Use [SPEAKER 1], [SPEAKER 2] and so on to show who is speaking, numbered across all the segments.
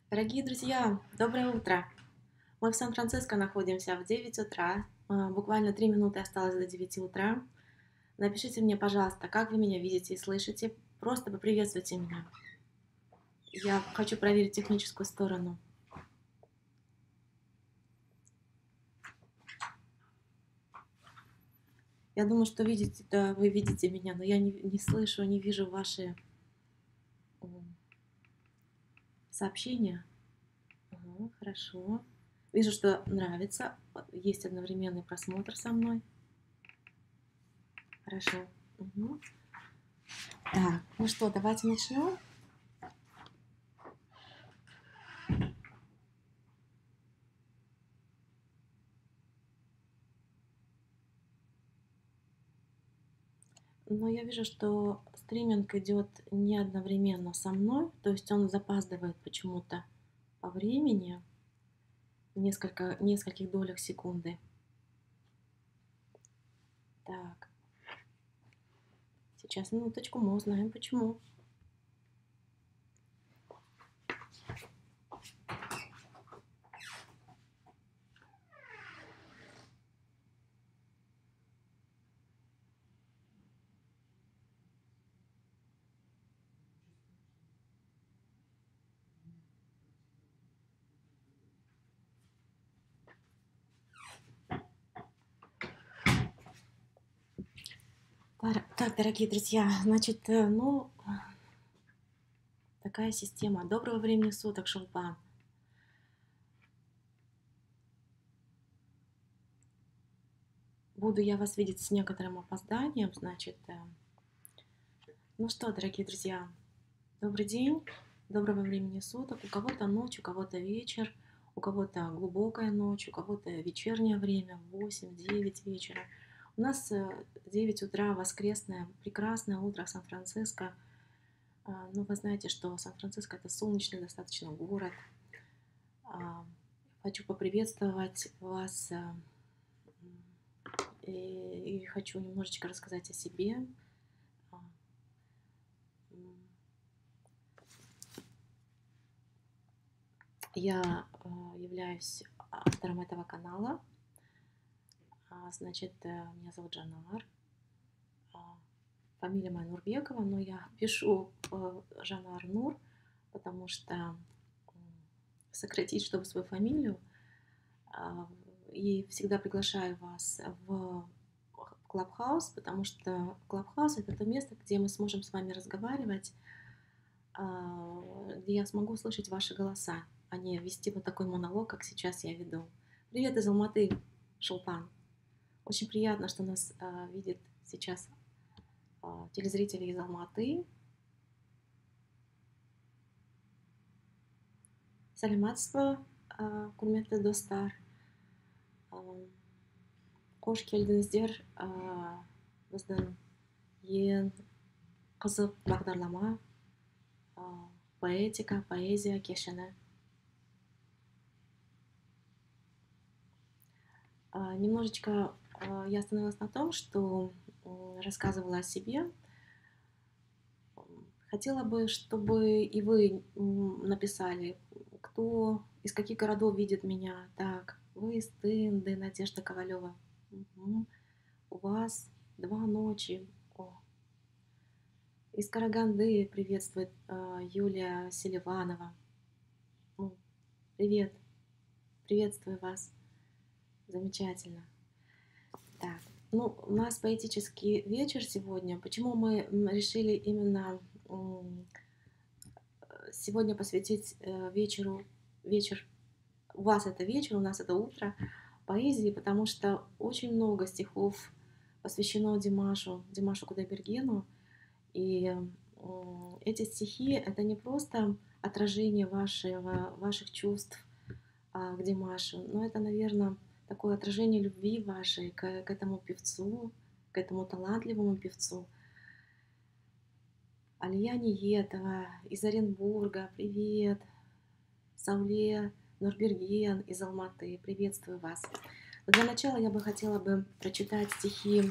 [SPEAKER 1] Дорогие друзья, доброе утро! Мы в Сан-Франциско находимся в 9 утра. Буквально 3 минуты осталось до 9 утра. Напишите мне, пожалуйста, как вы меня видите и слышите. Просто поприветствуйте меня. Я хочу проверить техническую сторону. Я думаю, что видите, да, вы видите меня, но я не слышу, не вижу ваши сообщения. Ага, хорошо. Вижу, что нравится. Есть одновременный просмотр со мной. Хорошо. Угу. Так, ну что, давайте начнем. Но я вижу, что стриминг идет не одновременно со мной, то есть он запаздывает почему-то по времени, нескольких долях секунды. Так, сейчас минуточку, мы узнаем почему. Так, дорогие друзья, значит, ну, такая система. Доброго времени суток, Шелпан. Буду я вас видеть с некоторым опозданием, значит. Ну что, дорогие друзья, добрый день, доброго времени суток. У кого-то ночь, у кого-то вечер, у кого-то глубокая ночь, у кого-то вечернее время, 8-9 вечера. У нас 9 утра, воскресное, прекрасное утро в Сан-Франциско. Ну, вы знаете, что Сан-Франциско — это солнечный достаточно город. Хочу поприветствовать вас и хочу немножечко рассказать о себе. Я являюсь автором этого канала. Значит, меня зовут Жанар. Фамилия моя Нурбекова, но я пишу Жанар Нур, потому что сократить, чтобы свою фамилию. И всегда приглашаю вас в Clubhouse, потому что Clubhouse — это то место, где мы сможем с вами разговаривать, где я смогу слышать ваши голоса, а не вести вот такой монолог, как сейчас я веду. Привет из Алматы, Шолпан. Очень приятно, что нас видит сейчас телезрители из Алматы. Сәлеметсізбі, құрметті достар. Қош келдіңіздер біздің ең қызық бағдарлама поэзия кешені. Немножечко я остановилась на том, что рассказывала о себе. Хотела бы, чтобы и вы написали, кто из каких городов видит меня. Так, вы из Тынды, Надежда Ковалева. Угу. У вас 2 ночи. О. Из Караганды приветствует Юлия Селиванова. Привет. Приветствую вас. Замечательно. Так, ну, у нас поэтический вечер сегодня. Почему мы решили именно сегодня посвятить вечер, у вас это вечер, у нас это утро, поэзии, потому что очень много стихов посвящено Димашу Кудайбергену, и эти стихи — это не просто отражение ваших чувств к Димашу, но это, наверное, такое отражение любви вашей к этому певцу, к этому талантливому певцу. Алия Ниетова из Оренбурга, привет. Сауле Нурберген из Алматы, приветствую вас. Но для начала я бы хотела прочитать стихи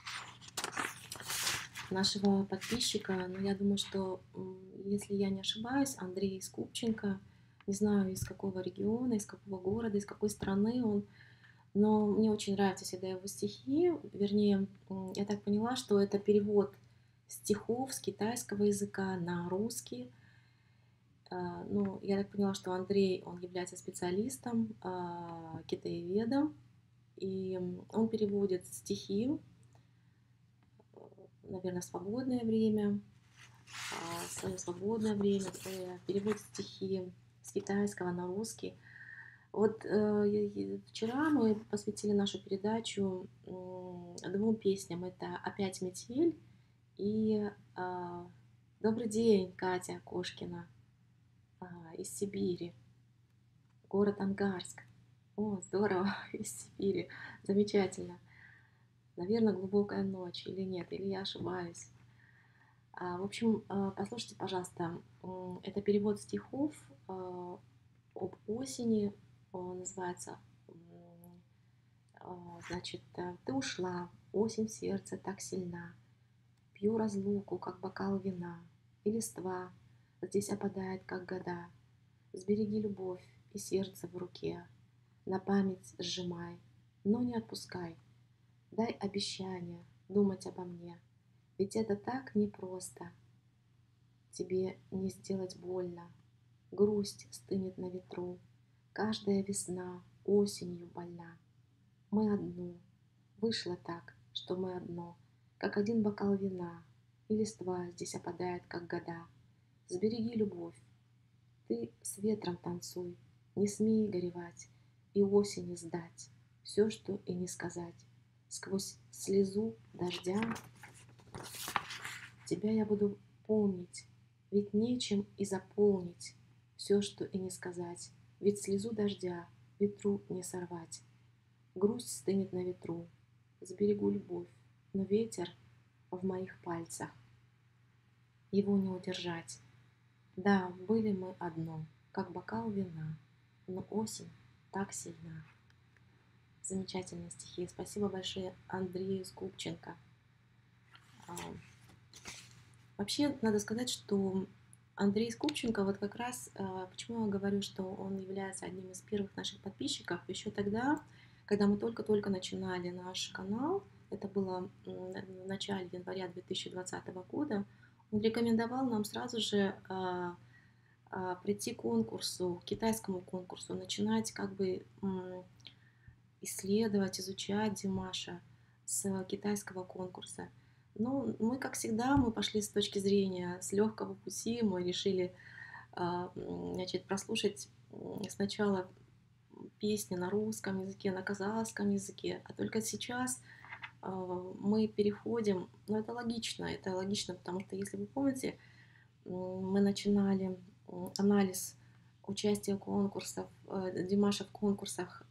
[SPEAKER 1] нашего подписчика, но я думаю, что, если я не ошибаюсь, Андрей Скупченко, Не знаю, из какого региона, из какого города, из какой страны он, но мне очень нравятся всегда его стихи. Вернее, я так поняла, что это перевод стихов с китайского языка на русский. Ну, я так поняла, что Андрей, он является специалистом, китаеведом, и он переводит стихи, наверное, в свободное время, в свое свободное время переводит стихи с китайского на русский. Вот вчера мы посвятили нашу передачу двум песням. Это «Опять метель» и «Добрый день, Катя Кошкина» из Сибири, город Ангарск. О, здорово, из Сибири, замечательно. Наверное, глубокая ночь или нет, или я ошибаюсь. В общем, послушайте, пожалуйста, это перевод стихов об осени, называется, значит, ты ушла, осень в сердце так сильна, пью разлуку, как бокал вина, и листва здесь опадает, как года. Сбереги любовь и сердце в руке, на память сжимай, но не отпускай. Дай обещание думать обо мне, ведь это так непросто. Тебе не сделать больно, грусть стынет на ветру, каждая весна осенью больна. Мы одно, вышло так, что мы одно, как один бокал вина, и листва здесь опадает, как года. Сбереги любовь, ты с ветром танцуй, не смей горевать и осени сдать все, что и не сказать. Сквозь слезу дождя тебя я буду помнить, ведь нечем и заполнить все, что и не сказать, ведь слезу дождя ветру не сорвать. Грусть стынет на ветру, сберегу любовь, но ветер в моих пальцах, его не удержать. Да, были мы одно, как бокал вина, но осень так сильна. Замечательные стихи. Спасибо большое Андрею Скупченко. Вообще, надо сказать, что Андрей Скупченко, вот как раз, почему я говорю, что он является одним из первых наших подписчиков, еще тогда, когда мы только-только начинали наш канал, это было в начале января 2020 года, он рекомендовал нам сразу же прийти к конкурсу, к китайскому конкурсу, начинать как бы исследовать, изучать Димаша с китайского конкурса. Ну, мы, как всегда, мы пошли с точки зрения, с легкого пути, мы решили, значит, прослушать сначала песни на русском языке, на казахском языке, а только сейчас мы переходим, ну, это логично, потому что, если вы помните, мы начинали анализ участия конкурсов, Димаша в конкурсах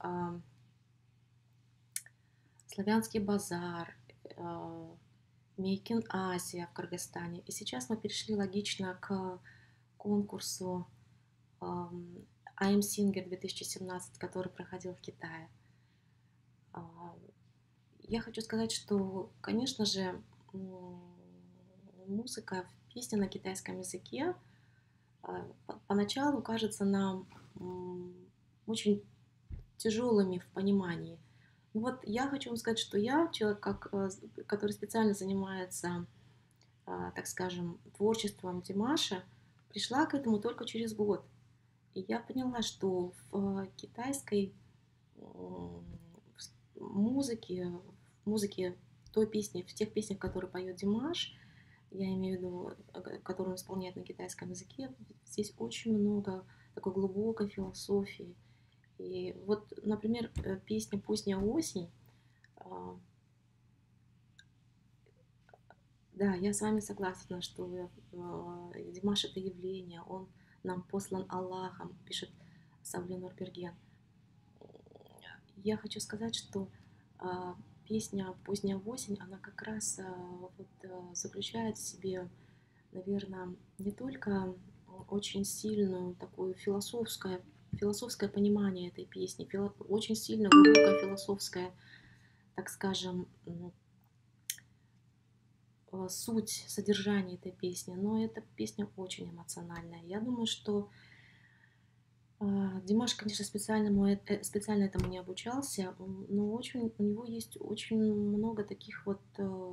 [SPEAKER 1] «Славянский базар», «Мейкин Азия» в Кыргызстане. И сейчас мы перешли логично к конкурсу I'm Singer 2017, который проходил в Китае. Я хочу сказать, что, конечно же, музыка, песня на китайском языке поначалу кажется нам очень тяжелыми в понимании. Ну вот я хочу вам сказать, что я человек, который специально занимается, так скажем, творчеством Димаша, пришла к этому только через год. И я поняла, что в китайской музыке той песни, в тех песнях, которые поет Димаш, я имею в виду, которые он исполняет на китайском языке, здесь очень много такой глубокой философии. И вот, например, песня «Поздняя осень». Да, я с вами согласна, что Димаш — это явление, он нам послан Аллахом, пишет Савле Нурберген. Я хочу сказать, что песня «Поздняя осень», она как раз заключает в себе, наверное, не только очень сильную такую философское понимание этой песни, очень сильно глубокое философское, так скажем, суть, содержание этой песни, но эта песня очень эмоциональная. Я думаю, что Димаш, конечно, специально этому не обучался, но у него есть очень много таких вот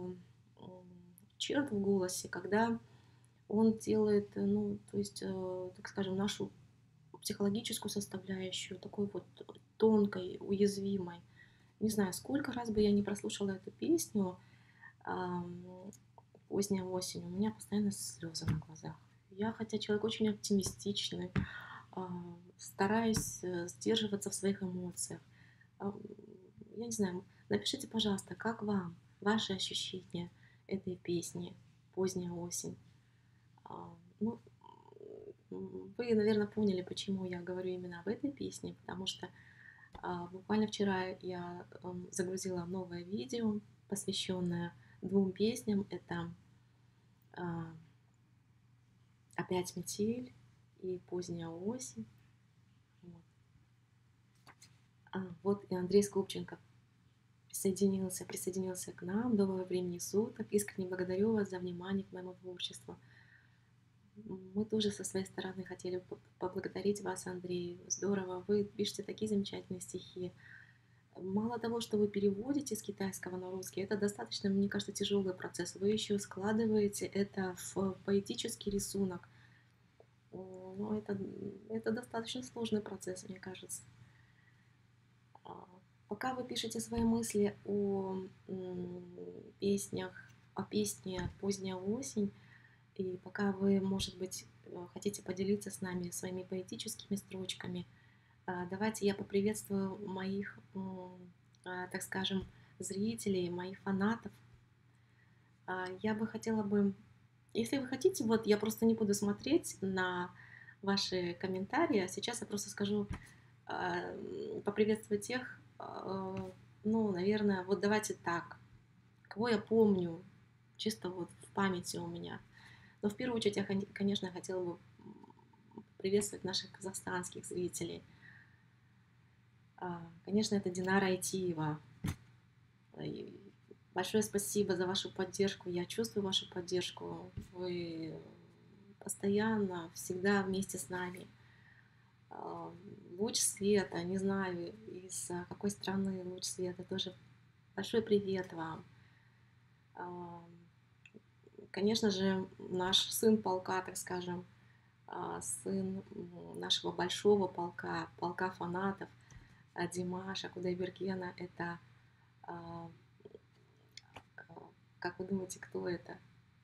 [SPEAKER 1] черт в голосе, когда он делает, ну, то есть, так скажем, нашу психологическую составляющую такой вот тонкой, уязвимой. Не знаю, сколько раз бы я не прослушала эту песню, ам, «Поздняя осень», у меня постоянно слезы на глазах. Я, хотя человек очень оптимистичный, а, стараюсь сдерживаться в своих эмоциях. А, Я не знаю, напишите, пожалуйста, как вам, ваши ощущения этой песни «Поздняя осень». Ну, вы, наверное, поняли, почему я говорю именно об этой песне, потому что буквально вчера я загрузила новое видео, посвященное двум песням. Это а, «Опять метель» и «Поздняя осень». Вот. Вот и Андрей Скупченко присоединился к нам. Доброго времени суток. Искренне благодарю вас за внимание к моему творчеству. Мы тоже со своей стороны хотели поблагодарить вас, Андрей. Здорово, вы пишете такие замечательные стихи. Мало того, что вы переводите с китайского на русский, это достаточно, мне кажется, тяжелый процесс. Вы еще складываете это в поэтический рисунок. Ну, это достаточно сложный процесс, мне кажется. А, Пока вы пишете свои мысли о песнях, о песне «Поздняя осень», и пока вы, может быть, хотите поделиться с нами своими поэтическими строчками, давайте я поприветствую моих, так скажем, зрителей, моих фанатов. Я бы хотела бы, если вы хотите, вот я просто не буду смотреть на ваши комментарии, а сейчас я просто скажу, поприветствовать тех, ну, наверное, вот давайте так, кого я помню, чисто вот в памяти у меня. Но в первую очередь я, конечно, хотела бы приветствовать наших казахстанских зрителей. Конечно, это Динара Айтиева. И большое спасибо за вашу поддержку. Я чувствую вашу поддержку. Вы постоянно, всегда вместе с нами. Луч света, не знаю, из какой страны луч света, тоже большой привет вам. Конечно же, наш сын полка, так скажем, сын нашего большого полка, полка фанатов Димаша Кудайбергена, это, а, как вы думаете, кто это?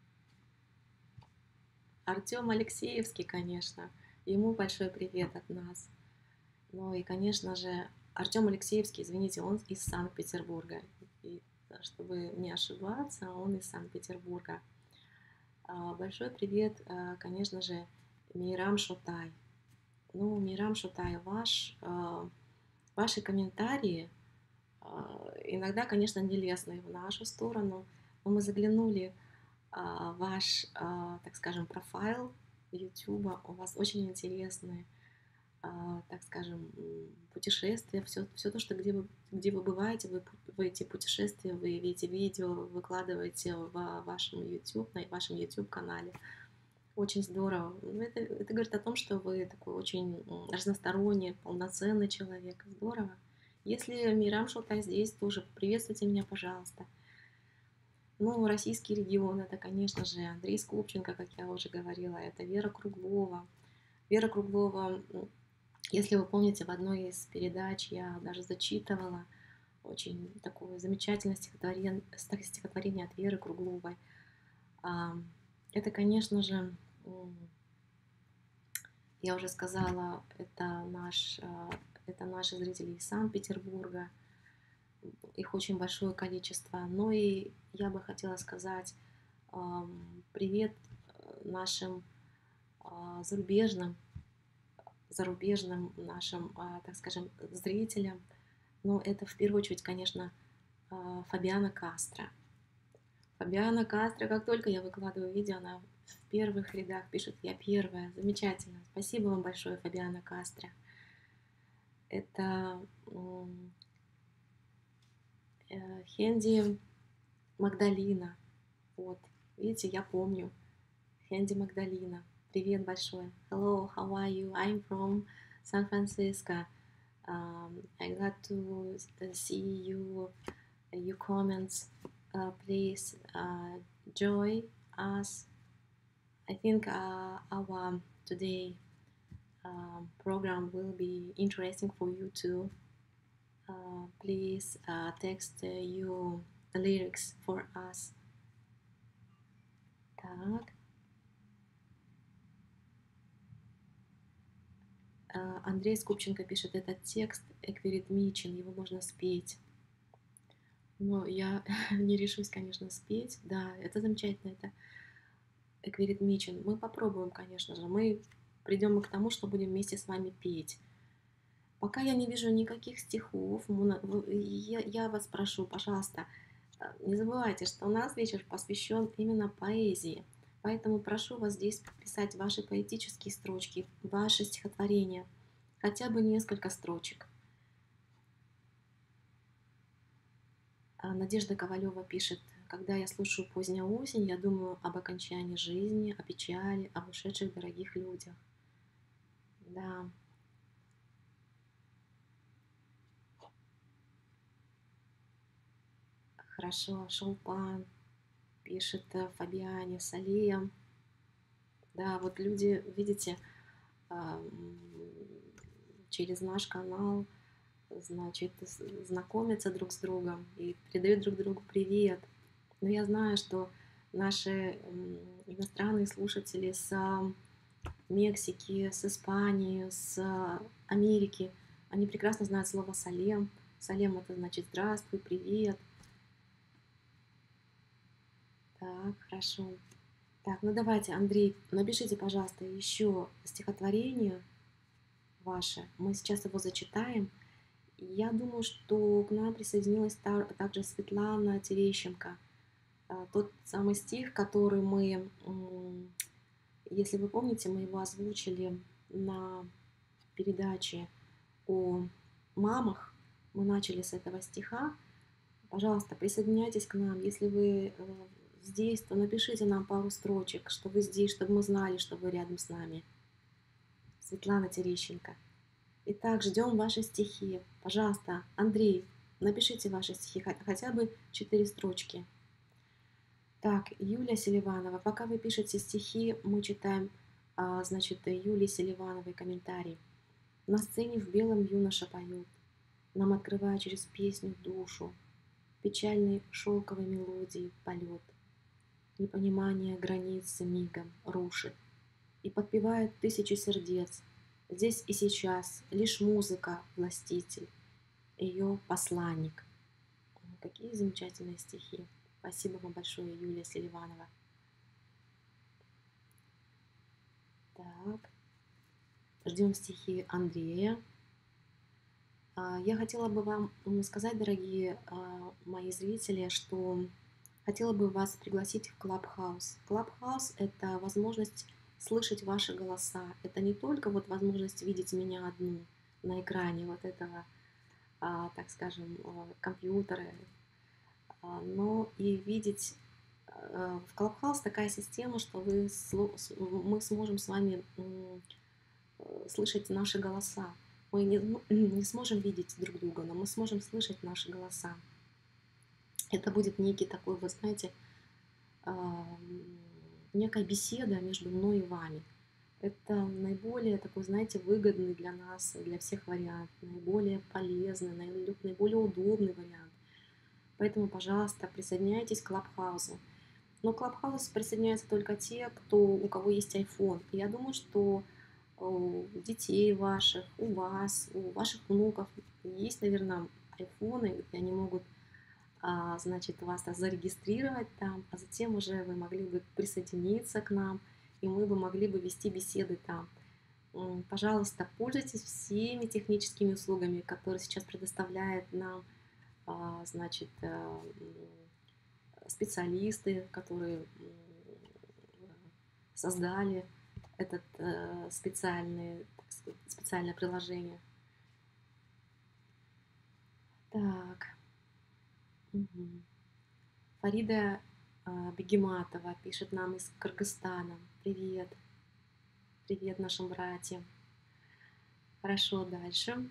[SPEAKER 1] Артем Алексеевский, конечно. Ему большой привет от нас. Ну и, конечно же, Артем Алексеевский, извините, он из Санкт-Петербурга. И чтобы не ошибаться, он из Санкт-Петербурга. Большой привет, конечно же, Мейрам Шутай. Ну, Мейрам Шутай, ваши комментарии иногда, конечно, нелестные в нашу сторону, но мы заглянули ваш, так скажем, профайл YouTube, у вас очень интересные, так скажем, путешествия, все то, что где вы бываете, вы эти путешествия, вы эти видео выкладываете в вашем YouTube, на вашем YouTube-канале. Очень здорово. Ну, это говорит о том, что вы такой очень разносторонний, полноценный человек. Здорово. Если Мирам Шутай здесь, тоже приветствуйте меня, пожалуйста. Ну, российский регион, это, конечно же, Андрей Скупченко, как я уже говорила, это Вера Круглова. Вера Круглова, если вы помните, в одной из передач я даже зачитывала очень такое замечательное стихотворение от Веры Кругловой. Это, конечно же, я уже сказала, это наши зрители из Санкт-Петербурга, их очень большое количество. Ну и я бы хотела сказать привет нашим зарубежным нашим, так скажем, зрителям. Но это в первую очередь, конечно, Фабиана Кастро. Фабиана Кастро, как только я выкладываю видео, она в первых рядах пишет: «Я первая». Замечательно. Спасибо вам большое, Фабиана Кастро. Это Хенди Магдалина. Вот, видите, я помню. Хенди Магдалина. Привет большой. Hello, how are you? I'm from San Francisco. I glad to see you, your comments. Please join us. I think our today program will be interesting for you too. Please text your lyrics for us. Так. Андрей Скупченко пишет, этот текст эквиритмичен, его можно спеть. Но я не решусь, конечно, спеть. Да, это замечательно, это эквиритмичен. Мы попробуем, конечно же. Мы придем к тому, что будем вместе с вами петь. Пока я не вижу никаких стихов, я вас прошу, пожалуйста, не забывайте, что у нас вечер посвящен именно поэзии. Поэтому прошу вас здесь писать ваши поэтические строчки, ваши стихотворения, хотя бы несколько строчек. Надежда Ковалева пишет, когда я слушаю «Поздняя осень», я думаю об окончании жизни, о печали, об ушедших дорогих людях. Да. Хорошо, Шолпан пишет Фабиане, Салия. Да, вот люди, видите, через наш канал, значит, знакомятся друг с другом и передают друг другу привет. Но я знаю, что наши иностранные слушатели с Мексики, с Испании, с Америки, они прекрасно знают слово «салем». «Салем» — это значит «здравствуй», «привет». Так, хорошо. Так, ну давайте, Андрей, напишите, пожалуйста, еще стихотворение ваше. Мы сейчас его зачитаем. Я думаю, что к нам присоединилась также Светлана Терещенко. Тот самый стих, который мы, если вы помните, мы его озвучили на передаче о мамах. Мы начали с этого стиха. Пожалуйста, присоединяйтесь к нам. Если вы здесь, то напишите нам пару строчек, что вы здесь, чтобы мы знали, что вы рядом с нами. Светлана Терещенко. Итак, ждем ваши стихи. Пожалуйста, Андрей, напишите ваши стихи, хотя бы 4 строчки. Так, Юлия Селиванова. Пока вы пишете стихи, мы читаем, значит, Юлии Селивановой комментарий. На сцене в белом юноша поет, нам открывая через песню душу, печальной шелковой мелодии полет. Непонимание границы мигом рушит и подпевает тысячи сердец. Здесь и сейчас лишь музыка властитель, ее посланник. Какие замечательные стихи. Спасибо вам большое, Юлия Селиванова. Так, ждем стихи Андрея. Я хотела бы вам сказать, дорогие мои зрители, что хотела бы вас пригласить в Clubhouse. Clubhouse — это возможность слышать ваши голоса. Это не только вот возможность видеть меня одну на экране вот этого, так скажем, компьютера, но и видеть в Clubhouse такая система, что мы сможем с вами слышать наши голоса. Мы не сможем видеть друг друга, но мы сможем слышать наши голоса. Это будет некий такой, вы знаете, некая беседа между мной и вами. Это наиболее такой, знаете, выгодный для нас, для всех вариант, наиболее полезный, наиболее удобный вариант. Поэтому, пожалуйста, присоединяйтесь к Клабхаусу. Но к Клабхаусу присоединяются только те, у кого есть iPhone. И я думаю, что у детей ваших, у вас, у ваших внуков есть, наверное, айфоны, где они могут, значит, вас зарегистрировать там, а затем уже вы могли бы присоединиться к нам, и мы бы могли бы вести беседы там. Пожалуйста, пользуйтесь всеми техническими услугами, которые сейчас предоставляет нам, значит, специалисты, которые создали это специальное приложение. Так. Угу. Фарида Бегематова пишет нам из Кыргызстана. Привет. Привет нашим братьям. Хорошо, дальше.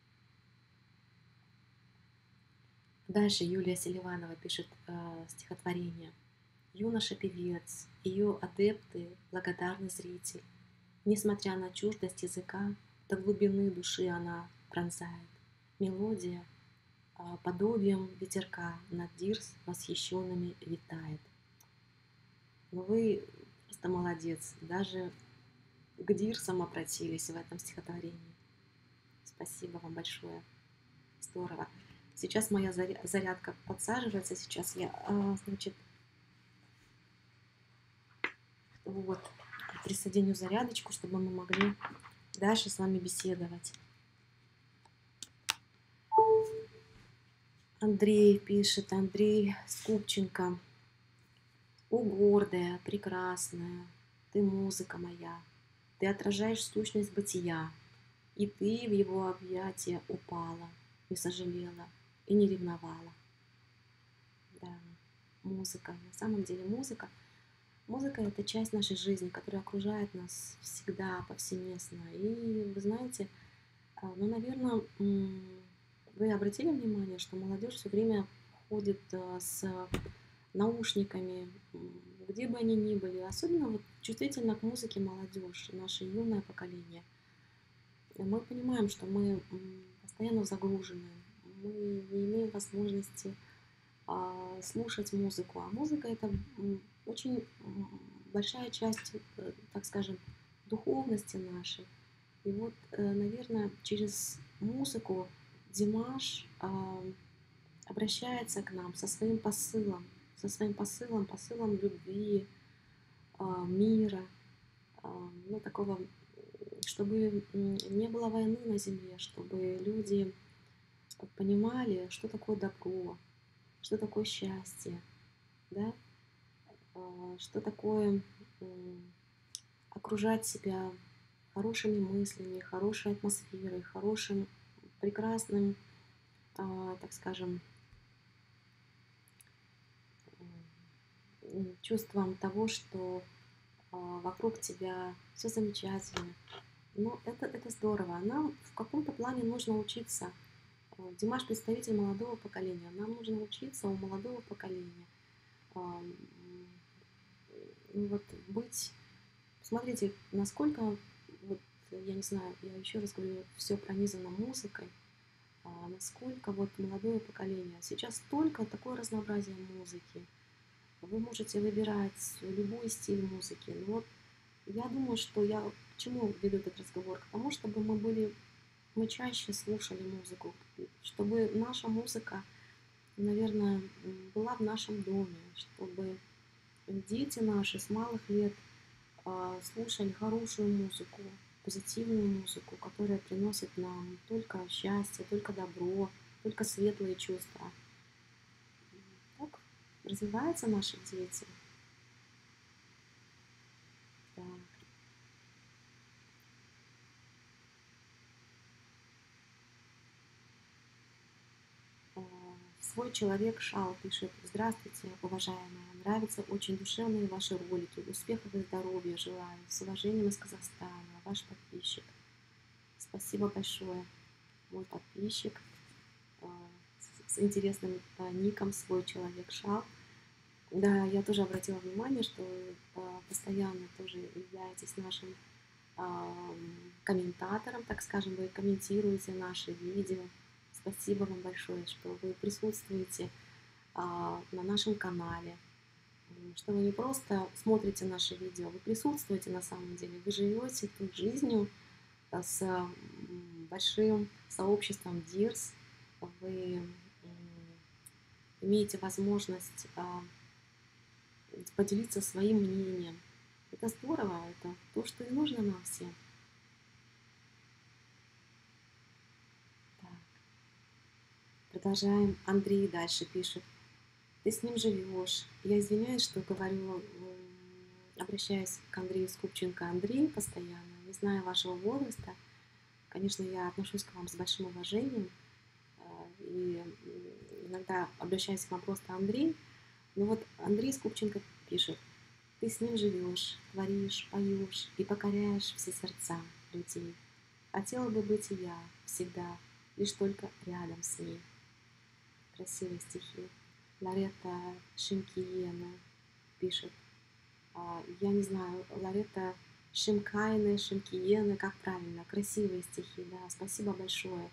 [SPEAKER 1] Дальше Юлия Селиванова пишет стихотворение. Юноша-певец, ее адепты, благодарный зритель. Несмотря на чуждость языка, до глубины души она пронзает. Мелодия подобием ветерка над Дирс восхищенными витает. Но вы просто молодец, даже к Дирсам обратились в этом стихотворении. Спасибо вам большое, здорово. Сейчас моя зарядка подсаживается, сейчас я, значит, вот, присоединю зарядочку, чтобы мы могли дальше с вами беседовать. Андрей пишет, Андрей Скупченко. О, гордая, прекрасная, ты музыка моя, ты отражаешь сущность бытия, и ты в его объятия упала, не сожалела и не ревновала. Да, музыка, на самом деле музыка. Музыка — это часть нашей жизни, которая окружает нас всегда, повсеместно. И вы знаете, ну, наверное, вы обратили внимание, что молодежь все время ходит с наушниками, где бы они ни были. Особенно вот чувствительно к музыке молодежь, наше юное поколение. Мы понимаем, что мы постоянно загружены, мы не имеем возможности слушать музыку. А музыка — это очень большая часть, так скажем, духовности нашей. И вот, наверное, через музыку Димаш обращается к нам со своим посылом любви, мира, ну, такого, чтобы не было войны на земле, чтобы люди понимали, что такое добро, что такое счастье, да, что такое окружать себя хорошими мыслями, хорошей атмосферой, хорошим, прекрасным, так скажем, чувством того, что вокруг тебя все замечательно. Но это здорово. Нам в каком-то плане нужно учиться. Димаш — представитель молодого поколения. Нам нужно учиться у молодого поколения. Вот быть... Смотрите, насколько, вот, я не знаю, я еще раз говорю, все пронизано музыкой, насколько вот молодое поколение. Сейчас столько, такое разнообразие музыки. Вы можете выбирать любой стиль музыки. Но вот я думаю, что я к чему веду этот разговор? К тому, чтобы мы чаще слушали музыку, чтобы наша музыка, наверное, была в нашем доме, чтобы дети наши с малых лет слушали хорошую музыку, позитивную музыку, которая приносит нам только счастье, только добро, только светлые чувства. Так развиваются наши дети. Да. Свой человек Шал пишет: здравствуйте, уважаемая, нравятся очень душевные ваши ролики, успехов и здоровья желаю, с уважением из Казахстана, ваш подписчик. Спасибо большое, мой подписчик с интересным ником свой человек Шал. Да, я тоже обратила внимание, что постоянно тоже являетесь нашим комментатором, так скажем, вы комментируете наши видео. Спасибо вам большое, что вы присутствуете на нашем канале, что вы не просто смотрите наши видео, вы присутствуете на самом деле, вы живете тут жизнью с большим сообществом Дирс, вы имеете возможность поделиться своим мнением. Это здорово, это то, что и нужно нам всем. Так. Продолжаем. Андрей дальше пишет: ты с ним живешь. Я извиняюсь, что говорю, обращаюсь к Андрею Скупченко. Андрей постоянно, не зная вашего возраста. Конечно, я отношусь к вам с большим уважением. И иногда обращаюсь к вам просто Андрей. Но вот Андрей Скупченко пишет: ты с ним живешь, творишь, поешь и покоряешь все сердца людей. Хотела бы быть и я всегда, лишь только рядом с ней. Красивые стихи. Лоретта Шимкиена пишет. Я не знаю, Лоретта Шимкайны, Шимкиены, как правильно. Красивые стихи, да. Спасибо большое.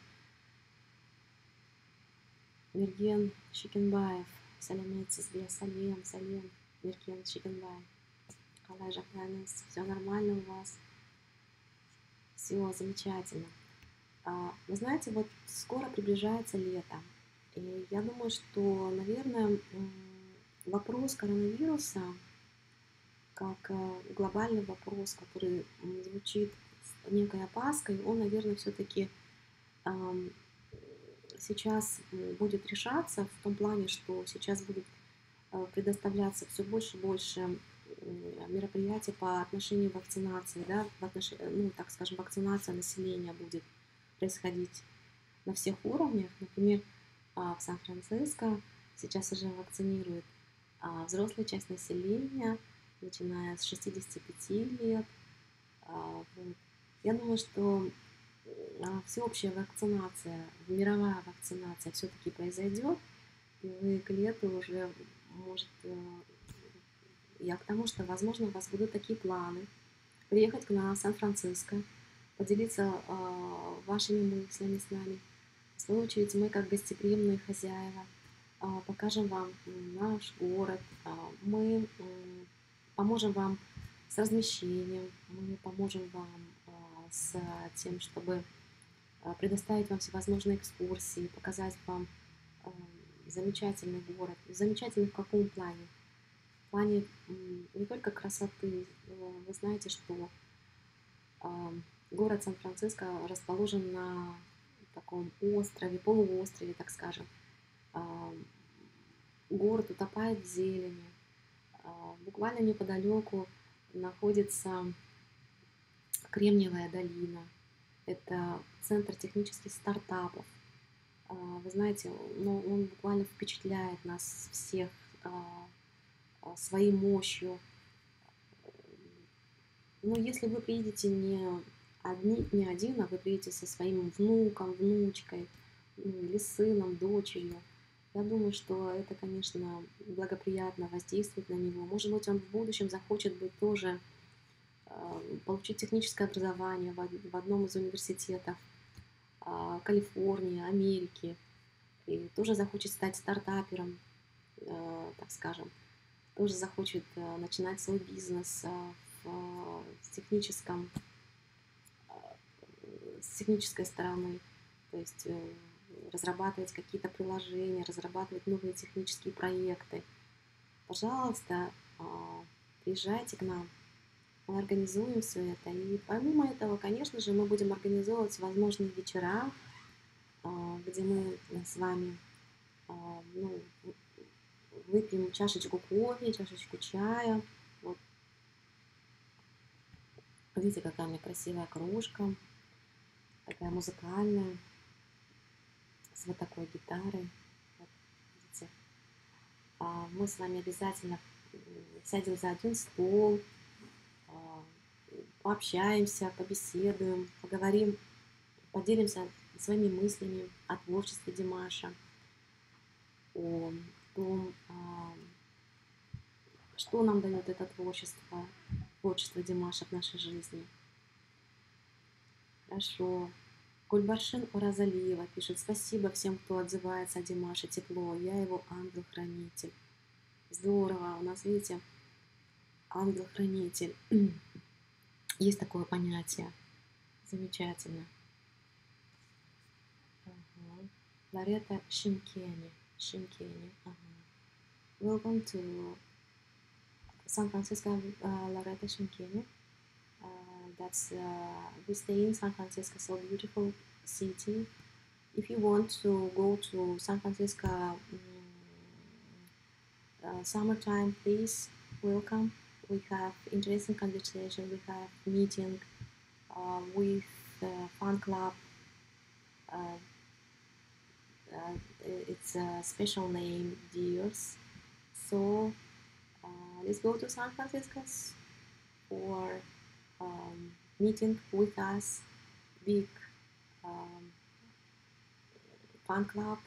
[SPEAKER 1] Мерген Шикенбаев. Салямет сізге, салем. Мерген Шикенбаев. Қалай жағдайыңыз? Все нормально у вас? Все замечательно. Вы знаете, вот скоро приближается лето. И я думаю, что, наверное, вопрос коронавируса, как глобальный вопрос, который звучит с некой опаской, он, наверное, все-таки сейчас будет решаться в том плане, что сейчас будет предоставляться все больше и больше мероприятий по отношению к вакцинации, да, ну, так скажем, вакцинация населения будет происходить на всех уровнях. Например, в Сан-Франциско сейчас уже вакцинируют взрослую часть населения, начиная с 65 лет. Вот. Я думаю, что всеобщая вакцинация, мировая вакцинация все-таки произойдет, и к лету уже может... Я к тому, что, возможно, у вас будут такие планы приехать к нам в Сан-Франциско, поделиться вашими мыслями с нами. В свою очередь, мы, как гостеприимные хозяева, покажем вам наш город, мы поможем вам с размещением, мы поможем вам с тем, чтобы предоставить вам всевозможные экскурсии, показать вам замечательный город. Замечательный в каком плане? В плане не только красоты. Вы знаете, что город Сан-Франциско расположен на таком острове, полуострове, так скажем. Город утопает в зелени. Буквально неподалеку находится Кремниевая долина. Это центр технических стартапов. Вы знаете, ну, он буквально впечатляет нас всех своей мощью. Но если вы приедете не один, а вы приедете со своим внуком, внучкой, или сыном, дочерью, я думаю, что это, конечно, благоприятно воздействует на него. Может быть, он в будущем захочет быть тоже, получить техническое образование в одном из университетов Калифорнии, Америки, и тоже захочет стать стартапером, так скажем, тоже захочет начинать свой бизнес с технической стороны, то есть разрабатывать какие-то приложения, разрабатывать новые технические проекты. Пожалуйста, приезжайте к нам, мы организуем все это. И помимо этого, конечно же, мы будем организовывать возможные вечера, где мы с вами ну, выпьем чашечку кофе, чашечку чая. Вот. Видите, какая у меня красивая кружка, такая музыкальная, с вот такой гитарой. Вот, видите. Мы с вами обязательно сядем за один стол, пообщаемся, побеседуем, поговорим, поделимся своими мыслями о творчестве Димаша, о том, что нам дает это творчество Димаша в нашей жизни. Хорошо. Гульбаршин Уразалиева пишет: спасибо всем, кто отзывается о Димаше тепло. Я его ангел-хранитель. Здорово. У нас, видите, ангел-хранитель. Есть такое понятие. Замечательно. Ага. Лоретта Шимкени. Ага. Welcome to San Francisco, Loretta Shimkini. We stay in San Francisco, so beautiful city. If you want to go to San Francisco summertime, please welcome. We have interesting conversation. We have meeting with fun club. It's a special name, Deers. So let's go to San Francisco for meeting with us big fan club.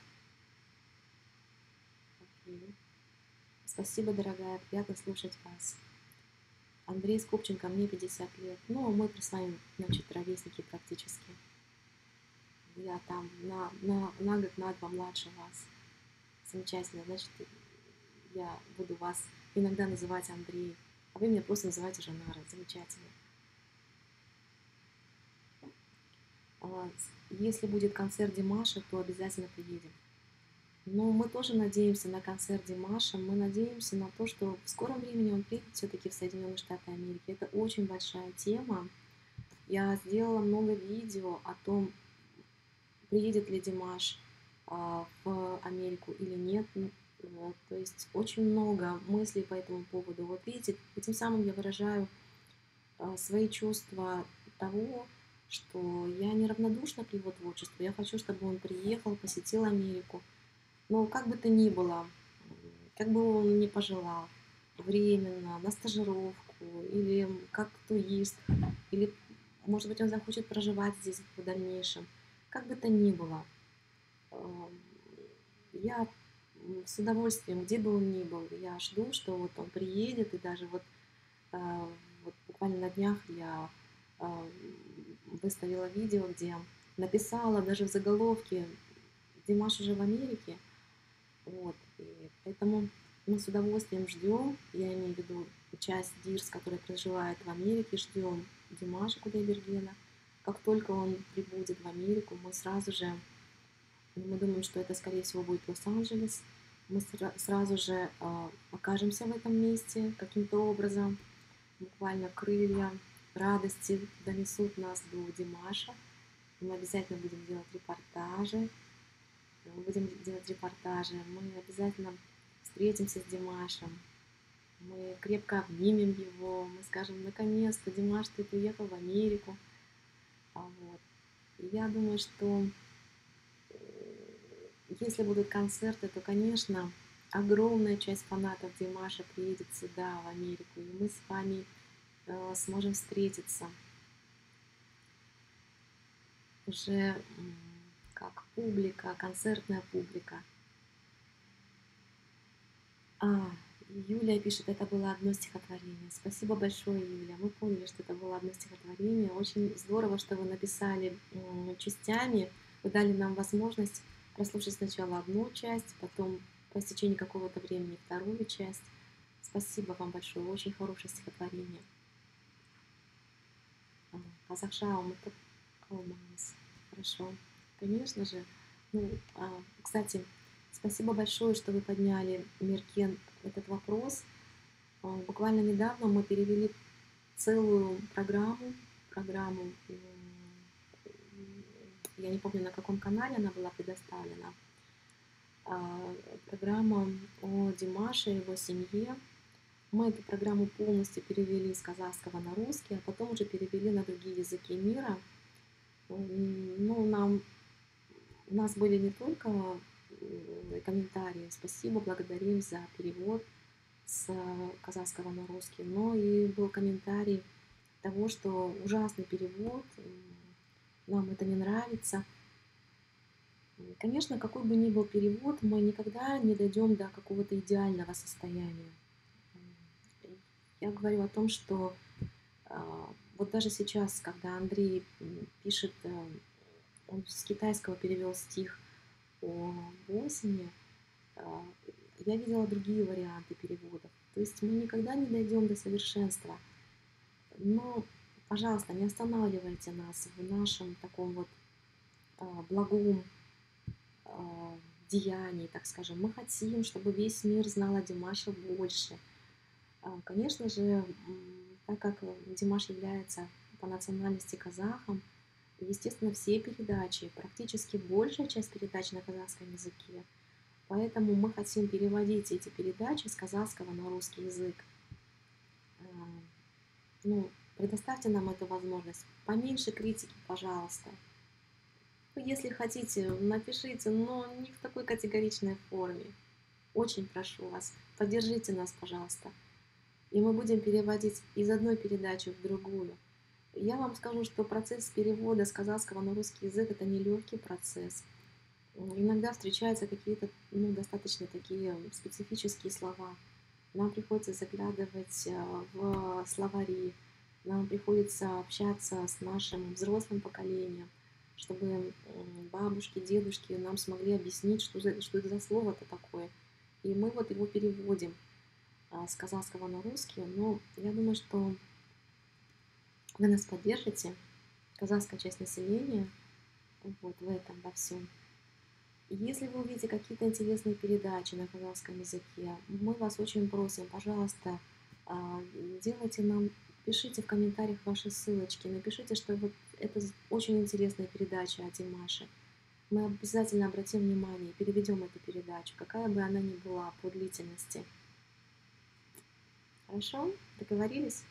[SPEAKER 1] Okay. Спасибо, дорогая, приятно слушать вас. Андрей Скупченко, мне 50 лет. Ну, мы с вами, значит, ровесники практически. Я там на год, на два младше вас. Замечательно. Значит, я буду вас иногда называть Андрей, а вы меня просто называете Жанара. Замечательно. Если будет концерт Димаша, то обязательно приедем. Но мы тоже надеемся на концерт Димаша. Мы надеемся на то, что в скором времени он приедет все-таки в Соединенные Штаты Америки. Это очень большая тема. Я сделала много видео о том, приедет ли Димаш в Америку или нет. Вот, то есть очень много мыслей по этому поводу. Вот видите, этим самым я выражаю свои чувства того, что я неравнодушна к его творчеству. Я хочу, чтобы он приехал, посетил Америку. Но как бы то ни было, как бы он ни пожелал, временно, на стажировку, или как турист, или, может быть, он захочет проживать здесь в дальнейшем. Как бы то ни было, я с удовольствием, где бы он ни был, я жду, что вот он приедет, и даже вот буквально на днях я выставила видео, где написала даже в заголовке «Димаш уже в Америке». Вот, и поэтому мы с удовольствием ждем, я имею в виду часть Дирс, которая проживает в Америке, ждем Димаша Кудайбергена. Как только он прибудет в Америку, мы сразу же, мы думаем, что это, скорее всего, будет Лос-Анджелес, мы сразу же окажемся в этом месте каким-то образом, буквально крылья радости донесут нас до Димаша. Мы обязательно будем делать репортажи. Мы будем делать репортажи. Мы обязательно встретимся с Димашем. Мы крепко обнимем его. Мы скажем: наконец-то, Димаш, ты приехал в Америку. Вот. И я думаю, что если будут концерты, то, конечно, огромная часть фанатов Димаша приедет сюда, в Америку. И мы с вами сможем встретиться уже как публика, концертная публика. Юлия пишет, это было одно стихотворение. Спасибо большое, Юлия. Мы поняли, что это было одно стихотворение. Очень здорово, что вы написали частями. Вы дали нам возможность прослушать сначала одну часть, потом по истечении какого-то времени вторую часть. Спасибо вам большое. Очень хорошее стихотворение. Казахшау, хорошо. Конечно же. Ну, кстати, спасибо большое, что вы подняли, Миркен, этот вопрос. Буквально недавно мы перевели целую программу, я не помню, на каком канале она была предоставлена, программа о Димаше и его семье. Мы эту программу полностью перевели с казахского на русский, а потом уже перевели на другие языки мира. Ну, у нас были не только комментарии, спасибо, благодарим за перевод с казахского на русский, но и был комментарий того, что ужасный перевод, нам это не нравится. Конечно, какой бы ни был перевод, мы никогда не дойдем до какого-то идеального состояния. Я говорю о том, что вот даже сейчас, когда Андрей пишет, он с китайского перевел стих о осени, я видела другие варианты переводов. То есть мы никогда не дойдем до совершенства. Но, пожалуйста, не останавливайте нас в нашем таком вот благом деянии, так скажем. Мы хотим, чтобы весь мир знал о Димаше больше. Конечно же, так как Димаш является по национальности казахом, естественно, все передачи, практически большая часть передач на казахском языке. Поэтому мы хотим переводить эти передачи с казахского на русский язык. Ну, предоставьте нам эту возможность. Поменьше критики, пожалуйста. Если хотите, напишите, но не в такой категоричной форме. Очень прошу вас, поддержите нас, пожалуйста. И мы будем переводить из одной передачи в другую. Я вам скажу, что процесс перевода с казахского на русский язык — это нелегкий процесс. Иногда встречаются какие-то, ну, достаточно такие специфические слова. Нам приходится заглядывать в словари, нам приходится общаться с нашим взрослым поколением, чтобы бабушки, дедушки нам смогли объяснить, что это за слово-то такое. И мы вот его переводим с казахского на русский. Но я думаю, что вы нас поддержите, казахская часть населения, вот в этом, во всем. Если вы увидите какие-то интересные передачи на казахском языке, мы вас очень просим, пожалуйста, а, делайте нам, пишите в комментариях ваши ссылочки, напишите, что вот это очень интересная передача о Димаше. Мы обязательно обратим внимание, переведем эту передачу, какая бы она ни была по длительности. Хорошо? Договорились?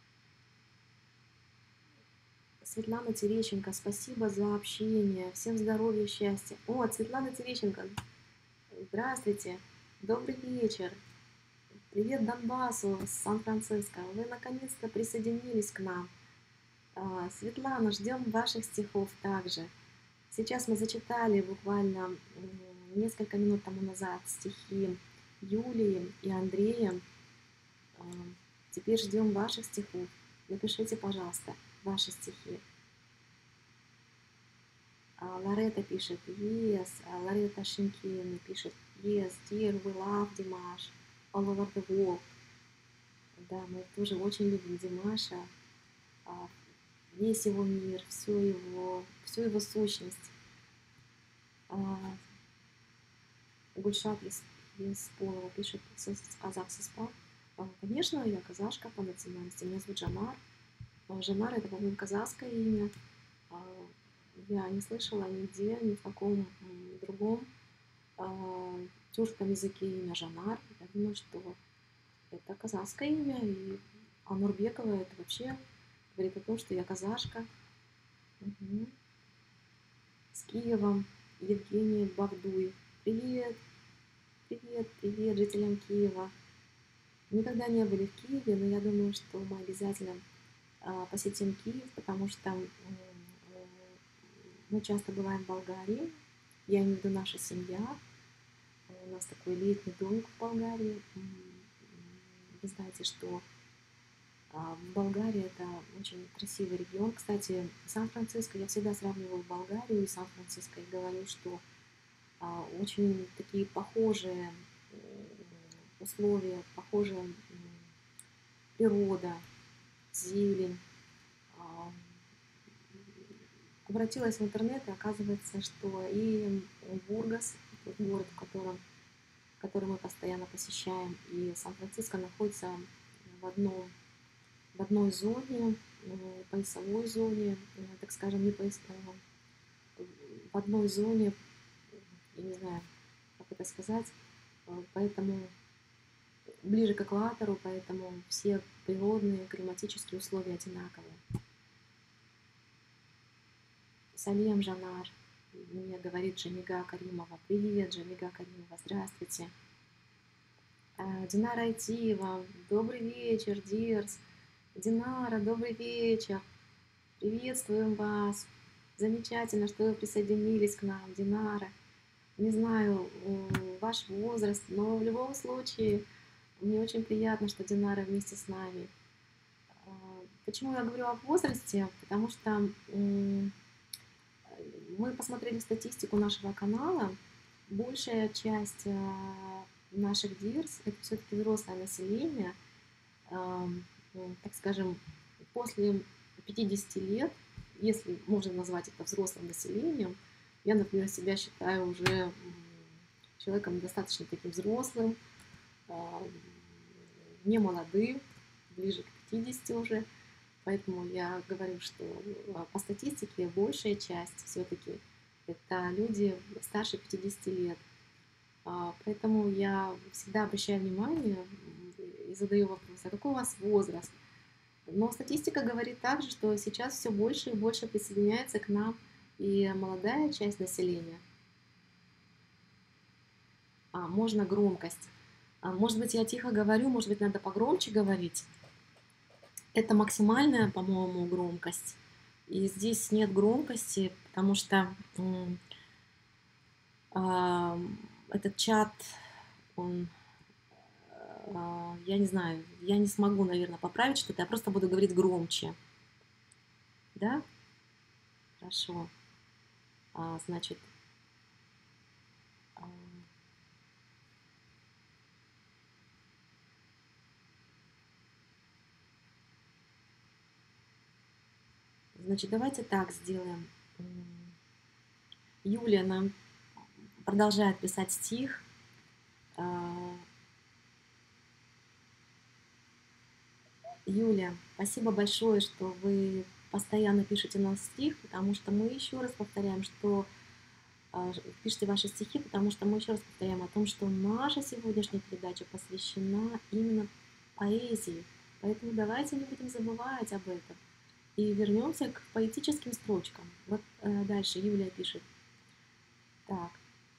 [SPEAKER 1] Светлана Терещенко, спасибо за общение. Всем здоровья, счастья. О, Светлана Терещенко, здравствуйте. Добрый вечер. Привет Донбассу, Сан-Франциско. Вы наконец-то присоединились к нам. Светлана, ждем ваших стихов также. Сейчас мы зачитали буквально несколько минут тому назад стихи Юлии и Андрея. А, Теперь ждем ваших стихов. Напишите, пожалуйста, ваши стихи. Ларета пишет yes, Ларета Шимкина пишет yes, dear, we love Dimash all over the world. Да, мы тоже очень любим Димаша, весь его мир, всю его сущность. Гульшат Есполова пишет с Казахстана. Конечно, я казашка по национальности, меня зовут Жамар. Жамар — это, по-моему, казахское имя. Я не слышала нигде, ни в каком другом тюркском языке имя Жамар. Я думаю, что это казахское имя, и Нурбекова это вообще говорит о том, что я казашка. Угу. С Киевом Евгений Бавдуй. Привет, привет, привет жителям Киева. Никогда не были в Киеве, но я думаю, что мы обязательно посетим Киев, потому что мы часто бываем в Болгарии. Я имею в виду наша семья. У нас такой летний домик в Болгарии. Вы знаете, что Болгария — это очень красивый регион. Кстати, Сан-Франциско, я всегда сравниваю Болгарию и Сан-Франциско и говорю, что очень такие похожие условия, похожая природа, зелень. Обратилась в интернет, и оказывается, что и Бургас, город, в который мы постоянно посещаем, и Сан-Франциско находятся в одной зоне, поясовой зоне, так скажем, не поясовой, в одной зоне, я не знаю, как это сказать, поэтому ближе к экватору, поэтому все природные климатические условия одинаковые. Салем Жанар, мне говорит Джамига Каримова. Привет, Джамига Каримова, здравствуйте. Динара Айтиева, добрый вечер, Дирс. Динара, добрый вечер. Приветствуем вас. Замечательно, что вы присоединились к нам, Динара. Не знаю ваш возраст, но в любом случае мне очень приятно, что Динара вместе с нами. Почему я говорю о возрасте? Потому что мы посмотрели статистику нашего канала. Большая часть наших дирс — это все-таки взрослое население. Так скажем, после 50 лет, если можно назвать это взрослым населением, я, например, себя считаю уже человеком достаточно таким взрослым, не молодым, ближе к 50 уже. Поэтому я говорю, что по статистике большая часть все-таки это люди старше 50 лет. Поэтому я всегда обращаю внимание и задаю вопрос, а какой у вас возраст? Но статистика говорит также, что сейчас все больше и больше присоединяется к нам и молодая часть населения. Можно громкость. Может быть, я тихо говорю, может быть, надо погромче говорить. Это максимальная, по-моему, громкость. И здесь нет громкости, потому что этот чат, он, я не знаю, я не смогу, наверное, поправить что-то, я просто буду говорить громче. Да? Хорошо. Значит, а, значит, давайте так сделаем. Юлия нам продолжает писать стих. Юля, спасибо большое, что вы постоянно пишете нам стих, потому что мы еще раз повторяем, что пишите ваши стихи, потому что мы еще раз повторяем о том, что наша сегодняшняя передача посвящена именно поэзии. Поэтому давайте не будем забывать об этом. И вернемся к поэтическим строчкам. Вот дальше Юлия пишет. Так.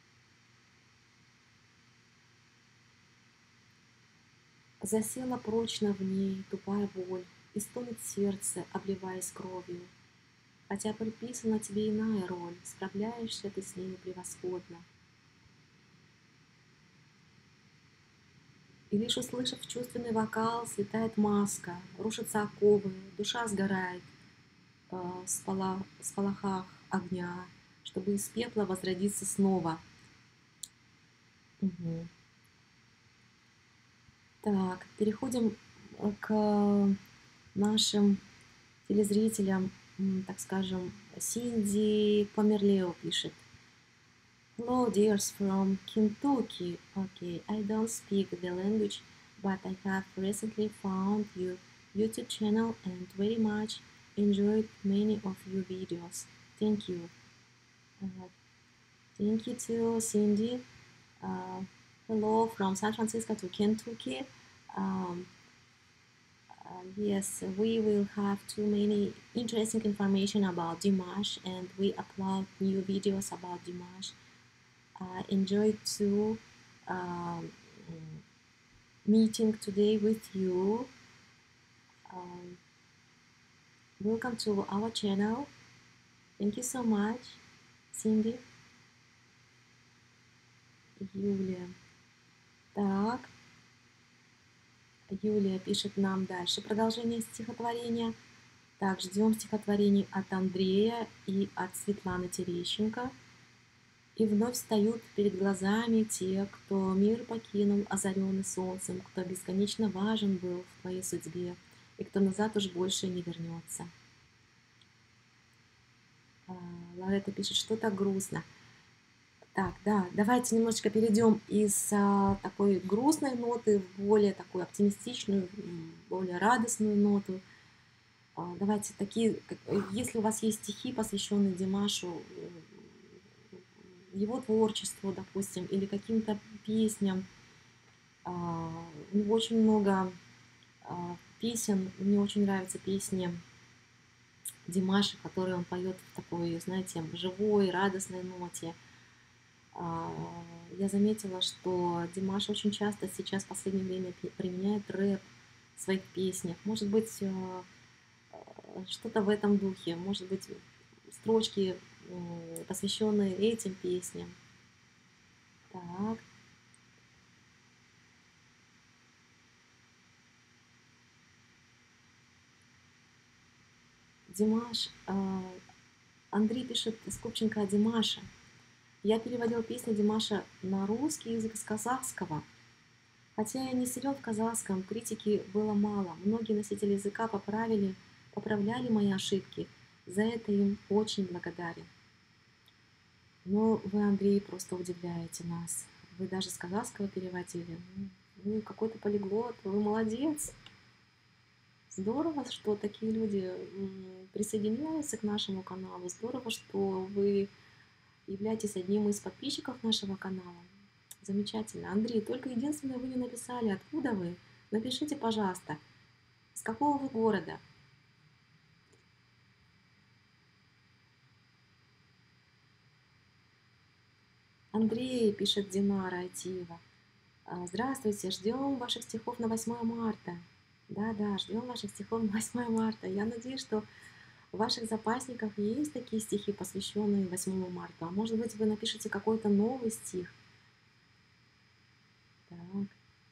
[SPEAKER 1] Засела прочно в ней тупая боль, и стонет сердце, обливаясь кровью. Хотя приписана тебе иная роль, справляешься ты с ней превосходно. И лишь услышав чувственный вокал, слетает маска, рушатся оковы, душа сгорает в сполохах огня, чтобы из пепла возродиться снова. Угу. Так, переходим к нашим телезрителям, так скажем. Синди Померлео пишет. Hello, dears from Kentucky. Okay, I don't speak the language, but I have recently found your YouTube channel and very much enjoyed many of your videos. Thank you. Thank you to Cindy. Hello from San Francisco to Kentucky. Yes, we will have too many interesting information about Dimash, and we upload new videos about Dimash. Enjoy to meeting today with you. Welcome to our channel. Thank you so much, Cindy. Юлия. Так. Юлия пишет нам дальше продолжение стихотворения. Так, ждем стихотворений от Андрея и от Светланы Терещенко. И вновь встают перед глазами те, кто мир покинул, озаренный солнцем, кто бесконечно важен был в твоей судьбе, и кто назад уж больше не вернется. Лоретта пишет, что так грустно. Так, да, давайте немножечко перейдем из такой грустной ноты в более такую оптимистичную, более радостную ноту. Давайте такие, если у вас есть стихи, посвященные Димашу, его творчеству, допустим, или каким-то песням. У него очень много песен, мне очень нравятся песни Димаша, которые он поет в такой, знаете, живой, радостной ноте. Я заметила, что Димаш очень часто сейчас в последнее время применяет рэп в своих песнях. Может быть, что-то в этом духе, может быть, строчки, посвященные этим песням. Так. Димаш. Андрей пишет, Скупченко о Димаше. Я переводил песни Димаша на русский язык с казахского. Хотя я не силен в казахском, критики было мало. Многие носители языка поправляли мои ошибки. За это им очень благодарен. Но вы, Андрей, просто удивляете нас. Вы даже с казахского переводили. Вы какой-то полиглот, вы молодец. Здорово, что такие люди присоединяются к нашему каналу. Здорово, что вы являетесь одним из подписчиков нашего канала. Замечательно. Андрей, только единственное, вы не написали, откуда вы. Напишите, пожалуйста, с какого вы города. Андрей, пишет Динара Айтиева. Здравствуйте, ждем ваших стихов на 8 марта. Да-да, ждем ваших стихов на 8 марта. Я надеюсь, что в ваших запасниках есть такие стихи, посвященные 8 марта. А может быть, вы напишите какой-то новый стих. Так.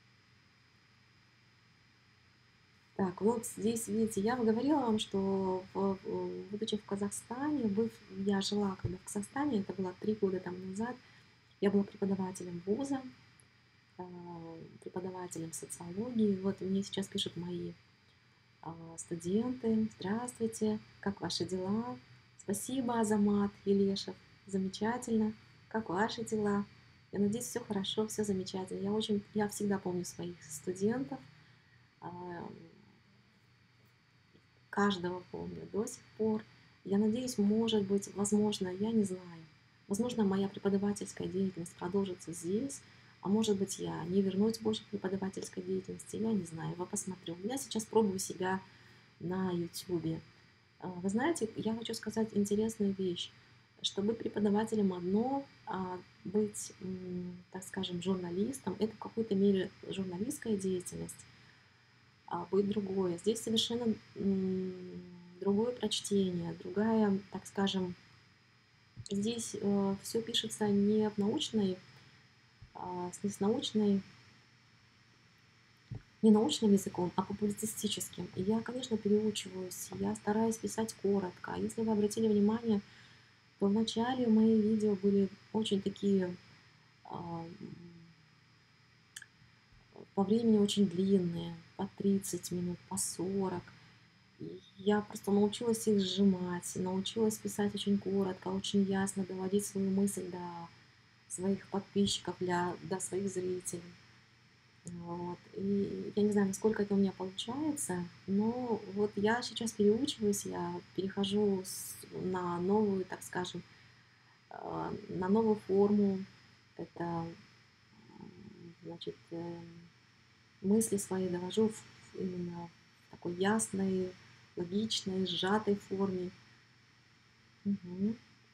[SPEAKER 1] Так, вот здесь, видите, я говорила вам, что будучи в Казахстане, я жила когда в Казахстане, это было 3 года тому назад, я была преподавателем вуза, а, преподавателем социологии. Вот мне сейчас пишут мои студенты. Здравствуйте, как ваши дела? Спасибо, Азамат Елешев. Замечательно. Как ваши дела? Я надеюсь, все хорошо, все замечательно. Я всегда помню своих студентов, а, каждого помню до сих пор. Я надеюсь, может быть, возможно, я не знаю, возможно, моя преподавательская деятельность продолжится здесь, а может быть, я не вернусь больше к преподавательской деятельности, я не знаю, я посмотрю. Я сейчас пробую себя на YouTube. Вы знаете, я хочу сказать интересную вещь, что быть преподавателем одно, а быть, так скажем, журналистом, это в какой-то мере журналистская деятельность, а быть другое. Здесь совершенно другое прочтение, другая, так скажем, здесь все пишется не в научной, не с научной, не научным языком, а публицистическим. И я, конечно, переучиваюсь, я стараюсь писать коротко. Если вы обратили внимание, то вначале мои видео были очень такие а, по времени очень длинные, по 30 минут, по 40. И я просто научилась их сжимать, научилась писать очень коротко, очень ясно доводить свою мысль до своих подписчиков, до своих зрителей. Вот. И я не знаю, насколько это у меня получается, но вот я сейчас переучиваюсь, я перехожу на новую, так скажем, на новую форму. Это, значит, мысли свои довожу именно в такой ясной, логичной, сжатой форме. Мгм.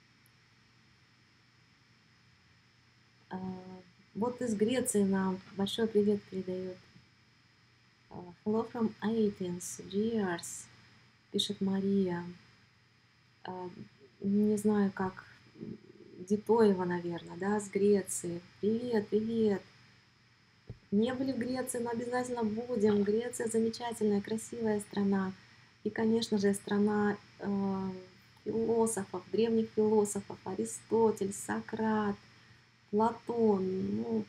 [SPEAKER 1] А, Вот из Греции нам большой привет передает. Hello from Athens, Cheers, пишет Мария. А, Не знаю, как Дитоева, наверное, да, с Греции. Привет, привет. Не были в Греции, но обязательно будем. Греция замечательная, красивая страна. И, конечно же, страна философов, древних философов. Аристотель, Сократ, Платон. Ну,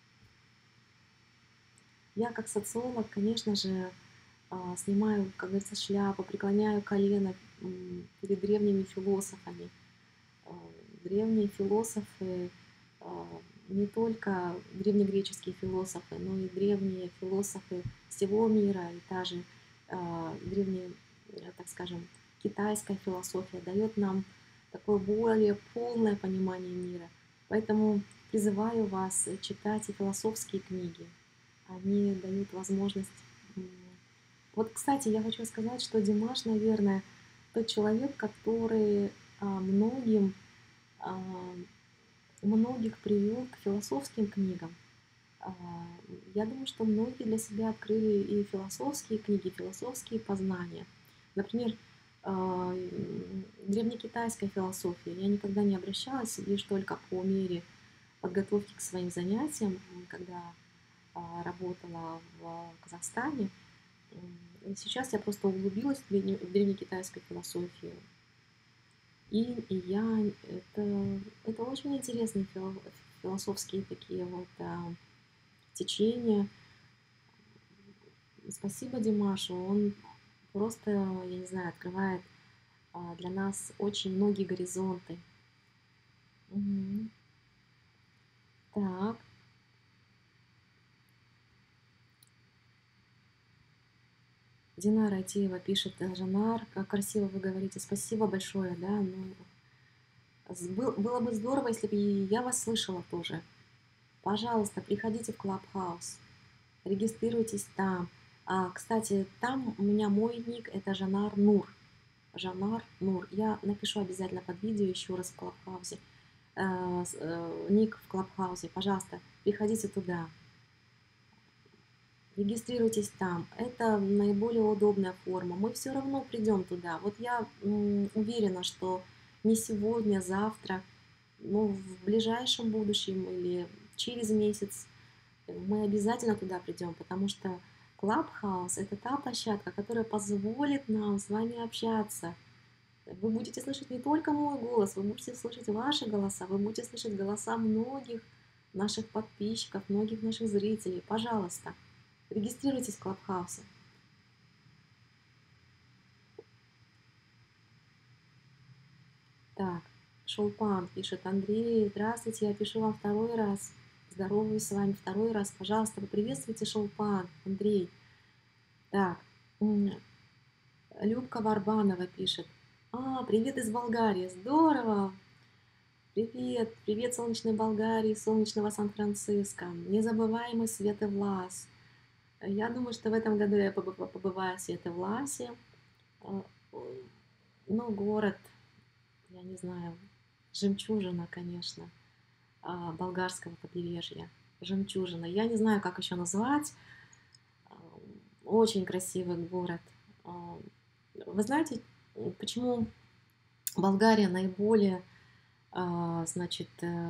[SPEAKER 1] я как социолог, конечно же, снимаю, как говорится, шляпу, преклоняю колено перед древними философами. А, Древние философы, а, не только древнегреческие философы, но и древние философы всего мира, и та же древняя, так скажем, китайская философия дает нам такое более полное понимание мира. Поэтому призываю вас читать и философские книги. Они дают возможность. м, Вот, кстати, я хочу сказать, что Димаш, наверное, тот человек, который многим а, многих привел к философским книгам. А, Я думаю, что многие для себя открыли и философские книги, философские познания. Например, древнекитайская философия. Я никогда не обращалась, лишь только по мере подготовки к своим занятиям, когда работала в Казахстане. И сейчас я просто углубилась в древнекитайскую философию. Это очень интересные философские такие вот течения. Спасибо Димашу, он просто, я не знаю, открывает для нас очень многие горизонты. Мгм. Так, Динара Атиева пишет, Жанар, как красиво вы говорите, спасибо большое, да, ну, было бы здорово, если бы и я вас слышала тоже. Пожалуйста, приходите в Клабхаус, регистрируйтесь там. Кстати, там у меня мой ник, это Жанар Нур. Жанар Нур. Я напишу обязательно под видео еще раз в Клабхаусе. Ник в Клабхаусе. Пожалуйста, приходите туда. Регистрируйтесь там. Это наиболее удобная форма. Мы все равно придем туда. Вот я уверена, что не сегодня, завтра, но в ближайшем будущем или через месяц мы обязательно туда придем, потому что Clubhouse — это та площадка, которая позволит нам с вами общаться. Вы будете слышать не только мой голос, вы будете слышать ваши голоса, вы будете слышать голоса многих наших подписчиков, многих наших зрителей. Пожалуйста, регистрируйтесь в Клабхаусе. Так, Шолпан пишет: Андрей, здравствуйте, я пишу вам второй раз. Здороваюсь с вами второй раз. Пожалуйста, поприветствуйте Шолпан, Андрей. Так, Любка Варбанова пишет: привет из Болгарии. Здорово! Привет, привет солнечной Болгарии, солнечного Сан-Франциско, незабываемый Световлас. Я думаю, что в этом году я побываю в Световласе. Ну, город, я не знаю, жемчужина, конечно, болгарского побережья. Жемчужина. Я не знаю, как еще назвать. Очень красивый город. Вы знаете, почему Болгария наиболее, значит,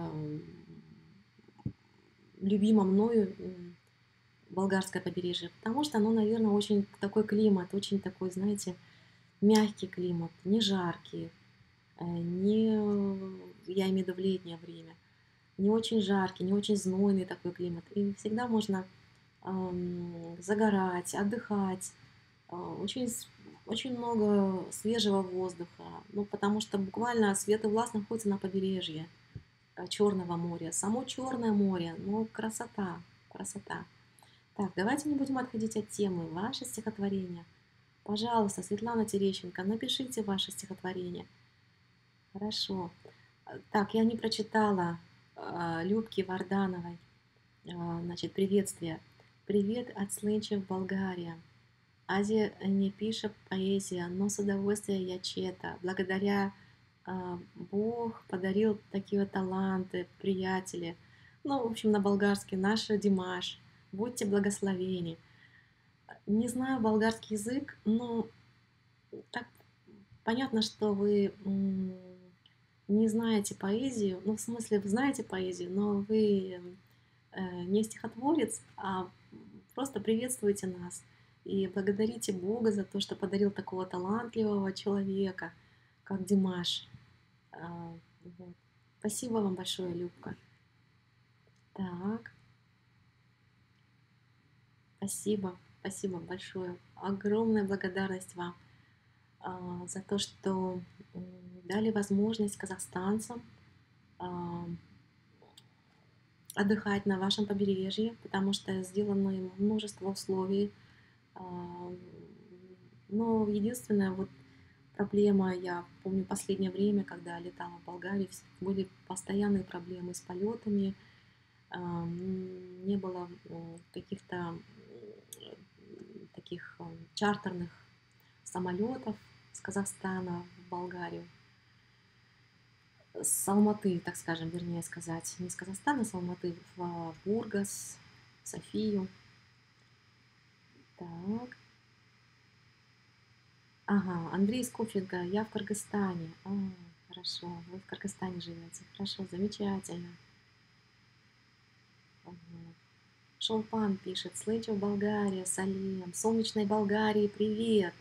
[SPEAKER 1] любимо мною болгарское побережье? Потому что оно, наверное, очень такой климат, очень такой, знаете, мягкий климат, не жаркий, не, я имею в виду в летнее время, не очень жаркий, не очень знойный такой климат. И всегда можно загорать, отдыхать. Очень, очень много свежего воздуха. Ну, потому что буквально Световлас находится на побережье Черного моря. Само Черное море, ну, красота, красота. Так, давайте не будем отходить от темы. Ваше стихотворение. Пожалуйста, Светлана Терещенко, напишите ваше стихотворение. Хорошо. Так, я не прочитала Любки Вардановой. Значит, приветствие. Привет от Слынчев, Болгария. Азия не пишет поэзия, но с удовольствием я чета. Благодаря Бог подарил такие вот таланты, приятели. Ну, в общем, на болгарский наш Димаш. Будьте благословени. Не знаю болгарский язык, но так понятно, что вы не знаете поэзию. Ну, в смысле, вы знаете поэзию, но вы не стихотворец, а просто приветствуйте нас и благодарите Бога за то, что подарил такого талантливого человека, как Димаш. Вот. Спасибо вам большое, Любка. Так, спасибо, спасибо большое. Огромная благодарность вам за то, что дали возможность казахстанцам отдыхать на вашем побережье, потому что сделано множество условий. Но единственная вот проблема, я помню последнее время, когда летала в Болгарию, были постоянные проблемы с полетами, не было каких-то таких чартерных самолетов с Казахстана в Болгарию, с Алматы, так скажем, вернее сказать, не с Казахстана, а с Алматы в Бургас, в Софию. Так. Ага, Андрей Скупченко, я в Кыргызстане. Хорошо, вы в Кыргызстане живете. Хорошо, замечательно. Ага. Шолпан пишет: Слычев, Болгария, Салем, солнечной Болгарии, привет.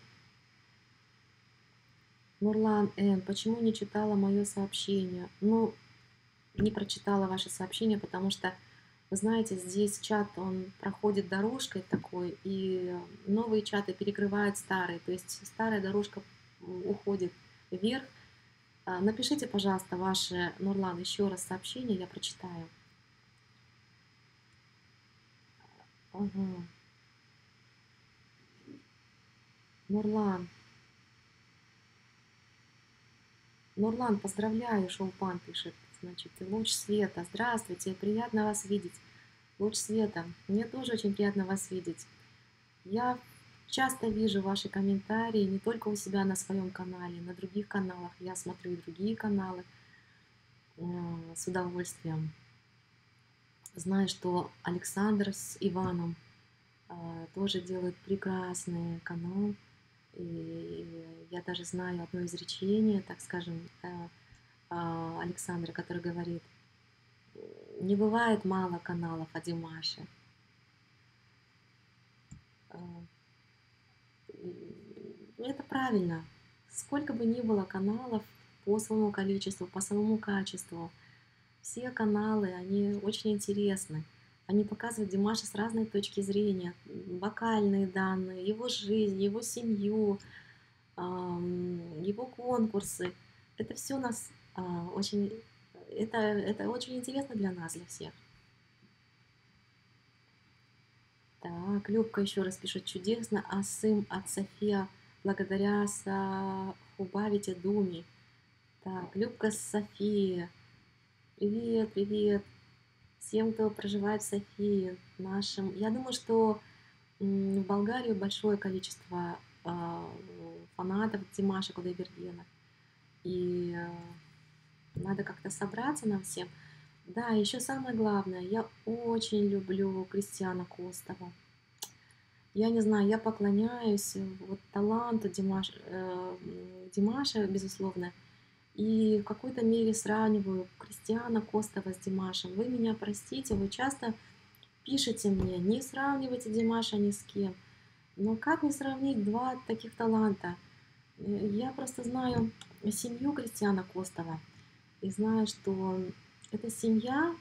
[SPEAKER 1] Нурлан Н, почему не читала мое сообщение? Ну, не прочитала ваше сообщение, потому что, вы знаете, здесь чат, он проходит дорожкой такой, и новые чаты перекрывают старые, то есть старая дорожка уходит вверх. Напишите, пожалуйста, ваше, Нурлан, еще раз сообщение, я прочитаю. Ага. Нурлан. Нурлан, поздравляю, Шоупан пишет. Значит, луч света. Здравствуйте, приятно вас видеть. Луч света. Мне тоже очень приятно вас видеть. Я часто вижу ваши комментарии не только у себя на своем канале, на других каналах. Я смотрю и другие каналы с удовольствием. Знаю, что Александр с Иваном тоже делает прекрасный канал. И я даже знаю одно изречение, так скажем, Александра, который говорит: не бывает мало каналов о Димаше. А, Это правильно. Сколько бы ни было каналов по своему количеству, по своему качеству, все каналы, они очень интересны. Они показывают Димаша с разной точки зрения. Вокальные данные, его жизнь, его семью, его конкурсы. Это все нас очень... Это очень интересно для нас, для всех. Так, Любка еще раз пишет: чудесно, а сын от София благодаря Сахубавите Думи. Так, Любка с Софии. Привет, привет всем, кто проживает в Софии, нашим. Я думаю, что в Болгарии большое количество фанатов Димаша Кудайбергена. И надо как-то собраться нам всем. Да, еще самое главное, я очень люблю Кристиана Костова. Я не знаю, я поклоняюсь вот таланту Димаша, безусловно, и в какой-то мере сравниваю Кристиана Костова с Димашем. Вы меня простите, вы часто пишите мне: не сравнивайте Димаша ни с кем. Но как не сравнить два таких таланта? Я просто знаю семью Кристиана Костова и знаю, что эта семья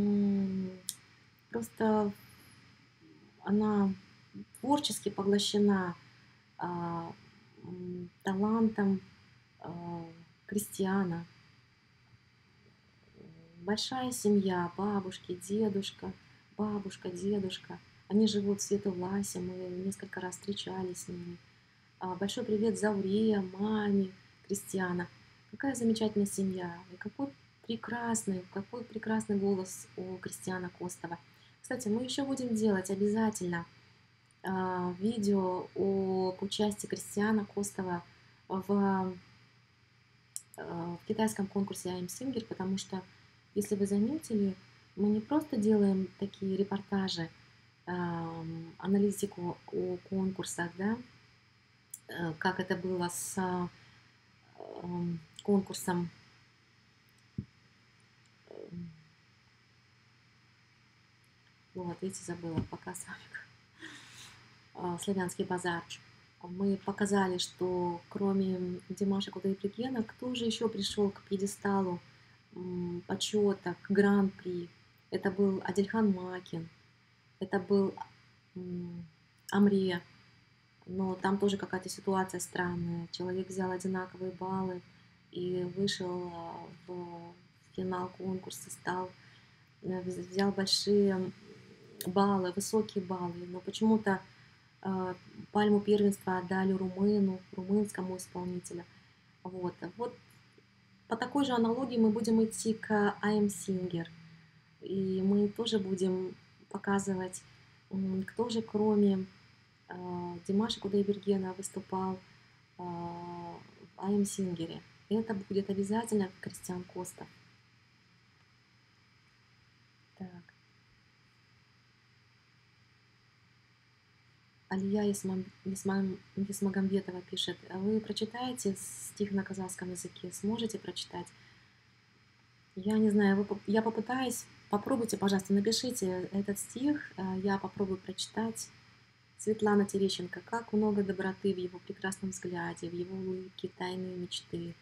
[SPEAKER 1] просто она творчески поглощена талантом Кристиана. Большая семья, бабушка, дедушка. Они живут в Световласе, мы несколько раз встречались с ними. Большой привет Зауре, маме Кристиана. Какая замечательная семья. И какой прекрасный голос у Кристиана Костова. Кстати, мы еще будем делать обязательно видео об участии Кристиана Костова в китайском конкурсе I Am Singer, потому что, если вы заметили, мы не просто делаем такие репортажи, аналитику о конкурсах, да, как это было с конкурсом вот, видите, забыла пока с вами «Славянский базар». Мы показали, что кроме Димаша Кудайбергена, кто же еще пришел к пьедесталу почета, к гран-при? Это был Адельхан Макин, это был Амре, но там тоже какая-то ситуация странная. Человек взял одинаковые баллы и вышел в финал конкурса, взял большие баллы, высокие баллы, но почему-то пальму первенства отдали румынскому исполнителю. Вот по такой же аналогии мы будем идти к I Am Singer. И мы тоже будем показывать, кто же кроме Димаша Кудайбергена выступал в I Am Singer. Это будет обязательно Кристиан Костов. Так. Алия Исмагамбетова пишет: вы прочитаете стих на казахском языке? Сможете прочитать? Я не знаю, я попытаюсь. Попробуйте, пожалуйста, напишите этот стих, я попробую прочитать. Светлана Терещенко: как много доброты в его прекрасном взгляде, в его улыбке, тайные мечты.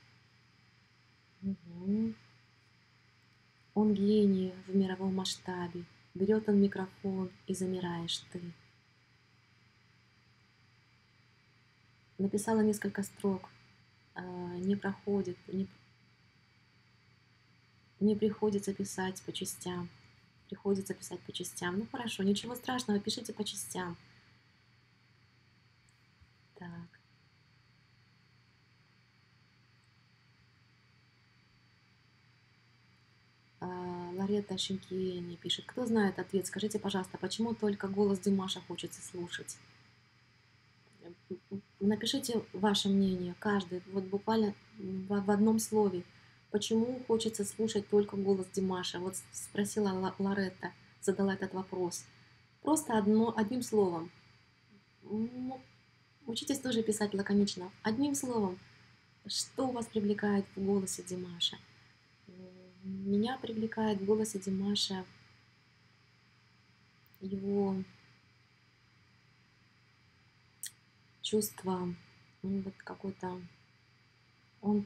[SPEAKER 1] Угу. Он гений в мировом масштабе. Берет он микрофон, и замираешь ты. Написала несколько строк. Не проходит, не приходится писать по частям. Приходится писать по частям. Ну хорошо, ничего страшного, пишите по частям. Так. Ларета Шенкиени пишет: кто знает ответ, скажите, пожалуйста, почему только голос Димаша хочется слушать? Напишите ваше мнение, каждый, вот буквально в одном слове. Почему хочется слушать только голос Димаша? Вот спросила Лоретта, задала этот вопрос. Просто одним словом. м, учитесь тоже писать лаконично. Одним словом, что вас привлекает в голосе Димаша? Меня привлекает в голосе Димаша его чувство, ну, вот какой-то, он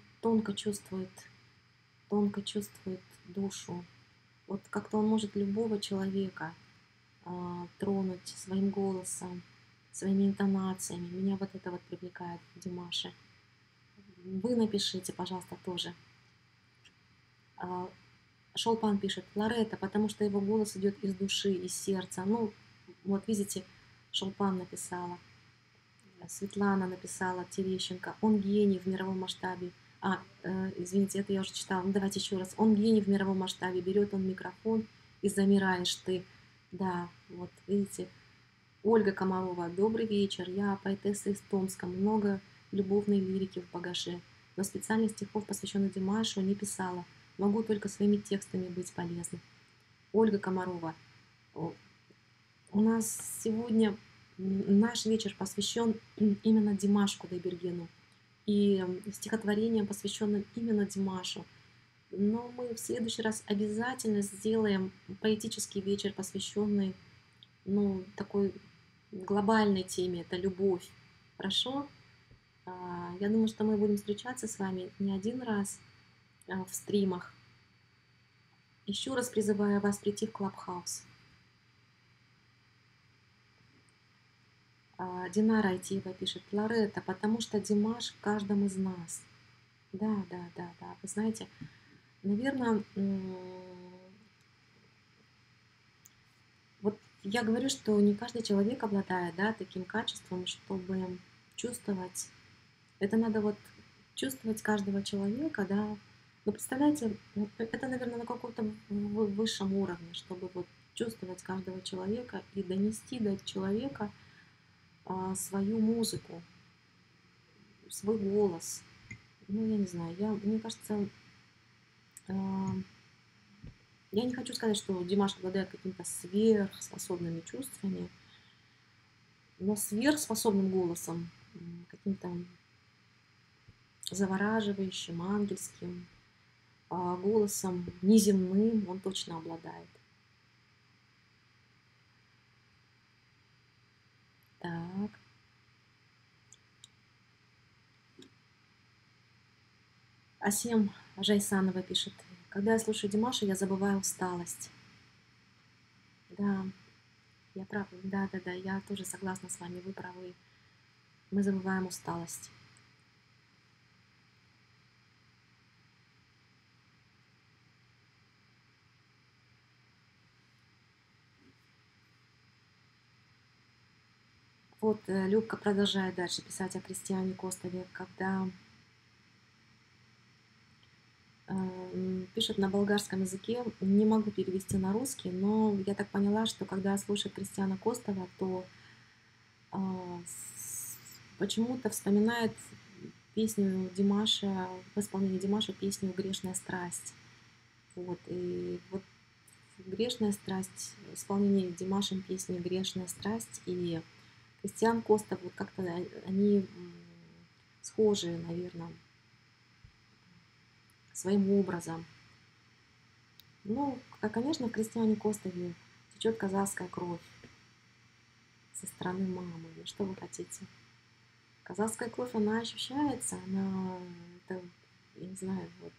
[SPEAKER 1] тонко чувствует душу. Вот как-то он может любого человека тронуть своим голосом, своими интонациями. Меня вот это вот привлекает в Димаше. Вы напишите, пожалуйста, тоже. А, Шолпан пишет, Лоретта, потому что его голос идет из души, из сердца. Ну, вот видите, Шолпан написала, Светлана написала, Терещенко. Он гений в мировом масштабе. Извините, это я уже читала. Ну, давайте еще раз. Он гений в мировом масштабе. Берет он микрофон и замираешь ты. Да, вот видите. Ольга Комарова. Добрый вечер. Я поэтесса из Томска. Много любовной лирики в багаже. Но специальных стихов, посвященных Димашу, не писала. Могу только своими текстами быть полезна. Ольга Комарова. У нас сегодня наш вечер посвящен именно Димашу Кудайбергену и стихотворениям, посвященным именно Димашу. Но мы в следующий раз обязательно сделаем поэтический вечер, посвященный, ну, такой глобальной теме, это любовь. Хорошо? Я думаю, что мы будем встречаться с вами не один раз в стримах. Еще раз призываю вас прийти в Клабхаус. Динара Айтиева пишет, Лоретта, потому что Димаш в каждом из нас. Да, да, да, да. Вы знаете, наверное, вот я говорю, что не каждый человек обладает, да, таким качеством, чтобы чувствовать. Это надо вот чувствовать каждого человека, да. Но представляете, вот это, наверное, на каком-то высшем уровне, чтобы вот чувствовать каждого человека и донести до человека свою музыку, свой голос. Ну, я не знаю, мне кажется, а, я не хочу сказать, что Димаш обладает какими-то сверхспособными чувствами, но сверхспособным голосом, каким-то завораживающим, ангельским, голосом неземным он точно обладает. Так. Асем Жайсанова пишет, когда я слушаю Димаша, я забываю усталость. Да, я прав. Да, да, да, я тоже согласна с вами, вы правы. Мы забываем усталость. Вот Любка продолжает дальше писать о Кристиане Костове, когда пишет на болгарском языке, не могу перевести на русский, но я так поняла, что когда слушает Кристиана Костова, то почему-то вспоминает песню Димаша, в исполнении Димаша песню «Грешная страсть». Вот, и вот «Грешная страсть», в исполнении Димашем песни «Грешная страсть» и Кристиан Костов, вот как-то они схожи, наверное, своим образом. Ну, конечно, в Кристиане Костове течет казахская кровь со стороны мамы. Ну, что вы хотите? Казахская кровь, она ощущается, она, это, я не знаю, вот,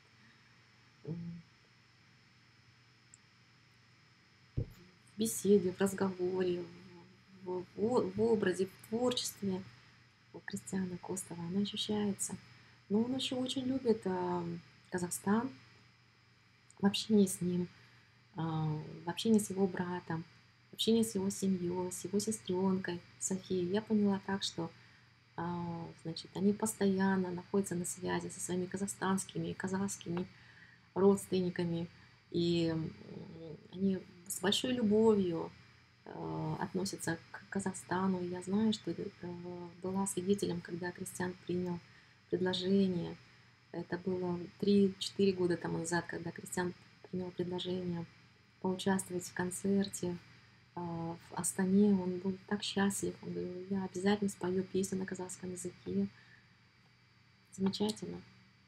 [SPEAKER 1] в беседе, в разговоре, в образе, в творчестве у Кристиана Костова, она ощущается. Но он еще очень любит Казахстан, в общении с ним, в общении с его братом, в общении с его семьей, с его сестренкой Софией. Я поняла так, что значит, они постоянно находятся на связи со своими казахстанскими и казахскими родственниками. И они с большой любовью относятся к Казахстану. И я знаю, что была свидетелем, когда Кристиан принял предложение. Это было 3-4 года тому назад, когда Кристиан принял предложение поучаствовать в концерте в Астане, он был так счастлив, он говорил: я обязательно спою песню на казахском языке. Замечательно.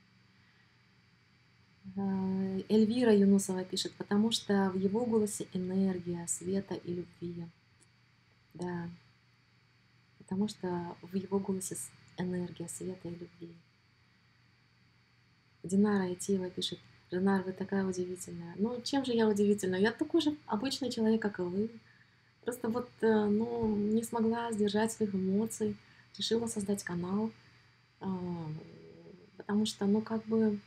[SPEAKER 1] Эльвира Юнусова пишет: потому что в его голосе энергия света и любви. Да, потому что в его голосе энергия света и любви. Динара Итиева пишет: Жанар, вы такая удивительная. Ну, чем же я удивительная? Я такой же обычный человек, как и вы. Просто вот, ну, не смогла сдержать своих эмоций, решила создать канал, а, потому что, ну, как бы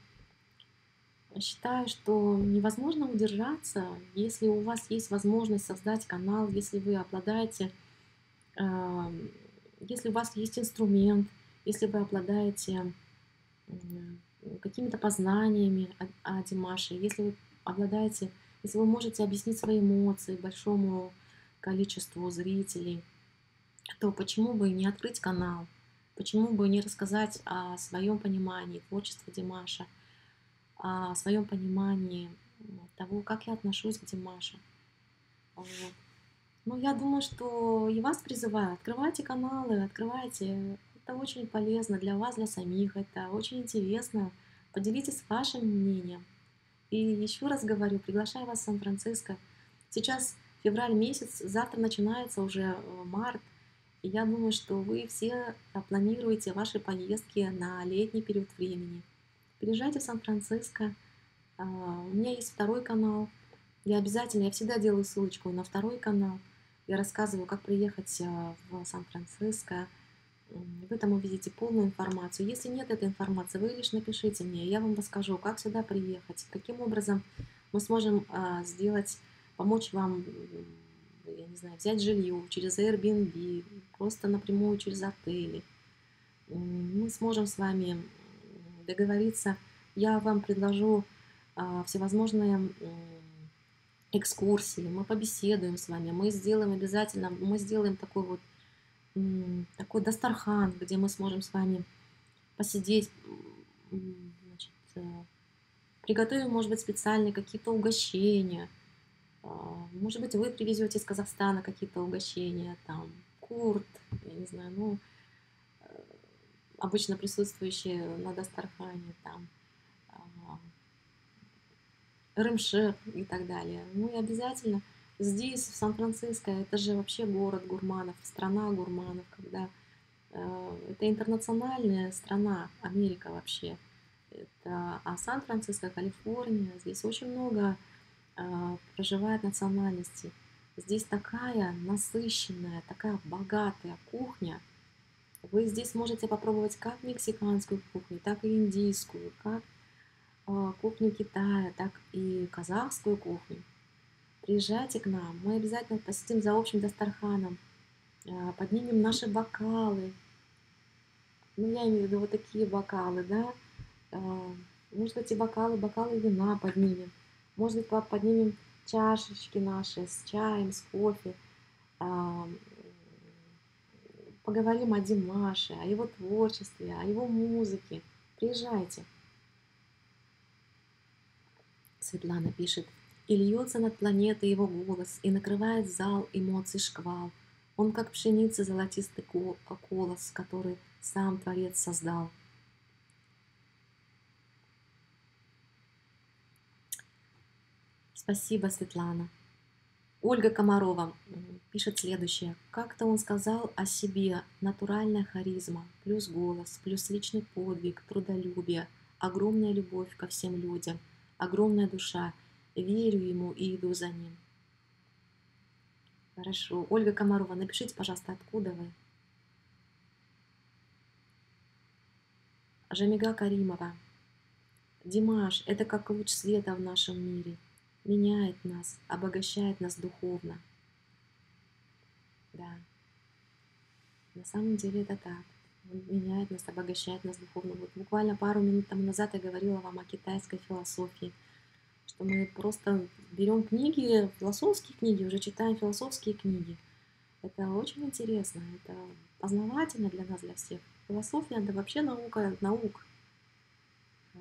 [SPEAKER 1] считаю, что невозможно удержаться, если у вас есть возможность создать канал, если вы обладаете, а, если у вас есть инструмент, если вы обладаете какими-то познаниями о Димаше, если вы обладаете, если вы можете объяснить свои эмоции большому количеству зрителей, то почему бы не открыть канал? Почему бы не рассказать о своем понимании творчества Димаша, о своем понимании того, как я отношусь к Димашу? Вот. Ну, я думаю, что и вас призываю: открывайте каналы, открывайте. Это очень полезно для вас, для самих, это очень интересно. Поделитесь вашим мнением. И еще раз говорю, приглашаю вас в Сан-Франциско. Сейчас февраль месяц, завтра начинается уже март. И я думаю, что вы все планируете ваши поездки на летний период времени. Приезжайте в Сан-Франциско. У меня есть второй канал. Я всегда делаю ссылочку на второй канал. Я рассказываю, как приехать в Сан-Франциско. Вы там увидите полную информацию. Если нет этой информации, вы лишь напишите мне, я вам расскажу, как сюда приехать, каким образом мы сможем сделать, помочь вам, я не знаю, взять жилье через Airbnb, просто напрямую через отели. Мы сможем с вами договориться. Я вам предложу всевозможные экскурсии, мы побеседуем с вами, мы сделаем обязательно, мы сделаем такой вот такой дастархан, где мы сможем с вами посидеть, значит, приготовим, может быть, специальные какие-то угощения. Может быть, вы привезете из Казахстана какие-то угощения, там, курт, я не знаю, ну, обычно присутствующие на дастархане, там, рымшек и так далее. Ну и обязательно здесь, в Сан-Франциско, это же вообще город гурманов, страна гурманов, когда это интернациональная страна, Америка вообще. Это, а Сан-Франциско, Калифорния, здесь очень много проживает национальностей. Здесь такая насыщенная, такая богатая кухня. Вы здесь можете попробовать как мексиканскую кухню, так и индийскую, как кухню Китая, так и казахскую кухню. Приезжайте к нам, мы обязательно посидим за общим дастарханом, поднимем наши бокалы. Ну, я имею в виду вот такие бокалы, да. Может быть, и бокалы вина поднимем. Может быть, поднимем чашечки наши с чаем, с кофе. А, Поговорим о Димаше, о его творчестве, о его музыке. Приезжайте. Светлана пишет: и льется над планетой его голос, и накрывает зал эмоций шквал. Он как пшеница золотистый колос, который сам Творец создал. Спасибо, Светлана. Ольга Комарова пишет следующее. Как-то он сказал о себе: натуральная харизма, плюс голос, плюс личный подвиг, трудолюбие, огромная любовь ко всем людям, огромная душа. Верю ему и иду за ним. Хорошо. Ольга Комарова, напишите, пожалуйста, откуда вы. Жамига Каримова. Димаш — это как луч света в нашем мире. Меняет нас, обогащает нас духовно. Да, на самом деле это так. Он меняет нас, обогащает нас духовно. Вот буквально пару минут тому назад я говорила вам о китайской философии, что мы просто берем книги, философские книги, уже читаем философские книги. Это очень интересно, это познавательно для нас, для всех. Философия — это вообще наука наук. А,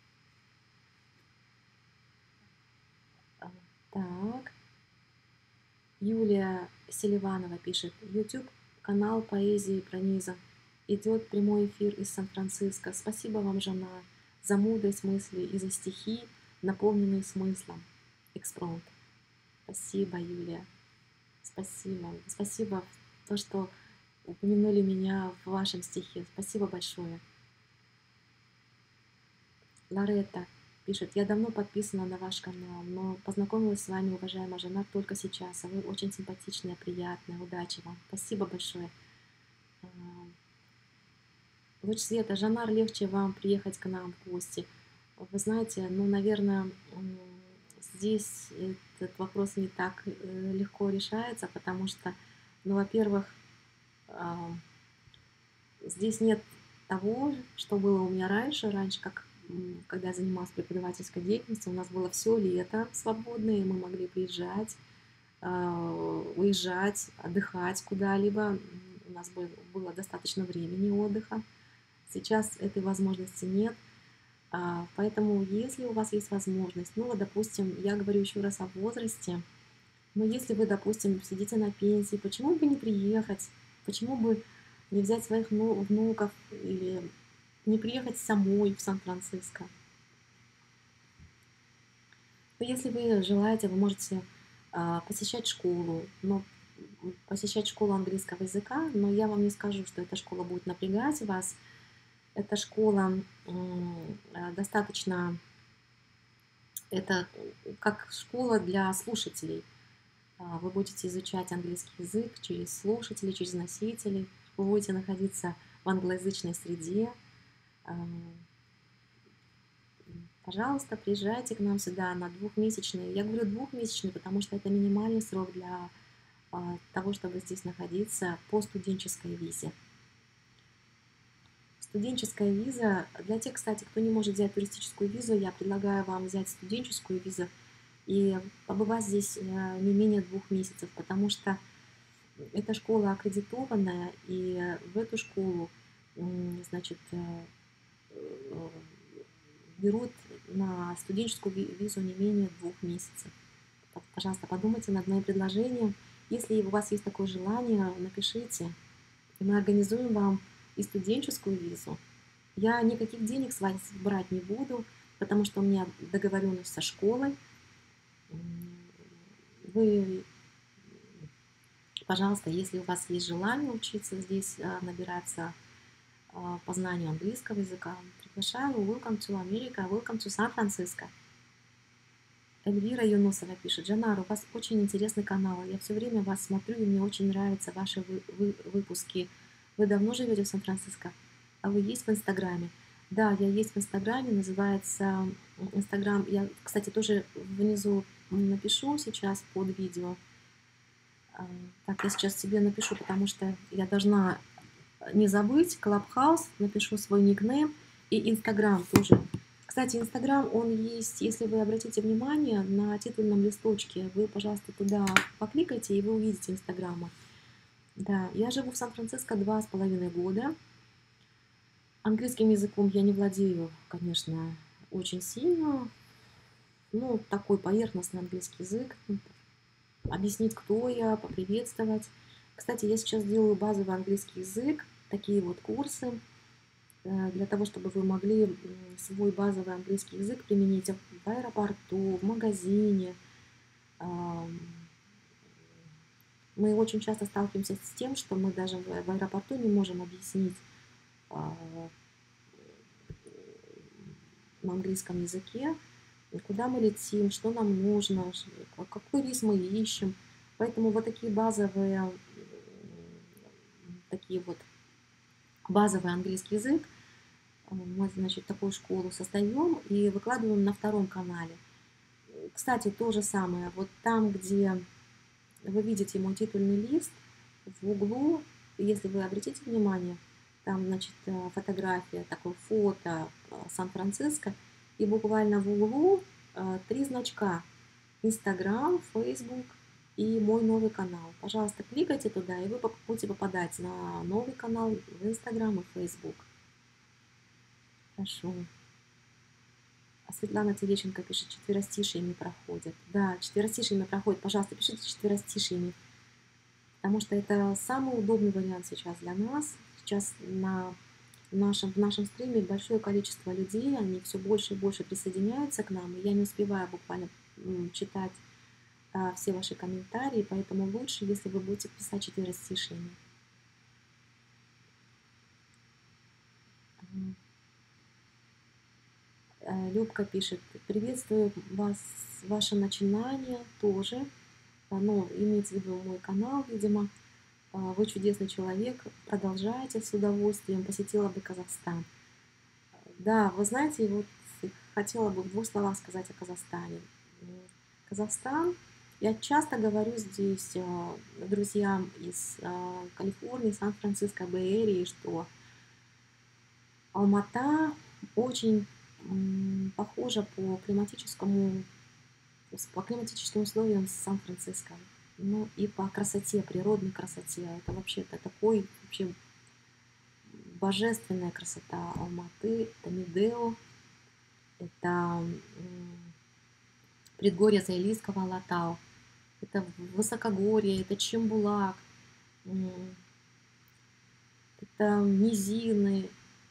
[SPEAKER 1] а, Так, Юлия Селиванова пишет: YouTube канал поэзии пронизан. Идет прямой эфир из Сан-Франциско. Спасибо вам, жена, за мудрость мысли и за стихи, наполненные смыслом. Экспромт. Спасибо, Юлия. Спасибо. Спасибо за то, что упомянули меня в вашем стихе. Спасибо большое. Лоретта пишет: я давно подписана на ваш канал, но познакомилась с вами, уважаемая жена, только сейчас. А вы очень симпатичная, приятная. Удачи вам. Спасибо большое. Луч света, Жанар, легче вам приехать к нам в гости. Вы знаете, ну, наверное, здесь этот вопрос не так легко решается, потому что, ну, во-первых, здесь нет того, что было у меня раньше. Раньше, как когда я занималась преподавательской деятельностью, у нас было все лето свободное, и мы могли приезжать, уезжать, отдыхать куда-либо. У нас было достаточно времени отдыха. Сейчас этой возможности нет. Поэтому, если у вас есть возможность, ну вот, допустим, я говорю еще раз о возрасте, но если вы, допустим, сидите на пенсии, почему бы не приехать, почему бы не взять своих внуков или не приехать самой в Сан-Франциско? Но если вы желаете, вы можете посещать школу, посещать школу английского языка, но я вам не скажу, что эта школа будет напрягать вас. Эта школа достаточно, это как школа для слушателей. Вы будете изучать английский язык через слушателей, через носителей. Вы будете находиться в англоязычной среде. Пожалуйста, приезжайте к нам сюда на двухмесячный. Я говорю двухмесячный, потому что это минимальный срок для того, чтобы здесь находиться по студенческой визе. Студенческая виза, для тех, кстати, кто не может взять туристическую визу, я предлагаю вам взять студенческую визу и побывать здесь не менее 2 месяцев, потому что эта школа аккредитованная, и в эту школу, значит, берут на студенческую визу не менее 2 месяцев. Пожалуйста, подумайте над моим предложением. Если у вас есть такое желание, напишите, и мы организуем вам и студенческую визу. Я никаких денег с вас брать не буду, потому что у меня договоренность со школой. Вы, пожалуйста, если у вас есть желание учиться здесь, набираться по знанию английского языка, приглашаю. Welcome to America, welcome to San Francisco. Эльвира Юнусова пишет: Жанар, у вас очень интересный канал. Я все время вас смотрю, и мне очень нравятся ваши выпуски. Вы давно живете в Сан-Франциско? А вы есть в Инстаграме? Да, я есть в Инстаграме, называется Инстаграм. Я, кстати, тоже внизу напишу сейчас под видео. Так, я сейчас себе напишу, потому что я должна не забыть. Clubhouse, напишу свой никнейм, и Инстаграм тоже. Кстати, Инстаграм, он есть, если вы обратите внимание, на титульном листочке. Вы, пожалуйста, туда покликайте, и вы увидите Инстаграма. Да, я живу в Сан-Франциско 2,5 года. Английским языком я не владею, конечно, очень сильно. Ну, такой поверхностный английский язык. Объяснить, кто я, поприветствовать. Кстати, я сейчас делаю базовый английский язык, такие вот курсы, для того, чтобы вы могли свой базовый английский язык применить в аэропорту, в магазине. Мы очень часто сталкиваемся с тем, что мы даже в аэропорту не можем объяснить на английском языке, куда мы летим, что нам нужно, какой рейс мы ищем. Поэтому вот такие базовый английский язык мы, значит, такую школу создаем и выкладываем на втором канале. Кстати, то же самое, вот там, где вы видите мой титульный лист, в углу, если вы обратите внимание, там, значит, фотография, такое фото Сан-Франциско, и буквально в углу 3 значка: Инстаграм, Фейсбук и мой новый канал. Пожалуйста, кликайте туда, и вы будете попадать на новый канал в Инстаграм и Фейсбук. Хорошо. Светлана Телеченко пишет, четверостишиями проходят. Да, четверостишиями проходят. Пожалуйста, пишите четверостишиями, потому что это самый удобный вариант сейчас для нас. Сейчас в нашем стриме большое количество людей, они все больше и больше присоединяются к нам, и я не успеваю буквально читать все ваши комментарии, поэтому лучше, если вы будете писать четверостишиями. Любка пишет, приветствую вас, ваше начинание тоже. Ну, имеется в виду мой канал, видимо. Вы чудесный человек, продолжайте с удовольствием, посетила бы Казахстан. Да, вы знаете, вот хотела бы в двух словах сказать о Казахстане. Казахстан, я часто говорю здесь друзьям из Калифорнии, Сан-Франциско, Бэй-Эрии, что Алмата очень похожа по климатическим условиям с Сан-Франциско. Ну и по красоте, природной красоте. Это вообще-то такой вообще божественная красота Алматы. Это Медео, это предгорье Заилийского Алатау, это высокогорье, это Чембулак, это низины,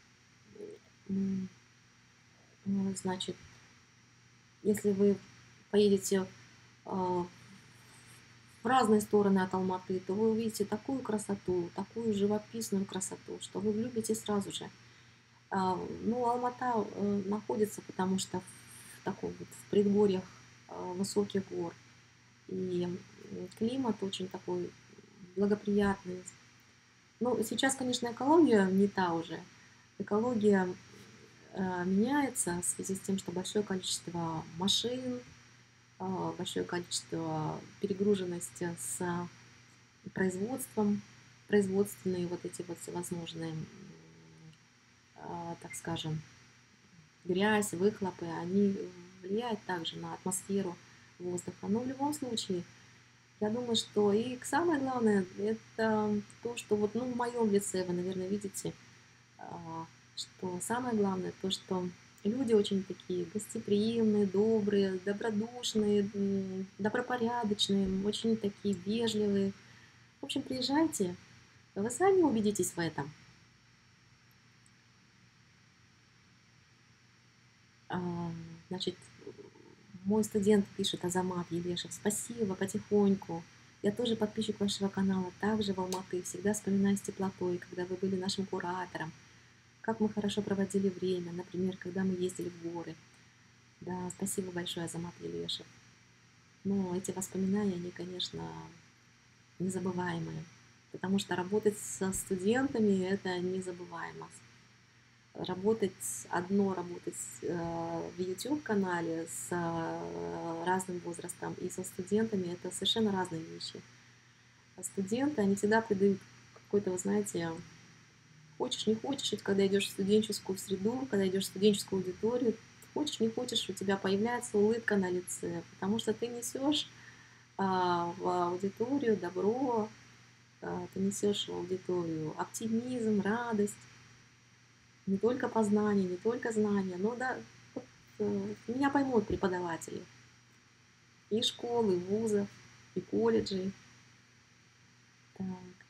[SPEAKER 1] значит, если вы поедете в разные стороны от Алматы, то вы увидите такую красоту, такую живописную красоту, что вы влюбитесь сразу же. Ну, Алмата находится, потому что в таком вот в предгорьях высоких гор. И климат очень такой благоприятный. Ну, сейчас, конечно, экология не та уже. Экология меняется в связи с тем, что большое количество машин, большое количество перегруженности с производством, производственные вот эти вот всевозможные, так скажем, грязь, выхлопы, они влияют также на атмосферу воздуха. Но в любом случае, я думаю, что и самое главное, это то, что вот, ну, в моем лице вы, наверное, видите, что самое главное, то, что люди очень такие гостеприимные, добрые, добродушные, добропорядочные, очень такие вежливые. В общем, приезжайте, вы сами убедитесь в этом. Значит, мой студент пишет, Азамат Елешев, спасибо, потихоньку. Я тоже подписчик вашего канала, также в Алматы, всегда вспоминаю с теплотой, когда вы были нашим куратором, как мы хорошо проводили время, например, когда мы ездили в горы. Да, спасибо большое, Азамат Елешев. Но эти воспоминания, они, конечно, незабываемые, потому что работать со студентами – это незабываемо. Работать в YouTube-канале с разным возрастом и со студентами – это совершенно разные вещи. Студенты, они всегда придают какой-то, вы знаете, хочешь, не хочешь, ведь когда идешь в студенческую среду, когда идешь в студенческую аудиторию, хочешь, не хочешь, у тебя появляется улыбка на лице, потому что ты несешь в аудиторию добро, ты несешь в аудиторию оптимизм, радость, не только познание, не только знания, но да, вот, меня поймут преподаватели и школы, и вузов, и колледжей. Так.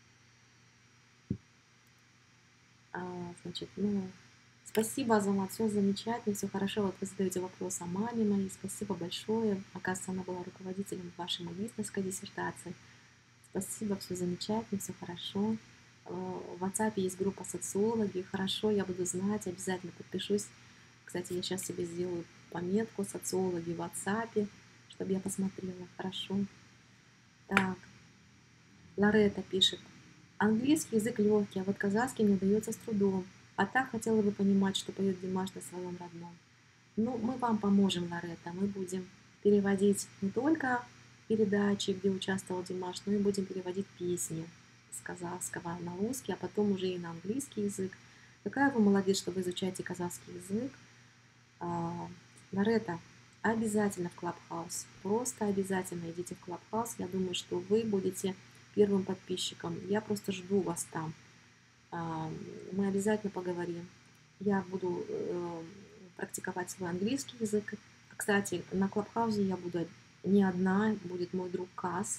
[SPEAKER 1] Значит, ну, спасибо, Азамат, все замечательно, все хорошо. Вот вы задаете вопрос о маме моей, спасибо большое. Оказывается, она была руководителем вашей магистерской диссертации. Спасибо, все замечательно, все хорошо. В WhatsApp есть группа социологи, хорошо, я буду знать, обязательно подпишусь. Кстати, я сейчас себе сделаю пометку социологи в WhatsApp, чтобы я посмотрела, хорошо. Так, Лорета пишет. Английский язык легкий, а вот казахский мне дается с трудом. А так хотела бы понимать, что поет Димаш на своем родном. Ну, мы вам поможем, Лорета. Мы будем переводить не только передачи, где участвовал Димаш, но и будем переводить песни с казахского на русский, а потом уже и на английский язык. Какая вы молодец, что вы изучаете казахский язык. Лорета, обязательно в Клабхаус. Просто обязательно идите в Клабхаус. Я думаю, что вы будете первым подписчиком. Я просто жду вас там. Мы обязательно поговорим. Я буду практиковать свой английский язык. Кстати, на Клабхаусе я буду не одна, будет мой друг Кас.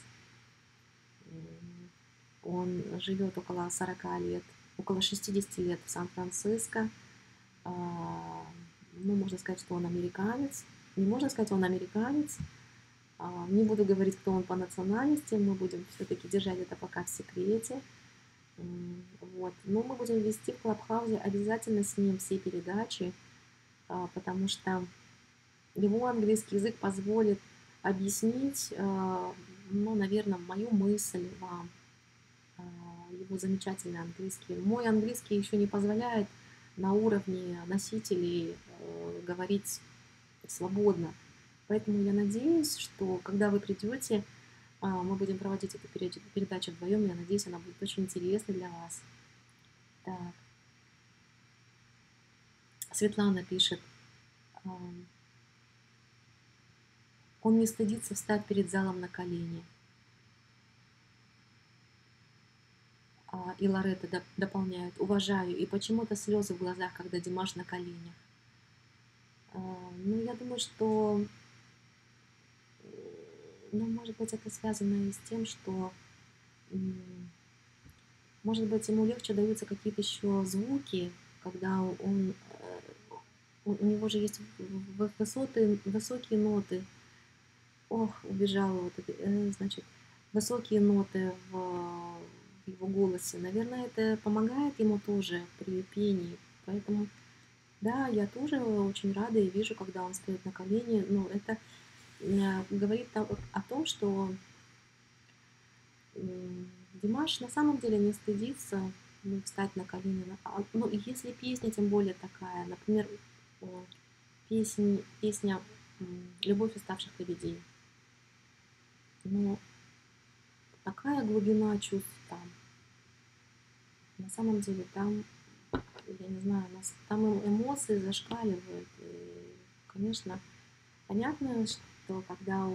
[SPEAKER 1] Он живет около 40 лет, около 60 лет в Сан-Франциско. Ну, можно сказать, что он американец. Не можно сказать, он американец. Не буду говорить, кто он по национальности. Мы будем все-таки держать это пока в секрете. Вот. Но мы будем вести в Клабхаусе обязательно с ним все передачи, потому что его английский язык позволит объяснить, ну, наверное, мою мысль вам. Его замечательный английский. Мой английский еще не позволяет на уровне носителей говорить свободно. Поэтому я надеюсь, что когда вы придете, мы будем проводить эту передачу вдвоем. Я надеюсь, она будет очень интересной для вас. Так. Светлана пишет. Он не стыдится встать перед залом на колени. И Лоретта дополняет. Уважаю. И почему-то слезы в глазах, когда Димаш на коленях. Ну, я думаю, что, ну, может быть, это связано и с тем, что, может быть, ему легче даются какие-то еще звуки, когда у него же есть высокие ноты. Ох, убежала вот это, значит, высокие ноты в его голосе. Наверное, это помогает ему тоже при пении. Поэтому, да, я тоже очень рада и вижу, когда он стоит на колени. Ну, это говорит о том, что Димаш на самом деле не стыдится встать на колени. Ну, и если песня, тем более такая, например, песня «Любовь уставших лебедей». Но такая глубина чувств там. На самом деле там, я не знаю, там эмоции зашкаливают. И, конечно, понятно, что когда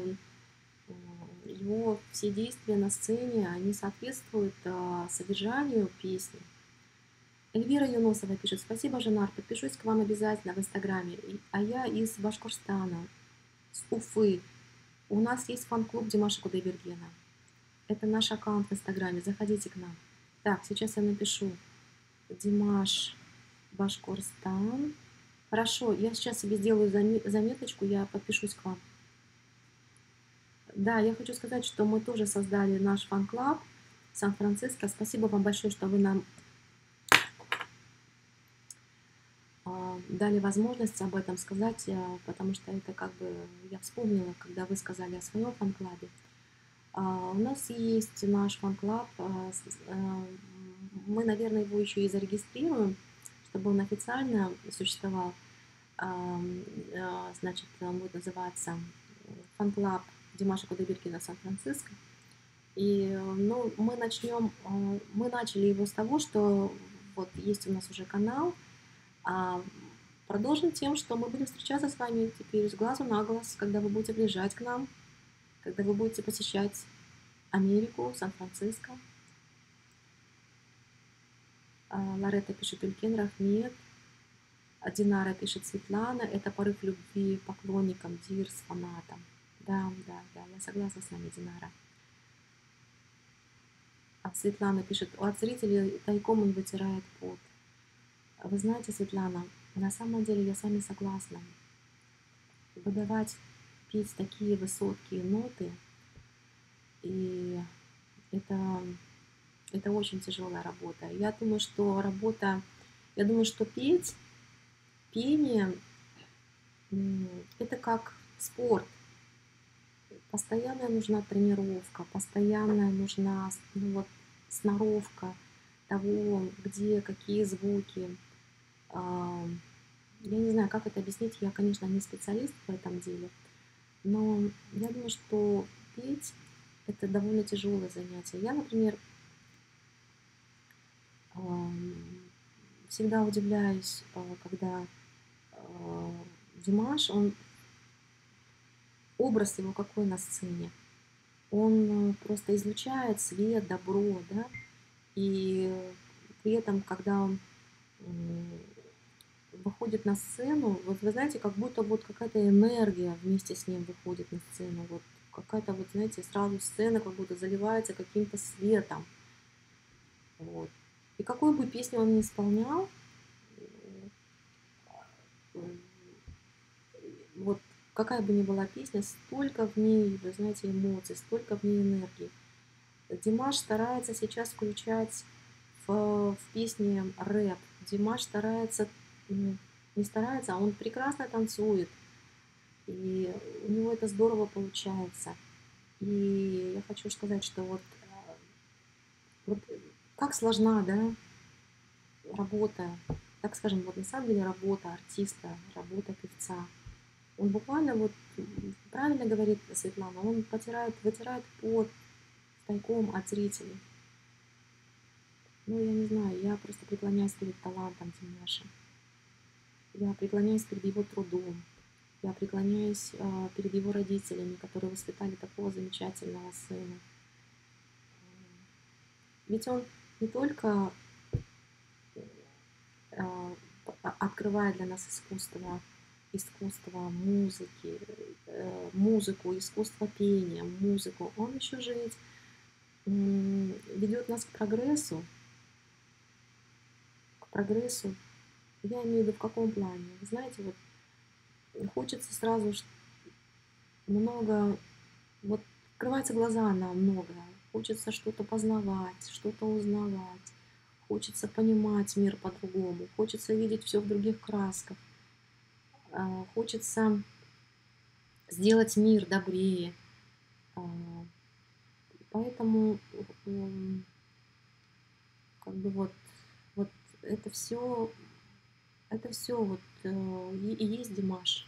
[SPEAKER 1] его все действия на сцене, они соответствуют содержанию песни. Эльвира Юнусова пишет: спасибо, Жанар, подпишусь к вам обязательно в Инстаграме. А я из Башкортостана, с Уфы. У нас есть фан-клуб Димаша Кудайбергена. Это наш аккаунт в Инстаграме, заходите к нам. Так, сейчас я напишу Димаш Башкортостан. Хорошо, я сейчас себе сделаю заметочку, я подпишусь к вам. Да, я хочу сказать, что мы тоже создали наш фан-клуб Сан-Франциско. Спасибо вам большое, что вы нам дали возможность об этом сказать, потому что это как бы я вспомнила, когда вы сказали о своем фан-клубе. У нас есть наш фан-клуб. Мы, наверное, его еще и зарегистрируем, чтобы он официально существовал. Значит, он будет называться фан-клуб Димаша Кудайбергена Сан-Франциско. И ну, мы начали его с того, что вот есть у нас уже канал. Продолжим тем, что мы будем встречаться с вами теперь с глазу на глаз, когда вы будете приезжать к нам, когда вы будете посещать Америку, Сан-Франциско. Лоретта пишет Улькен Рахмет. Динара пишет Светлана. Это порыв любви поклонникам, Дир с фанатом. Да, я согласна с вами, Динара. Светлана пишет: от зрителей тайком он вытирает пот. Вы знаете, Светлана, на самом деле я с вами согласна. Петь такие высокие ноты, и это очень тяжелая работа. Я думаю, что пение, это как спорт. Постоянная нужна тренировка, постоянная нужна сноровка того, где какие звуки. Я не знаю, как это объяснить. Я, конечно, не специалист в этом деле, но я думаю, что петь — это довольно тяжелое занятие. Я, например, всегда удивляюсь, когда Димаш, образ его какой на сцене. Он просто излучает свет, добро, да, и при этом, когда он выходит на сцену, вот вы знаете, как будто вот какая-то энергия вместе с ним выходит на сцену. Вот какая-то, вот знаете, сразу сцена как будто заливается каким-то светом. Вот. И какую бы песню он ни исполнял, м, вот какая бы ни была песня, столько в ней, вы знаете, эмоций, столько в ней энергии. Димаш старается сейчас включать в песни рэп. Димаш старается, не старается, а он прекрасно танцует. И у него это здорово получается. И я хочу сказать, что вот как сложна, да, работа, так скажем, вот на самом деле работа артиста, работа певца. Он буквально вот, правильно говорит Светлана, он вытирает пот тайком от зрителей. Ну, я не знаю, я просто преклоняюсь перед талантом Димаша. Я преклоняюсь перед его трудом. Я преклоняюсь перед его родителями, которые воспитали такого замечательного сына. Ведь он не только а, открывает для нас искусство музыки, музыку, искусство пения, музыку. Он еще же ведь ведет нас к прогрессу, к прогрессу. Я имею в виду в каком плане? Вы знаете, вот хочется сразу много, вот открываются глаза на многое. Хочется что-то познавать, что-то узнавать. Хочется понимать мир по-другому. Хочется видеть все в других красках. Хочется сделать мир добрее. А, Поэтому как бы вот это все вот и есть Димаш.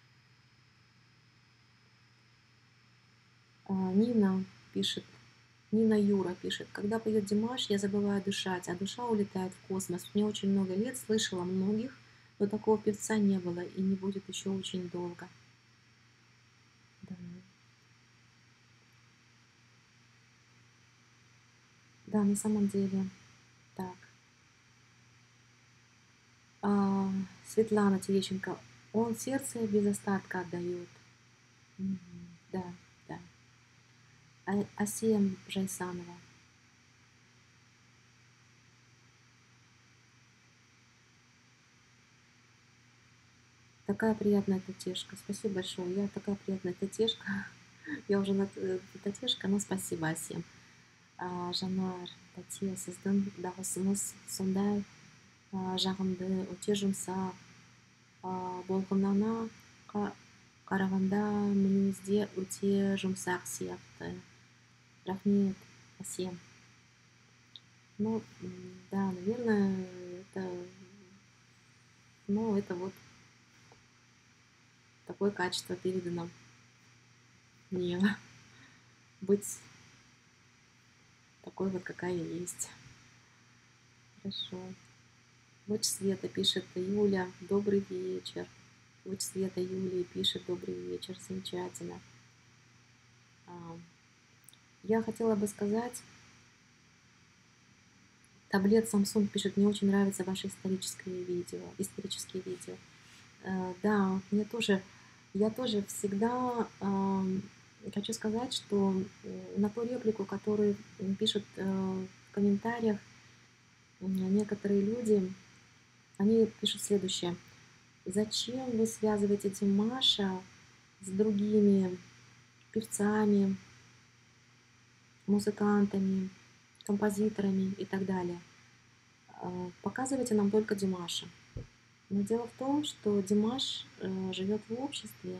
[SPEAKER 1] Нина пишет, Нина Юра пишет: когда поет Димаш, я забываю дышать, а душа улетает в космос. Мне очень много лет, слышала многих, но такого певца не было и не будет еще очень долго. Да, да, на самом деле так. Светлана Терещенко: он сердце без остатка отдает. Да, да. Асия Жайсанова: такая приятная татешка. Спасибо большое. Я такая приятная татешка. Я уже татешка, но спасибо, Асия. Жанар Тати сіздің дауысыңыз сондай жағымды, өте жұмсақ, болғанына қарағанда мінезде өте жұмсақ сияқты. Рахмет, Асия. Ну, да, наверное, это вот такое качество передано мне. Быть такой вот, какая я есть. Хорошо. Луч света пишет Юля: добрый вечер. Луч света Юлии пишет: добрый вечер. Замечательно. Я хотела бы сказать, таблет Samsung пишет: мне очень нравятся ваши исторические видео. Да, я тоже всегда хочу сказать, что на ту реплику, которую пишут в комментариях некоторые люди, они пишут следующее: зачем вы связываете Димаша с другими певцами, музыкантами, композиторами и так далее? Показывайте нам только Димаша. Но дело в том, что Димаш живет в обществе.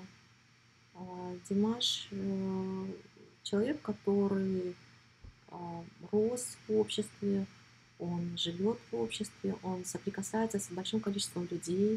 [SPEAKER 1] Димаш человек, который рос в обществе, он живет в обществе, он соприкасается с большим количеством людей.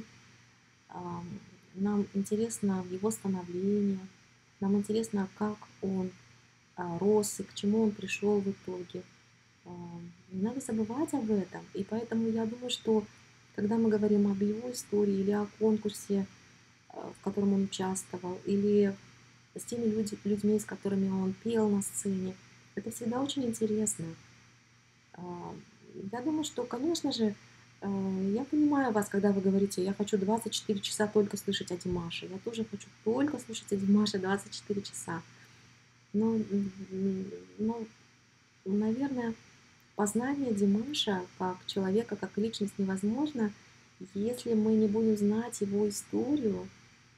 [SPEAKER 1] Нам интересно его становление, нам интересно, как он рос и к чему он пришел в итоге. Не надо забывать об этом. И поэтому я думаю, что когда мы говорим об его истории или о конкурсе, в котором он участвовал, или с теми людьми, с которыми он пел на сцене, это всегда очень интересно. Я думаю, что, конечно же, Я понимаю вас, когда вы говорите: "Я хочу 24 часа только слышать о Димаше". Я тоже хочу только слушать о Димаше 24 часа. Но, ну, наверное, познание Димаша как человека, как личность невозможно, если мы не будем знать его историю,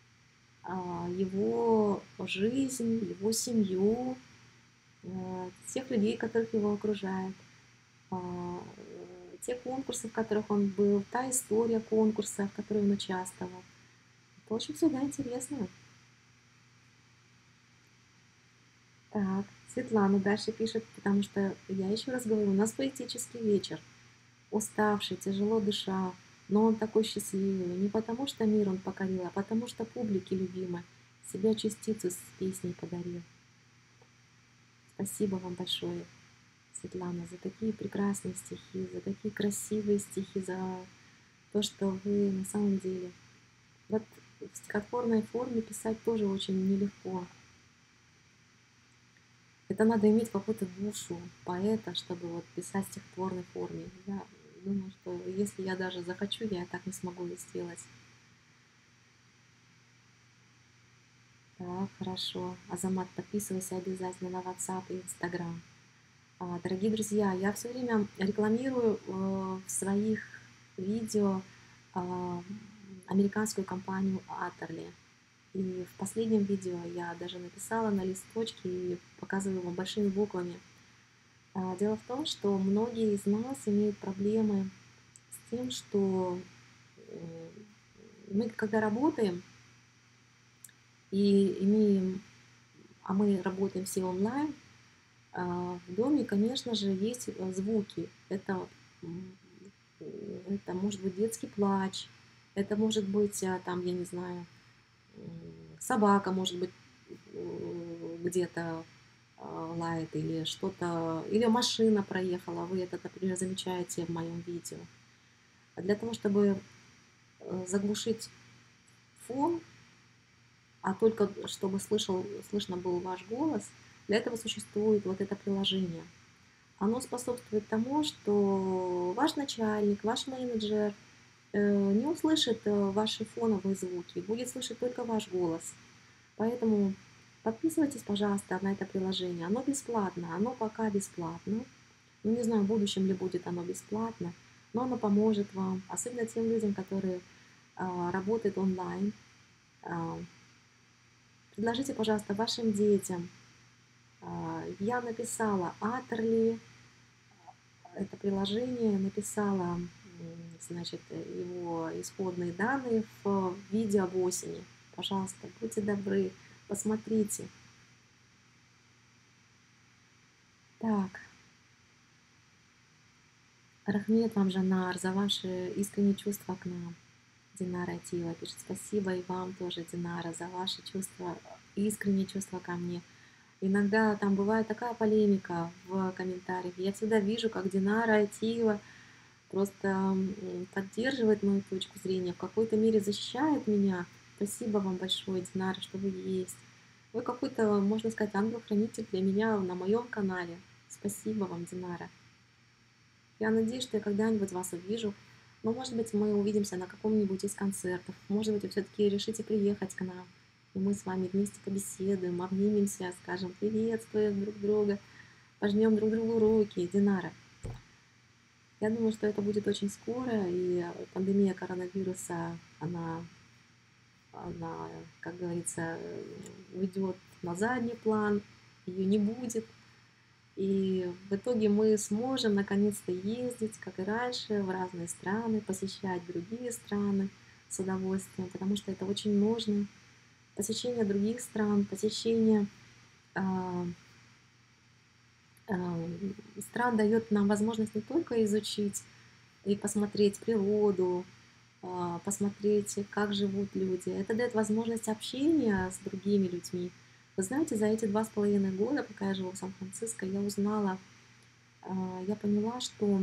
[SPEAKER 1] его жизнь, его семью, тех людей, которых его окружает, те конкурсы, в которых он был, та история конкурса, в которой он участвовал. Это очень всегда интересно. Так, Светлана дальше пишет, потому что я еще раз говорю, у нас поэтический вечер. Уставший, тяжело дыша, но он такой счастливый. Не потому что мир он покорил, а потому что публике любимой себя частицу с песней подарил. Спасибо вам большое, Светлана, за такие прекрасные стихи, за такие красивые стихи, за то, что вы на самом деле... Вот в стихотворной форме писать тоже очень нелегко. Это надо иметь какую-то душу поэта, чтобы вот писать в стихотворной форме. Я думаю, что если я даже захочу, я так не смогу это сделать. Так, хорошо. Азамат, подписывайся обязательно на WhatsApp и Instagram. Дорогие друзья, я все время рекламирую в своих видео а, американскую компанию Atterley. И в последнем видео я даже написала на листочке и показываю вам большими буквами. Дело в том, что многие из нас имеют проблемы с тем, что мы когда работаем и имеем, а мы работаем все онлайн, в доме, конечно же, есть звуки. М, это может быть детский плач, это может быть, там, я не знаю, собака, может быть, где-то лает или что-то, или машина проехала, вы это, например, замечаете в моем видео. Для того, чтобы заглушить фон, а только чтобы слышно был ваш голос, для этого существует вот это приложение. Оно способствует тому, что ваш начальник, ваш менеджер не услышит ваши фоновые звуки, будет слышать только ваш голос. Поэтому подписывайтесь, пожалуйста, на это приложение. Оно бесплатно, оно пока бесплатно. Ну, не знаю, в будущем ли будет оно бесплатно, но оно поможет вам, особенно тем людям, которые работают онлайн. А, Предложите, пожалуйста, вашим детям. Я написала Atterley, это приложение, написала, значит, его исходные данные в видео об осени. Пожалуйста, будьте добры, посмотрите. Так, Рахмет вам, Жанар, за ваши искренние чувства к нам. Динара Атиева пишет: спасибо и вам тоже, Динара, за ваши чувства, искренние чувства ко мне. Иногда там бывает такая полемика в комментариях. Я всегда вижу, как Динара Атиева просто поддерживает мою точку зрения, в какой-то мере защищает меня. Спасибо вам большое, Динара, что вы есть. Вы какой-то, можно сказать, ангел-хранитель для меня на моем канале. Спасибо вам, Динара. Я надеюсь, что я когда-нибудь вас увижу. Но, может быть, мы увидимся на каком-нибудь из концертов. Может быть, вы все-таки решите приехать к нам. И мы с вами вместе побеседуем, обнимемся, скажем приветствуем друг друга, пожмем друг другу руки. Динара, я думаю, что это будет очень скоро, и пандемия коронавируса, она, как говорится, уйдет на задний план, ее не будет. И в итоге мы сможем наконец-то ездить, как и раньше, в разные страны, посещать другие страны с удовольствием, потому что это очень нужно. Посещение других стран, посещение а, стран дает нам возможность не только изучить и посмотреть природу, посмотреть, как живут люди. Это дает возможность общения с другими людьми. Вы знаете, за эти 2,5 года, пока я живу в Сан-Франциско, я узнала, я поняла, что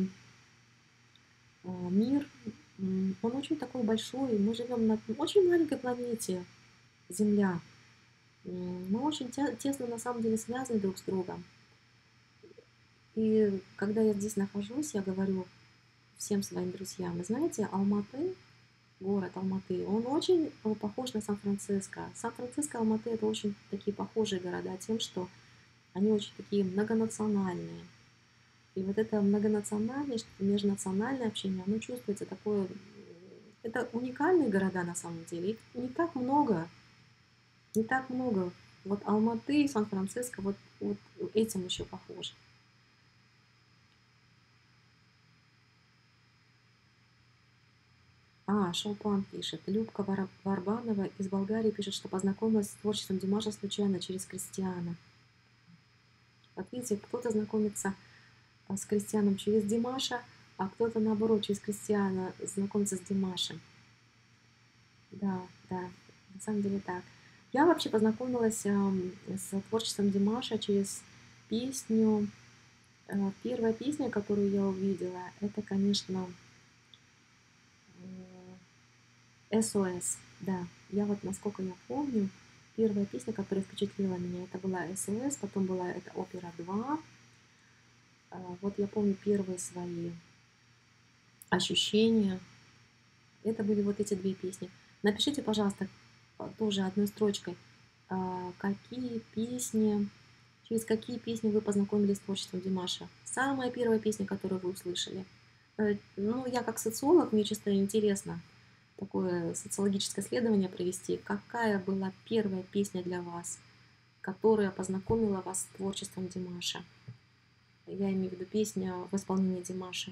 [SPEAKER 1] мир, он очень такой большой. Мы живем на очень маленькой планете Земля. Мы очень тесно на самом деле связаны друг с другом. И когда я здесь нахожусь, я говорю, всем своим друзьям. Вы знаете, Алматы, город Алматы, он очень похож на Сан-Франциско. Сан-Франциско и Алматы — это очень такие похожие города тем, что они очень такие многонациональные. И вот это многонациональность, межнациональное общение, оно чувствуется такое. Это уникальные города на самом деле. Их не так много, не так много. Вот Алматы и Сан-Франциско вот этим еще похожи. Шолпан пишет. Любка Варбанова из Болгарии пишет, что познакомилась с творчеством Димаша случайно через Кристиана. Вот видите, кто-то знакомится с Кристианом через Димаша, а кто-то, наоборот, через Кристиана знакомится с Димашем. Да, да, на самом деле так. Я вообще познакомилась с творчеством Димаша через песню. Первая песня, которую я увидела, это, конечно, SOS. Да, я вот, насколько я помню, первая песня, которая впечатлила меня, это была SOS, потом была это Опера 2. Вот я помню первые свои ощущения. Это были вот эти две песни. Напишите, пожалуйста, тоже одной строчкой, какие песни, через какие песни вы познакомились с творчеством Димаша. Самая первая песня, которую вы услышали. Ну, я как социолог, мне чисто интересно такое социологическое исследование провести. Какая была первая песня для вас, которая познакомила вас с творчеством Димаша? Я имею в виду песня в исполнении Димаша.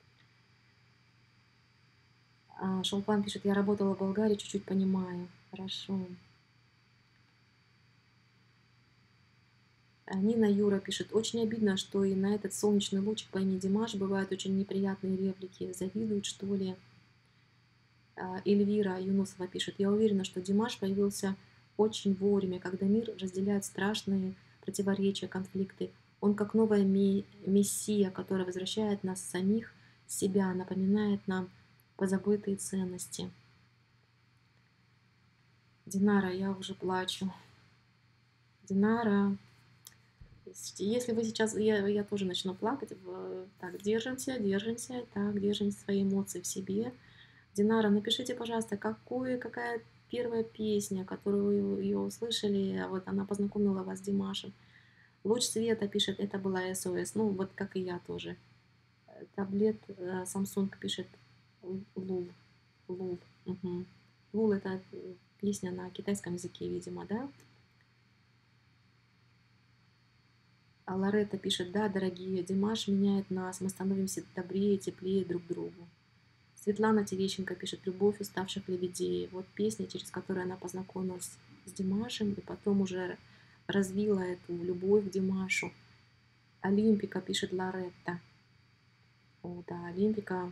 [SPEAKER 1] Шолпан пишет, я работала в Болгарии, чуть-чуть понимаю. Хорошо. Нина Юра пишет, очень обидно, что и на этот солнечный лучик по имени Димаш бывают очень неприятные реплики. Завидуют, что ли? Эльвира Юнусова пишет, я уверена, что Димаш появился очень вовремя, когда мир разделяет страшные противоречия, конфликты. Он как новая мессия, которая возвращает нас самих себя, напоминает нам позабытые ценности. Динара, я уже плачу. Динара, если вы сейчас, я тоже начну плакать. Так, держимся, держимся, так, держим свои эмоции в себе. Динара, напишите, пожалуйста, какая первая песня, которую вы ее услышали, а вот она познакомила вас с Димашем. Луч света пишет, это была СОС, ну вот как и я тоже. Таблет Samsung пишет Лул. Лул. Угу. Лул это песня на китайском языке, видимо, да? А Лоретта пишет, да, дорогие, Димаш меняет нас, мы становимся добрее, теплее друг другу. Светлана Терещенко пишет «Любовь уставших лебедей». Вот песня, через которую она познакомилась с Димашем и потом уже развила эту любовь к Димашу. Олимпика пишет Лоретта. О, да, Олимпика.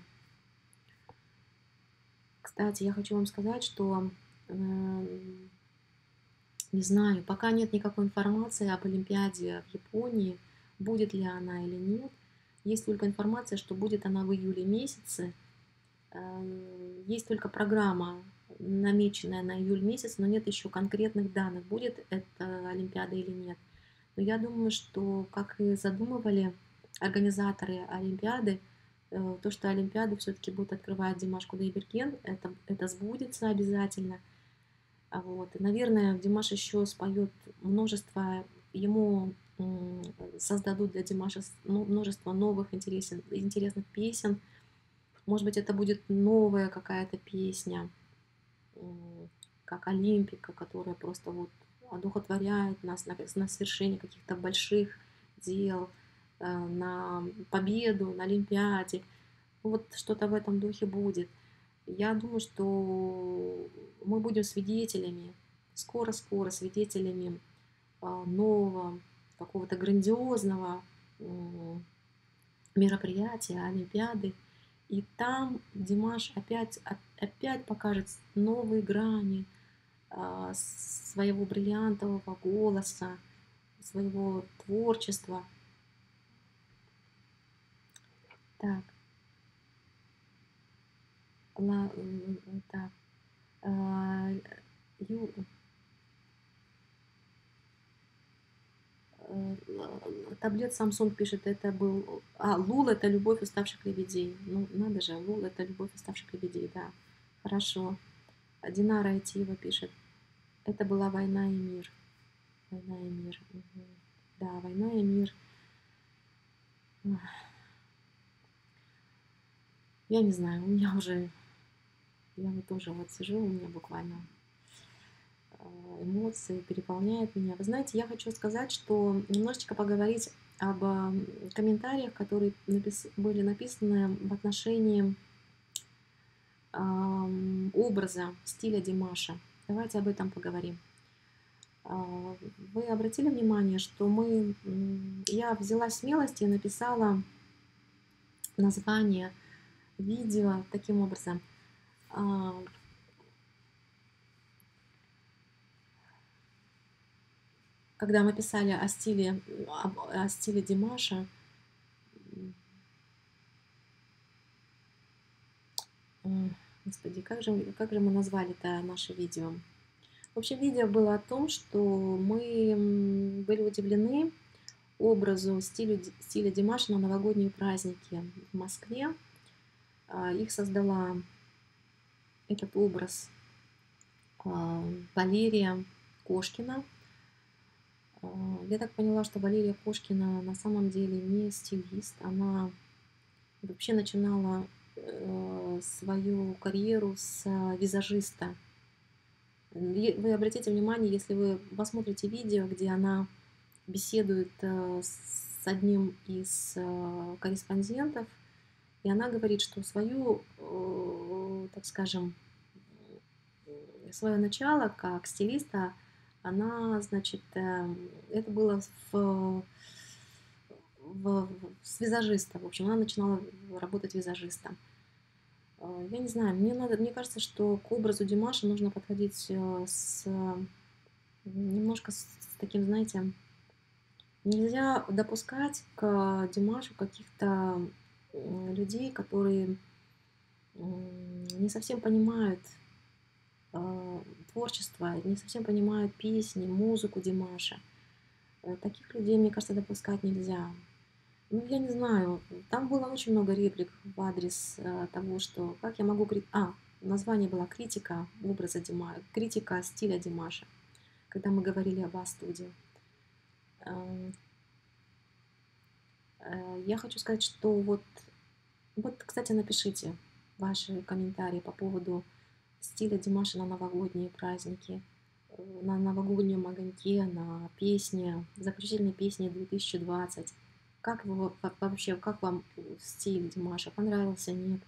[SPEAKER 1] Кстати, я хочу вам сказать, что не знаю, пока нет никакой информации об Олимпиаде в Японии, будет ли она или нет. Есть только информация, что будет она в июле месяце. Есть только программа, намеченная на июль месяц, но нет еще конкретных данных, будет эта Олимпиада или нет. Но я думаю, что, как и задумывали организаторы Олимпиады, то, что Олимпиаду все-таки будет открывать Димаш Кудайберген, это сбудется обязательно. Вот. И, наверное, Димаш еще споет множество, ему создадут для Димаша множество новых интересных песен. Может быть, это будет новая какая-то песня, как Олимпика, которая просто вот одухотворяет нас на свершение каких-то больших дел, на победу на Олимпиаде. Вот что-то в этом духе будет. Я думаю, что мы будем свидетелями, скоро-скоро свидетелями нового, какого-то грандиозного мероприятия, Олимпиады. И там Димаш опять покажет новые грани своего бриллиантового голоса, своего творчества. Так, так. Ю, Таблет Samsung пишет, это был... Лул — это любовь уставших лебедей. Ну, надо же, Лул — это любовь уставших лебедей, да. Хорошо. Динара Айтиева пишет, это была «Война и мир». «Война и мир». Угу. Да, «Война и мир». Я не знаю, у меня уже... Я вот тоже вот сижу, у меня буквально эмоции переполняют меня. Вы знаете, я хочу сказать, что немножечко поговорить об комментариях, которые были написаны в отношении образа, стиля Димаша. Давайте об этом поговорим. Вы обратили внимание, что я взяла смелость и написала название видео таким образом. Когда мы писали о стиле Димаша, господи, как же мы назвали-то наше видео? В общем, видео было о том, что мы были удивлены образу, стиля Димаша на новогодние праздники в Москве. Их создала этот образ Валерия Кошкина. Я так поняла, что Валерия Кошкина на самом деле не стилист. Она вообще начинала свою карьеру с визажиста. Вы обратите внимание, если вы посмотрите видео, где она беседует с одним из корреспондентов, и она говорит, что свою, так скажем, свое начало как стилиста, она, значит, это было с визажиста. В общем, она начинала работать визажистом. Я не знаю, мне кажется, что к образу Димаша нужно подходить немножко с таким, знаете, нельзя допускать к Димашу каких-то людей, которые не совсем понимают творчество, не совсем понимают песни, музыку Димаша. Таких людей, мне кажется, допускать нельзя. Ну, я не знаю, там было очень много реплик в адрес того, что как я могу... название было «Критика образа Димаша», «Критика стиля Димаша», когда мы говорили об А-студии. Я хочу сказать, что вот, кстати, напишите ваши комментарии по поводу стиля Димаша на новогодние праздники, на новогоднем огоньке, на песне, заключительной песне 2020. Как вообще, как вам стиль Димаша? Понравился, нет?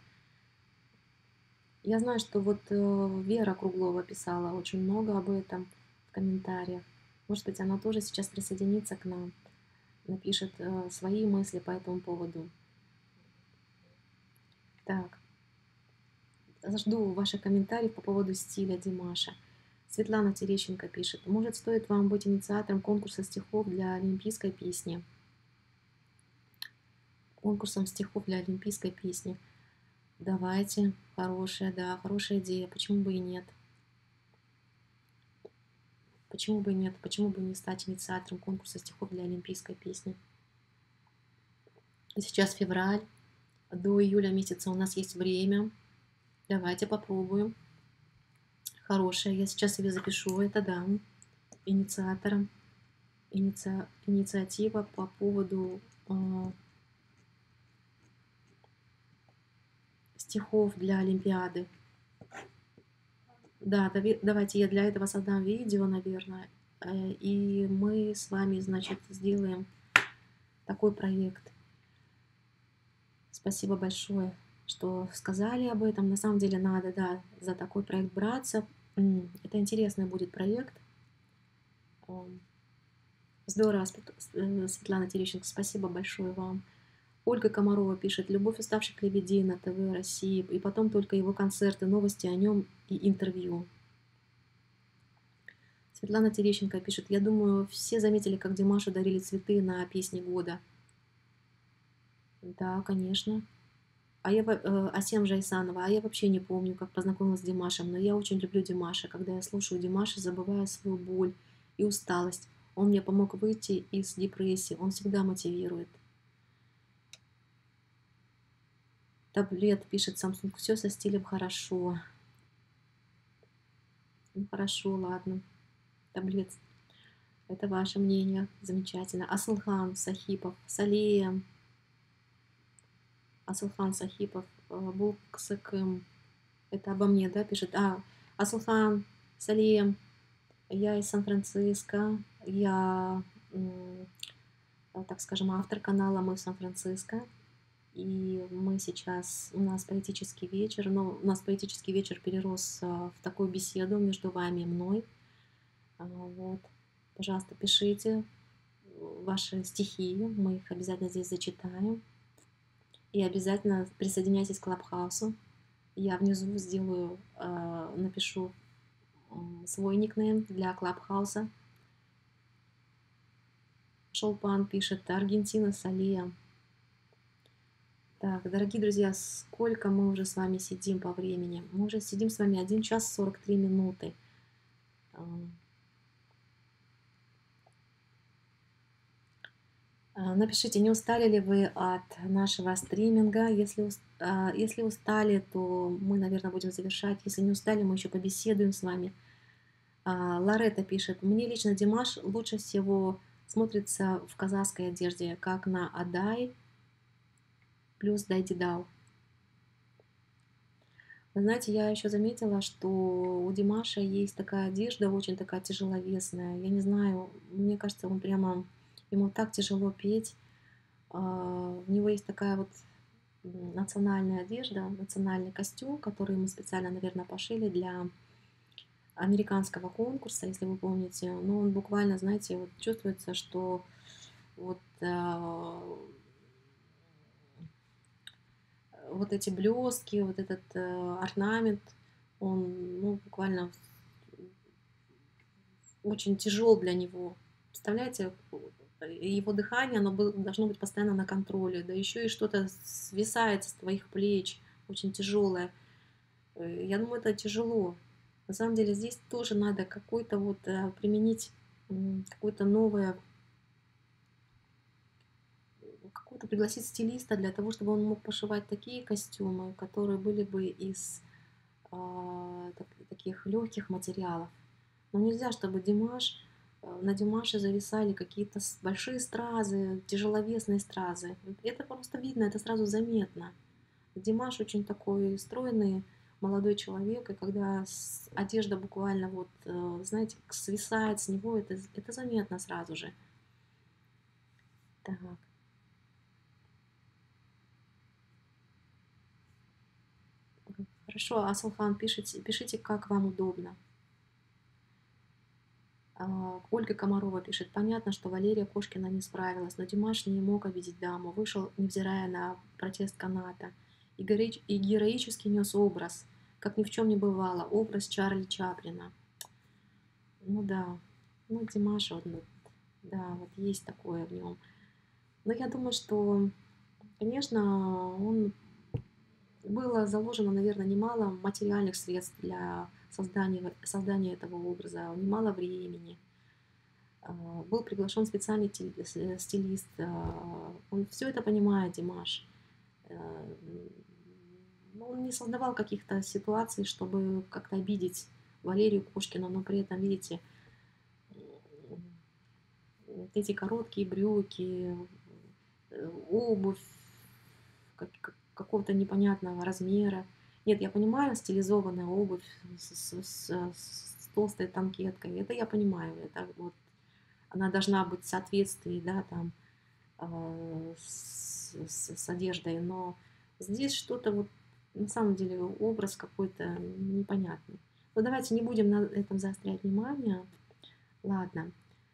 [SPEAKER 1] Я знаю, что вот Вера Круглова писала очень много об этом в комментариях. Может быть, она тоже сейчас присоединится к нам, напишет свои мысли по этому поводу. Так, жду ваших комментариев по поводу стиля Димаша. Светлана Терещенко пишет: может, стоит вам быть инициатором конкурса стихов для олимпийской песни? Конкурсом стихов для олимпийской песни. Давайте, хорошая идея, почему бы и нет? Почему бы и нет? Почему бы не стать инициатором конкурса стихов для олимпийской песни? Сейчас февраль, до июля месяца у нас есть время. Давайте попробуем. Хорошая, я сейчас себе запишу это, да, инициатором. Инициатива по поводу стихов для Олимпиады. Да, давайте я для этого создам видео, наверное, и мы с вами, значит, сделаем такой проект. Спасибо большое, что сказали об этом. На самом деле надо, да, за такой проект браться. Это интересный будет проект. Здорово, Светлана Терещенко, спасибо большое вам. Ольга Комарова пишет: любовь уставших лебедей на ТВ России, и потом только его концерты, новости о нем и интервью. Светлана Терещенко пишет: я думаю, все заметили, как Димашу дарили цветы на песни года. Да, конечно. Асем Жайсанова: а я вообще не помню, как познакомилась с Димашем, но я очень люблю Димаша. Когда я слушаю Димаша, забываю свою боль и усталость. Он мне помог выйти из депрессии, он всегда мотивирует. Таблет пишет Samsung, все со стилем хорошо. Ну хорошо, ладно. Таблет, это ваше мнение, замечательно. Асылхан Сахипов, Салеем, Асылхан Сахипов, бұл кісі кім? Это обо мне, да, пишет. Асылхан, Салеем, я из Сан-Франциско, я, так скажем, автор канала «Мы в Сан-Франциско». И мы сейчас, у нас поэтический вечер, но у нас поэтический вечер перерос в такую беседу между вами и мной. Вот. Пожалуйста, пишите ваши стихи, мы их обязательно здесь зачитаем. И обязательно присоединяйтесь к Клабхаусу. Я внизу сделаю, напишу свой никнейм для Клабхауса. Шолпан пишет, Аргентина, Салия. Так, дорогие друзья, сколько мы уже с вами сидим по времени? Мы уже сидим с вами 1 час 43 минуты. Напишите, не устали ли вы от нашего стриминга? Если устали, то мы, наверное, будем завершать. Если не устали, мы еще побеседуем с вами. Лоретта пишет, мне лично Димаш лучше всего смотрится в казахской одежде, как на Адай плюс Дайдидау. Вы знаете, я еще заметила, что у Димаша есть такая одежда, очень такая тяжеловесная. Я не знаю, мне кажется, он прямо, ему так тяжело петь. У него есть такая вот национальная одежда, национальный костюм, который мы специально, наверное, пошили для американского конкурса, если вы помните. Но он буквально, знаете, вот чувствуется, что вот вот эти блестки, вот этот орнамент, он, ну, буквально очень тяжел для него. Представляете, его дыхание, оно должно быть постоянно на контроле, да еще и что-то свисает с твоих плеч, очень тяжелое. Я думаю, это тяжело. На самом деле здесь тоже надо какой-то вот применить какое-то новое, какого-то пригласить стилиста для того, чтобы он мог пошивать такие костюмы, которые были бы из таких легких материалов. Но нельзя, чтобы на Димаше зависали какие-то большие стразы, тяжеловесные стразы. Это просто видно, это сразу заметно. Димаш очень такой стройный молодой человек, и когда одежда буквально вот, знаете, свисает с него, это заметно сразу же. Так. Хорошо, Асылхан, пишите, как вам удобно. Ольга Комарова пишет, понятно, что Валерия Кошкина не справилась, но Димаш не мог обидеть даму, вышел, невзирая на протест каната, и героически нес образ, как ни в чем не бывало, образ Чарли Чаплина. Ну да, ну Димаш, вот, да, вот есть такое в нем. Но я думаю, что, конечно, было заложено, наверное, немало материальных средств для создания этого образа, немало времени. Был приглашен специальный стилист. Он все это понимает, Димаш. Он не создавал каких-то ситуаций, чтобы как-то обидеть Валерию Кошкину, но при этом, видите, вот эти короткие брюки, обувь какого-то непонятного размера. Нет, я понимаю, стилизованная обувь с толстой танкеткой. Это я понимаю. Это вот она должна быть в соответствии, да, там, с одеждой. Но здесь что-то вот, на самом деле, образ какой-то непонятный. Но давайте не будем на этом заострять внимание. Ладно.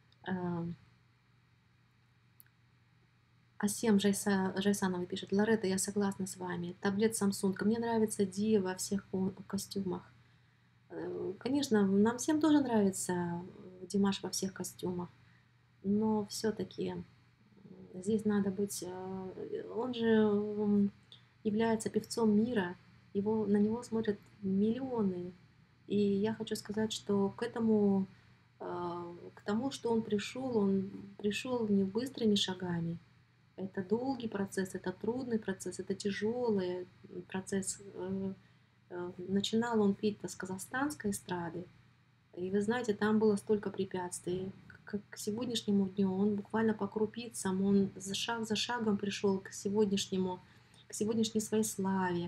[SPEAKER 1] Асем Жайсанова пишет, Лоретта, я согласна с вами. Таблет Samsung. Мне нравится Ди во всех костюмах. Конечно, нам всем тоже нравится Димаш во всех костюмах. Но все-таки здесь надо быть... Он же является певцом мира. На него смотрят миллионы. И я хочу сказать, что к тому, что он пришел не быстрыми шагами. Это долгий процесс, это трудный процесс, это тяжелый процесс. Начинал он петь с казахстанской эстрады, и вы знаете, там было столько препятствий. К сегодняшнему дню он буквально по крупицам, он шаг за шагом пришел к сегодняшней своей славе,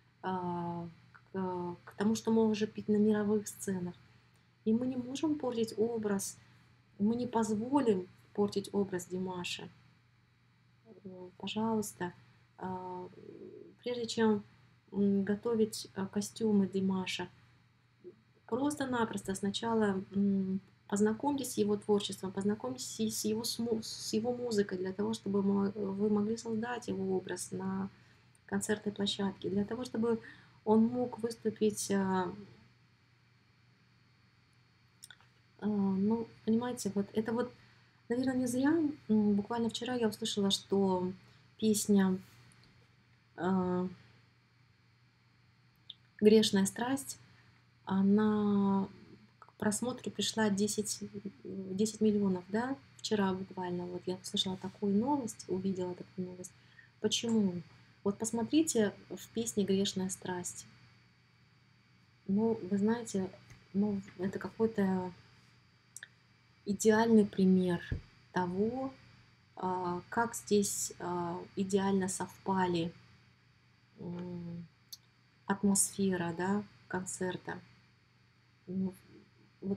[SPEAKER 1] к тому, что может петь на мировых сценах. И мы не можем портить образ, мы не позволим портить образ Димаша. Пожалуйста, прежде чем готовить костюмы Димаша, просто-напросто сначала познакомьтесь с его творчеством, познакомьтесь с его музыкой, для того, чтобы вы могли создать его образ на концертной площадке, для того, чтобы он мог выступить, ну, понимаете, вот это вот, наверное, не зря. Буквально вчера я услышала, что песня «Грешная страсть», она к просмотру пришла 10 миллионов, да, вчера буквально. Вот я услышала такую новость, увидела такую новость. Почему? Вот посмотрите в песне «Грешная страсть». Ну, вы знаете, ну, это какой-то идеальный пример того, как здесь идеально совпали атмосфера, да, концерта. Ну, вот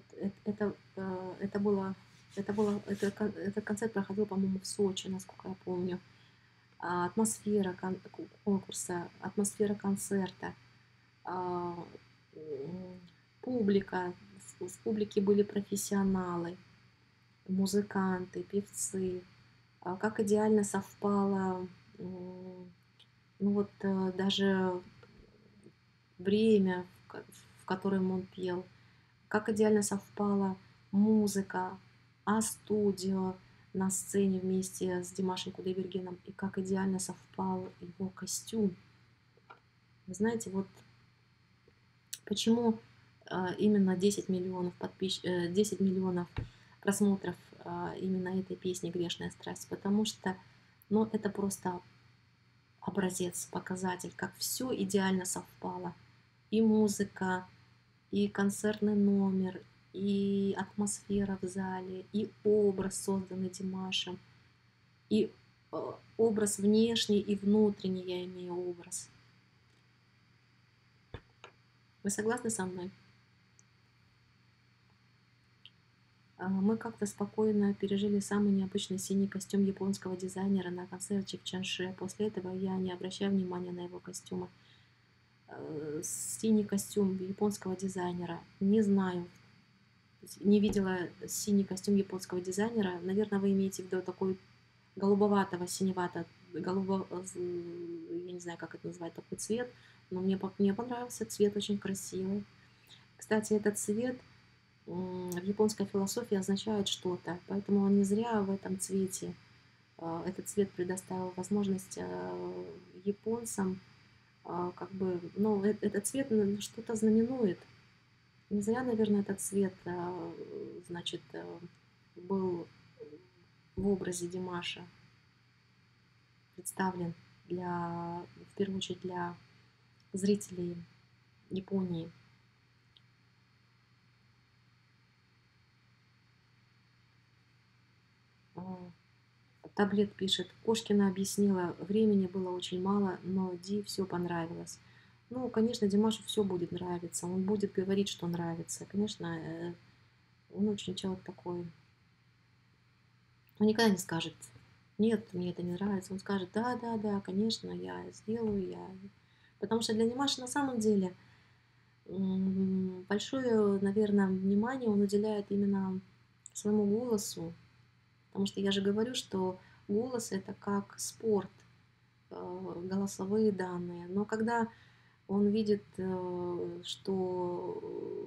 [SPEAKER 1] этот концерт проходил, по-моему, в Сочи, насколько я помню. Атмосфера конкурса, атмосфера концерта, а, публика, в публике были профессионалы, музыканты, певцы, как идеально совпало, ну вот даже время, в котором он пел, как идеально совпала музыка, студио на сцене вместе с Димашем Кудайбергеном, и как идеально совпал его костюм. Вы знаете, вот почему именно 10 миллионов 10 миллионов просмотров именно этой песни «Грешная страсть», потому что, ну, это просто образец, показатель, как все идеально совпало. И музыка, и концертный номер, и атмосфера в зале, и образ, созданный Димашем, и образ внешний и внутренний, я имею образ. Вы согласны со мной? Мы как-то спокойно пережили самый необычный синий костюм японского дизайнера на концерте в Чанше. После этого я не обращаю внимания на его костюмы. Синий костюм японского дизайнера. Не знаю, не видела синий костюм японского дизайнера. Наверное, вы имеете в виду такой голубоватого, синевато, я не знаю, как это назвать, такой цвет. Но мне понравился цвет, очень красивый. Кстати, этот цвет в японской философии означает что-то, поэтому он не зря в этом цвете. Этот цвет предоставил возможность японцам, как бы, ну, этот цвет что-то знаменует. Не зря, наверное, этот цвет, значит, был в образе Димаша представлен в первую очередь для зрителей Японии. Таблет пишет, Кошкина объяснила, времени было очень мало, но Ди все понравилось. Ну, конечно, Димашу все будет нравиться, он будет говорить, что нравится. Конечно, он очень человек такой. Он никогда не скажет, нет, мне это не нравится. Он скажет, да, да, да, конечно, я сделаю, я. Потому что для Димаша на самом деле большое, наверное, внимание он уделяет именно своему голосу. Потому что я же говорю, что голос это как спорт, голосовые данные. Но когда он видит, что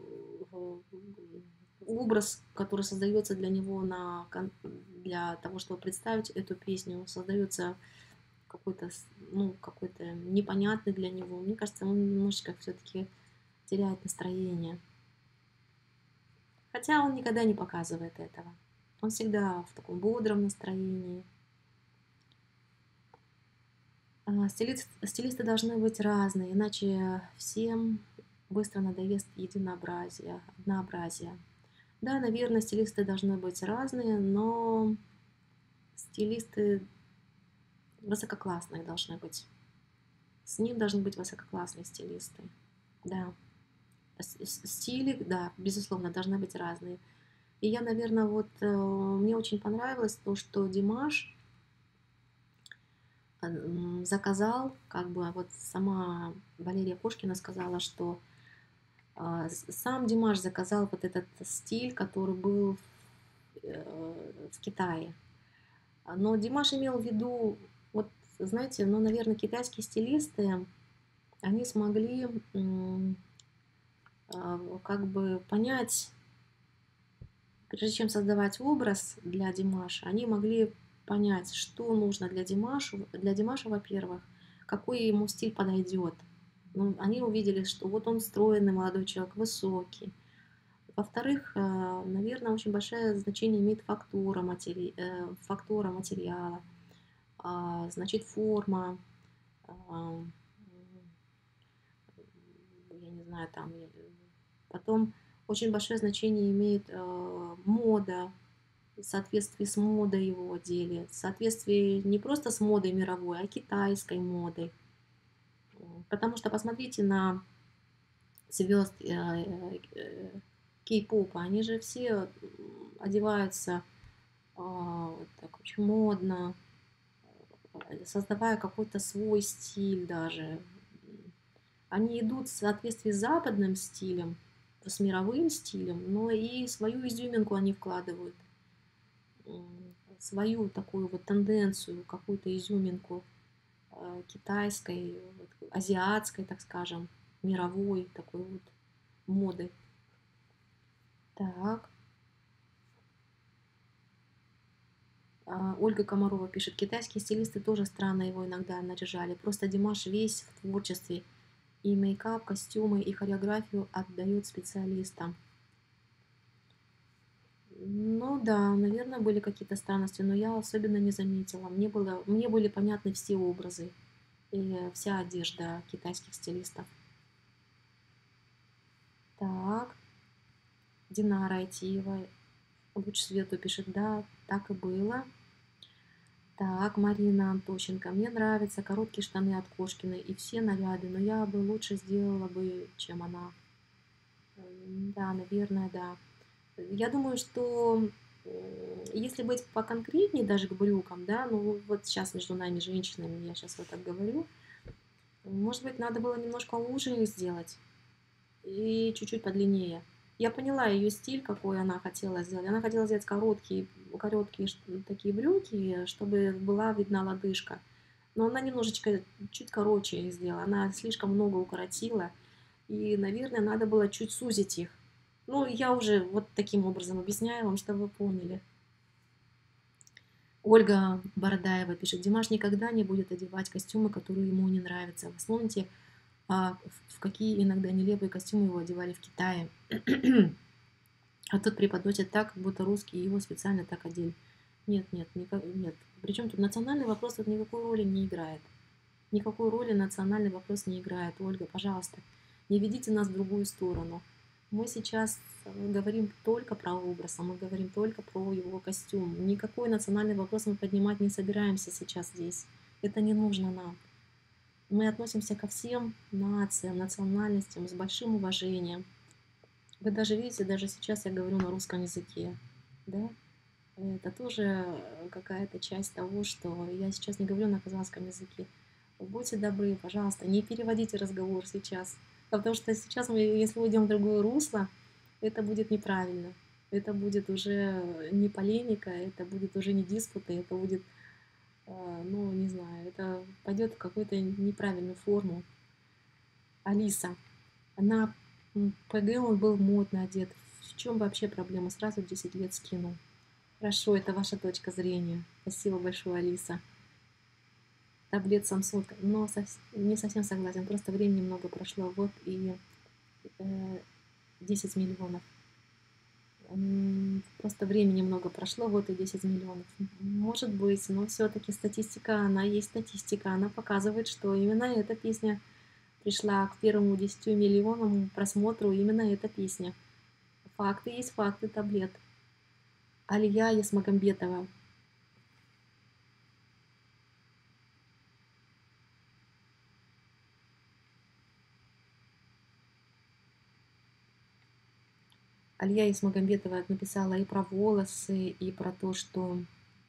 [SPEAKER 1] образ, который создается для него для того, чтобы представить эту песню, создается какой-то, ну, какой-то непонятный для него. Мне кажется, он немножечко все-таки теряет настроение. Хотя он никогда не показывает этого. Он всегда в таком бодром настроении. Стилисты должны быть разные, иначе всем быстро надоест единообразие, однообразие. Да, наверное, стилисты должны быть разные, но стилисты высококлассные должны быть. С ним должны быть высококлассные стилисты. Да. Стили, да, безусловно, должны быть разные. И я, наверное, вот мне очень понравилось то, что Димаш заказал, как бы вот сама Валерия Кошкина сказала, что сам Димаш заказал вот этот стиль, который был в Китае. Но Димаш имел в виду, вот знаете, ну, наверное, китайские стилисты, они смогли как бы понять, прежде чем создавать образ для Димаша, они могли понять, что нужно для Димаша, во-первых, какой ему стиль подойдет. Ну, они увидели, что вот он стройный молодой человек, высокий. Во-вторых, наверное, очень большое значение имеет фактура материала, значит, форма, а, я не знаю, там, потом очень большое значение имеет мода, в соответствии с модой его одели, в соответствии не просто с модой мировой, а китайской модой. Потому что посмотрите на звезд кей-попа, они же все одеваются так очень модно, создавая какой-то свой стиль даже. Они идут в соответствии с западным стилем, с мировым стилем, но и свою изюминку они вкладывают, свою такую вот тенденцию, какую-то изюминку китайской, вот, азиатской, так скажем, мировой такой вот моды. Так. Ольга Комарова пишет, китайские стилисты тоже странно его иногда наряжали. Просто Димаш весь в творчестве. И мейкап, костюмы, и хореографию отдает специалистам. Ну да, наверное, были какие-то странности, но я особенно не заметила. Мне были понятны все образы и вся одежда китайских стилистов. Так, Динара Айтиева, луч свету пишет, да, так и было. Так, Марина Антощенко. Мне нравятся короткие штаны от Кошкиной и все наряды, но я бы лучше сделала бы, чем она. Да, наверное, да. Я думаю, что если быть поконкретнее даже к брюкам, да, ну вот сейчас между нами, женщинами, я сейчас вот так говорю, может быть, надо было немножко уже их сделать и чуть-чуть подлиннее. Я поняла ее стиль, какой она хотела сделать. Она хотела сделать короткие такие брюки, чтобы была видна лодыжка. Но она немножечко, чуть короче их сделала. Она слишком много укоротила. И, наверное, надо было чуть сузить их. Ну, я уже вот таким образом объясняю вам, чтобы вы поняли. Ольга Бородаева пишет, Димаш никогда не будет одевать костюмы, которые ему не нравятся. Вспомните, в какие иногда нелепые костюмы его одевали в Китае. А тут преподносят так, как будто русские его специально так одели. Нет, нет, нет. Причем тут национальный вопрос тут никакой роли не играет. Никакой роли национальный вопрос не играет. Ольга, пожалуйста, не ведите нас в другую сторону. Мы сейчас говорим только про образ, а мы говорим только про его костюм. Никакой национальный вопрос мы поднимать не собираемся сейчас здесь. Это не нужно нам. Мы относимся ко всем нациям, национальностям с большим уважением. Вы даже видите, даже сейчас я говорю на русском языке. Да? Это тоже какая-то часть того, что я сейчас не говорю на казахском языке. Будьте добры, пожалуйста, не переводите разговор сейчас. Потому что сейчас мы, если уйдем в другое русло, это будет неправильно. Это будет уже не полемика, это будет уже не диспуты, это будет, ну, не знаю, это пойдет в какую-то неправильную форму. Алиса, на ПГ он был модно одет. В чем вообще проблема? Сразу 10 лет скинул. Хорошо, это ваша точка зрения. Спасибо большое, Алиса. Таблет Samsung, но не совсем согласен. Просто времени много прошло. Вот и 10 миллионов. Просто времени много прошло, вот и 10 миллионов. Может быть, но все-таки статистика, она есть статистика. Она показывает, что именно эта песня пришла к первому 10 миллионам просмотру, именно эта песня. Факты есть факты, таблет. Алия Ясмагамбетова. Алия Исмагамбетова написала и про волосы, и про то, что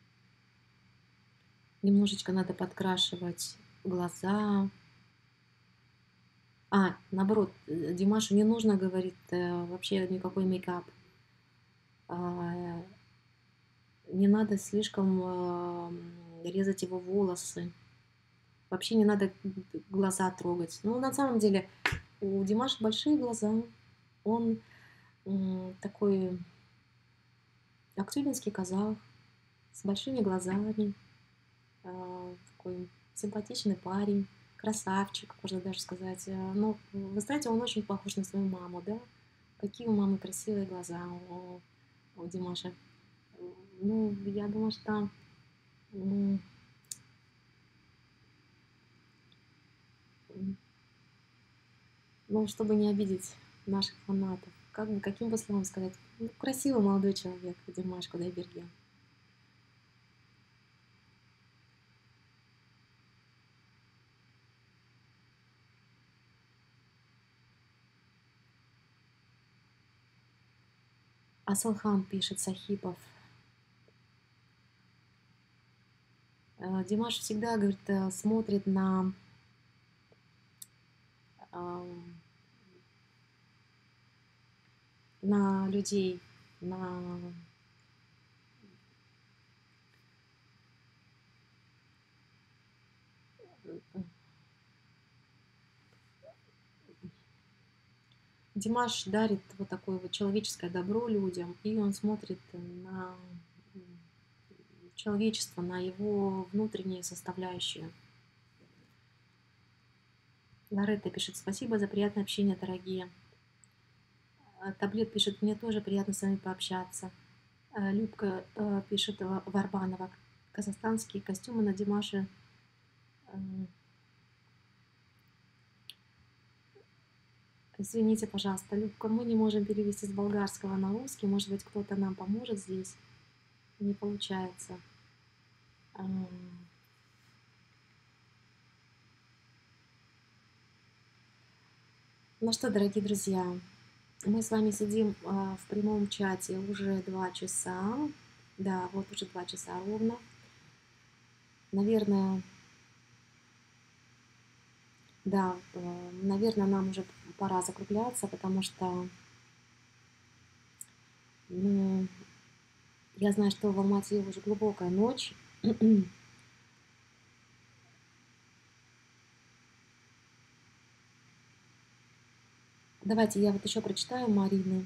[SPEAKER 1] немножечко надо подкрашивать глаза. Наоборот, Димашу не нужно, говорит, вообще никакой мейкап. А, Не надо слишком резать его волосы. Вообще не надо глаза трогать. Ну, на самом деле, у Димаша большие глаза. Он такой актюбинский казах с большими глазами. Такой симпатичный парень, красавчик, можно даже сказать. Ну, вы знаете, он очень похож на свою маму, да? Какие у мамы красивые глаза у Димаша. Ну, я думаю, что, м, ну, чтобы не обидеть наших фанатов, каким бы словом сказать, ну, красивый молодой человек, Димаш Кудайберген. Асылхан пишет, Сахипов. Димаш всегда, говорит, смотрит на людей, на... Димаш дарит вот такое вот человеческое добро людям, и он смотрит на человечество, на его внутреннюю составляющую. Лоретта пишет, спасибо за приятное общение, дорогие. Таблет пишет, мне тоже приятно с вами пообщаться. Любка пишет, Варбанова, казахстанские костюмы на Димаше. Извините, пожалуйста, Любка, мы не можем перевести с болгарского на русский. Может быть, кто-то нам поможет здесь. Не получается. Ну что, дорогие друзья, мы с вами сидим в прямом чате уже 2 часа. Да, вот уже 2 часа ровно. Наверное, да, наверное, нам уже пора закругляться, потому что, ну, я знаю, что в Алмате уже глубокая ночь. Давайте я вот еще прочитаю Марины.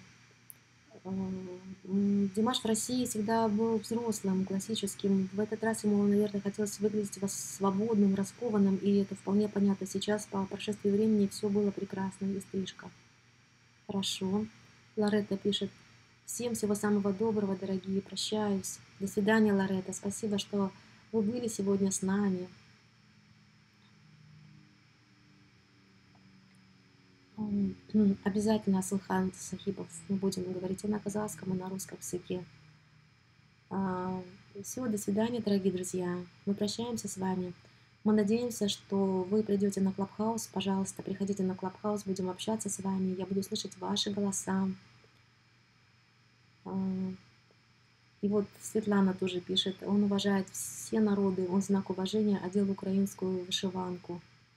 [SPEAKER 1] Димаш в России всегда был взрослым, классическим. В этот раз ему, наверное, хотелось выглядеть свободным, раскованным, и это вполне понятно. Сейчас, по прошествии времени, все было прекрасно, и стрижка. Хорошо. Лоретта пишет, всем всего самого доброго, дорогие, прощаюсь. До свидания, Лоретта, спасибо, что вы были сегодня с нами. Обязательно, Асылхан Сахипов, мы будем говорить и на казахском, и на русском языке. Все, до свидания, дорогие друзья. Мы прощаемся с вами. Мы надеемся, что вы придете на Клабхаус. Пожалуйста, приходите на Клабхаус, будем общаться с вами. Я буду слышать ваши голоса. И вот Светлана тоже пишет, он уважает все народы, он знак уважения одел украинскую вышиванку.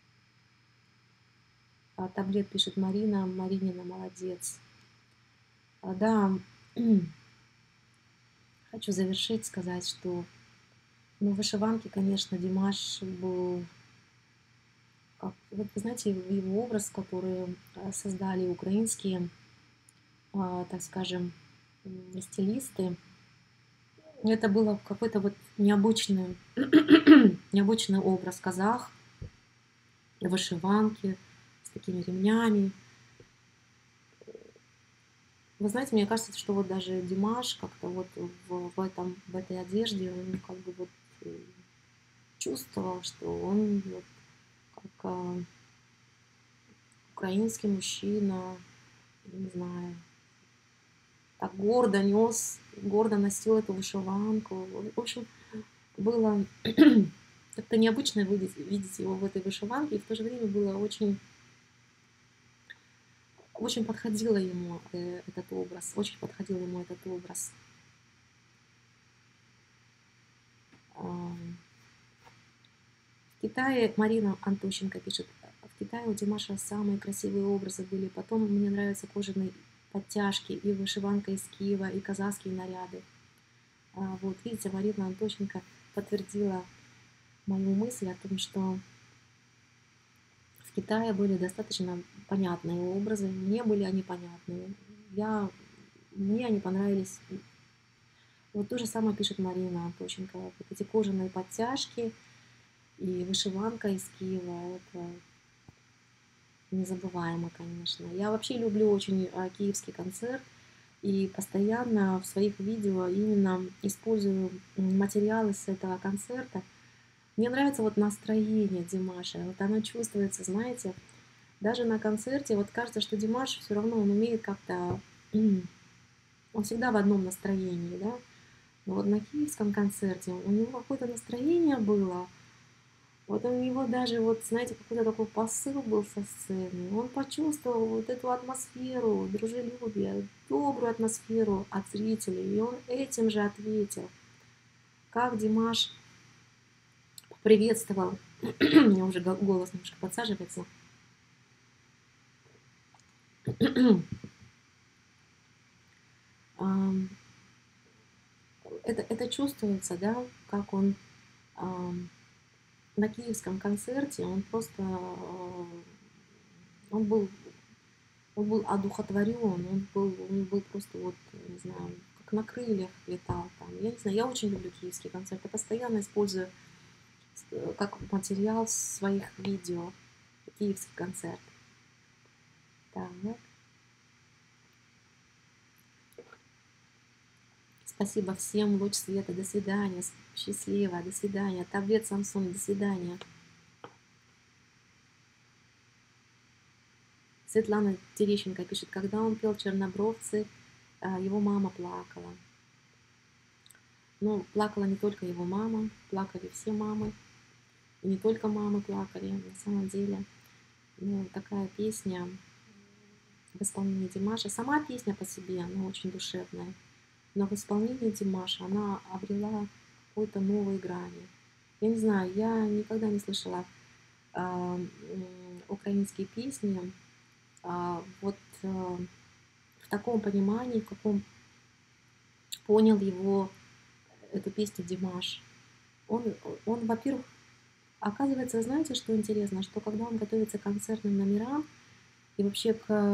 [SPEAKER 1] Таблет пишет Марина, Маринина молодец. Да, хочу завершить, сказать, что ну, в вышиванке, конечно, Димаш был, как, вот вы знаете, его образ, который создали украинские, так скажем, стилисты, это было какой-то вот необычный, необычный образ казах, вышиванки с такими ремнями. Вы знаете, мне кажется, что вот даже Димаш как-то вот в этой одежде, он как бы вот э, чувствовал, что он вот как украинский мужчина, не знаю, так гордо нес, гордо носил эту вышиванку. В общем, было как-то необычно видеть его в этой вышиванке, и в то же время было очень подходило ему этот образ, очень подходил ему этот образ. Ам, В Китае, Марина Антощенко пишет, в Китае у Димаша самые красивые образы были. Потом мне нравятся кожаные подтяжки и вышиванка из Киева, и казахские наряды. Вот, видите, Марина Антощенко подтвердила мою мысль о том, что в Китае были достаточно понятные образы. Мне были они понятные. Мне они понравились. Вот то же самое пишет Марина Антощенко. Вот эти кожаные подтяжки и вышиванка из Киева. Это незабываемо, конечно. Я вообще люблю очень киевский концерт и постоянно в своих видео именно использую материалы с этого концерта. Мне нравится вот настроение Димаша, вот оно чувствуется, знаете, даже на концерте, вот кажется, что Димаш все равно, он умеет как-то, он всегда в одном настроении, да, но вот на киевском концерте у него какое-то настроение было, вот у него даже, вот, знаете, какой-то такой посыл был со сцены. Он почувствовал вот эту атмосферу, дружелюбие, добрую атмосферу от зрителей. И он этим же ответил. Как Димаш приветствовал. У меня уже голос немножко подсаживается. Это чувствуется, да, как он на киевском концерте, он просто, он был он был одухотворен, он был просто вот, не знаю, как на крыльях летал там. Я не знаю, я очень люблю киевский концерт. Я постоянно использую как материал своих видео киевский концерт. Так, спасибо всем, луч света, до свидания, счастливо, до свидания. Таблет Samsung, до свидания. Светлана Терещенко пишет, когда он пел «Чернобровцы», его мама плакала. Ну, плакала не только его мама, плакали все мамы. И не только мамы плакали, на самом деле. Ну, такая песня в исполнении Димаша. Сама песня по себе, она очень душевная. Но в исполнении Димаша она обрела какой-то новой грани. Я не знаю, я никогда не слышала украинские песни вот в таком понимании, в каком понял его эту песню Димаш. Он, он, во-первых, оказывается, знаете, что интересно, что когда он готовится к концертным номерам и вообще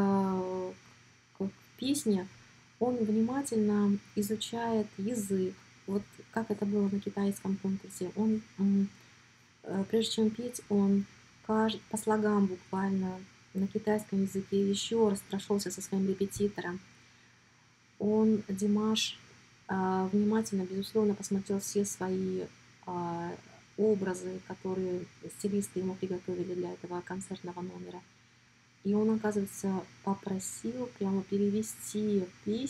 [SPEAKER 1] к песне, он внимательно изучает язык. Вот как это было на китайском конкурсе. Он, прежде чем петь, он по слогам буквально на китайском языке еще раз прошелся со своим репетитором. Он, Димаш, внимательно, безусловно, посмотрел все свои образы, которые стилисты ему приготовили для этого концертного номера. И он, оказывается, попросил прямо перевести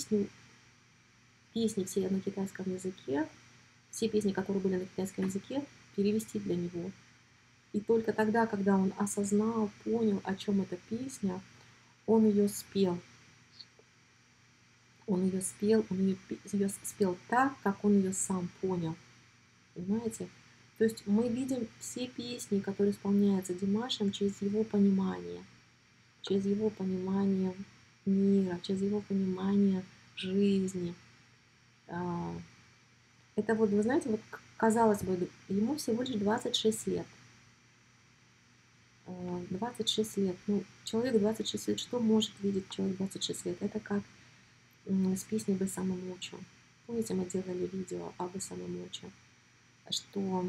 [SPEAKER 1] песни все на китайском языке, все песни, которые были на китайском языке, перевести для него. И только тогда, когда он осознал, понял, о чем эта песня, он ее спел. Он ее спел так, как он ее сам понял. Понимаете? То есть мы видим все песни, которые исполняются Димашем через его понимание мира, через его понимание жизни. Это вот, вы знаете, вот казалось бы, ему всего лишь 26 лет. 26 лет. Ну, человек 26 лет, что может видеть человек 26 лет? Это как с песней «Бесамомучо». Помните, мы делали видео о Бесамомучо, что,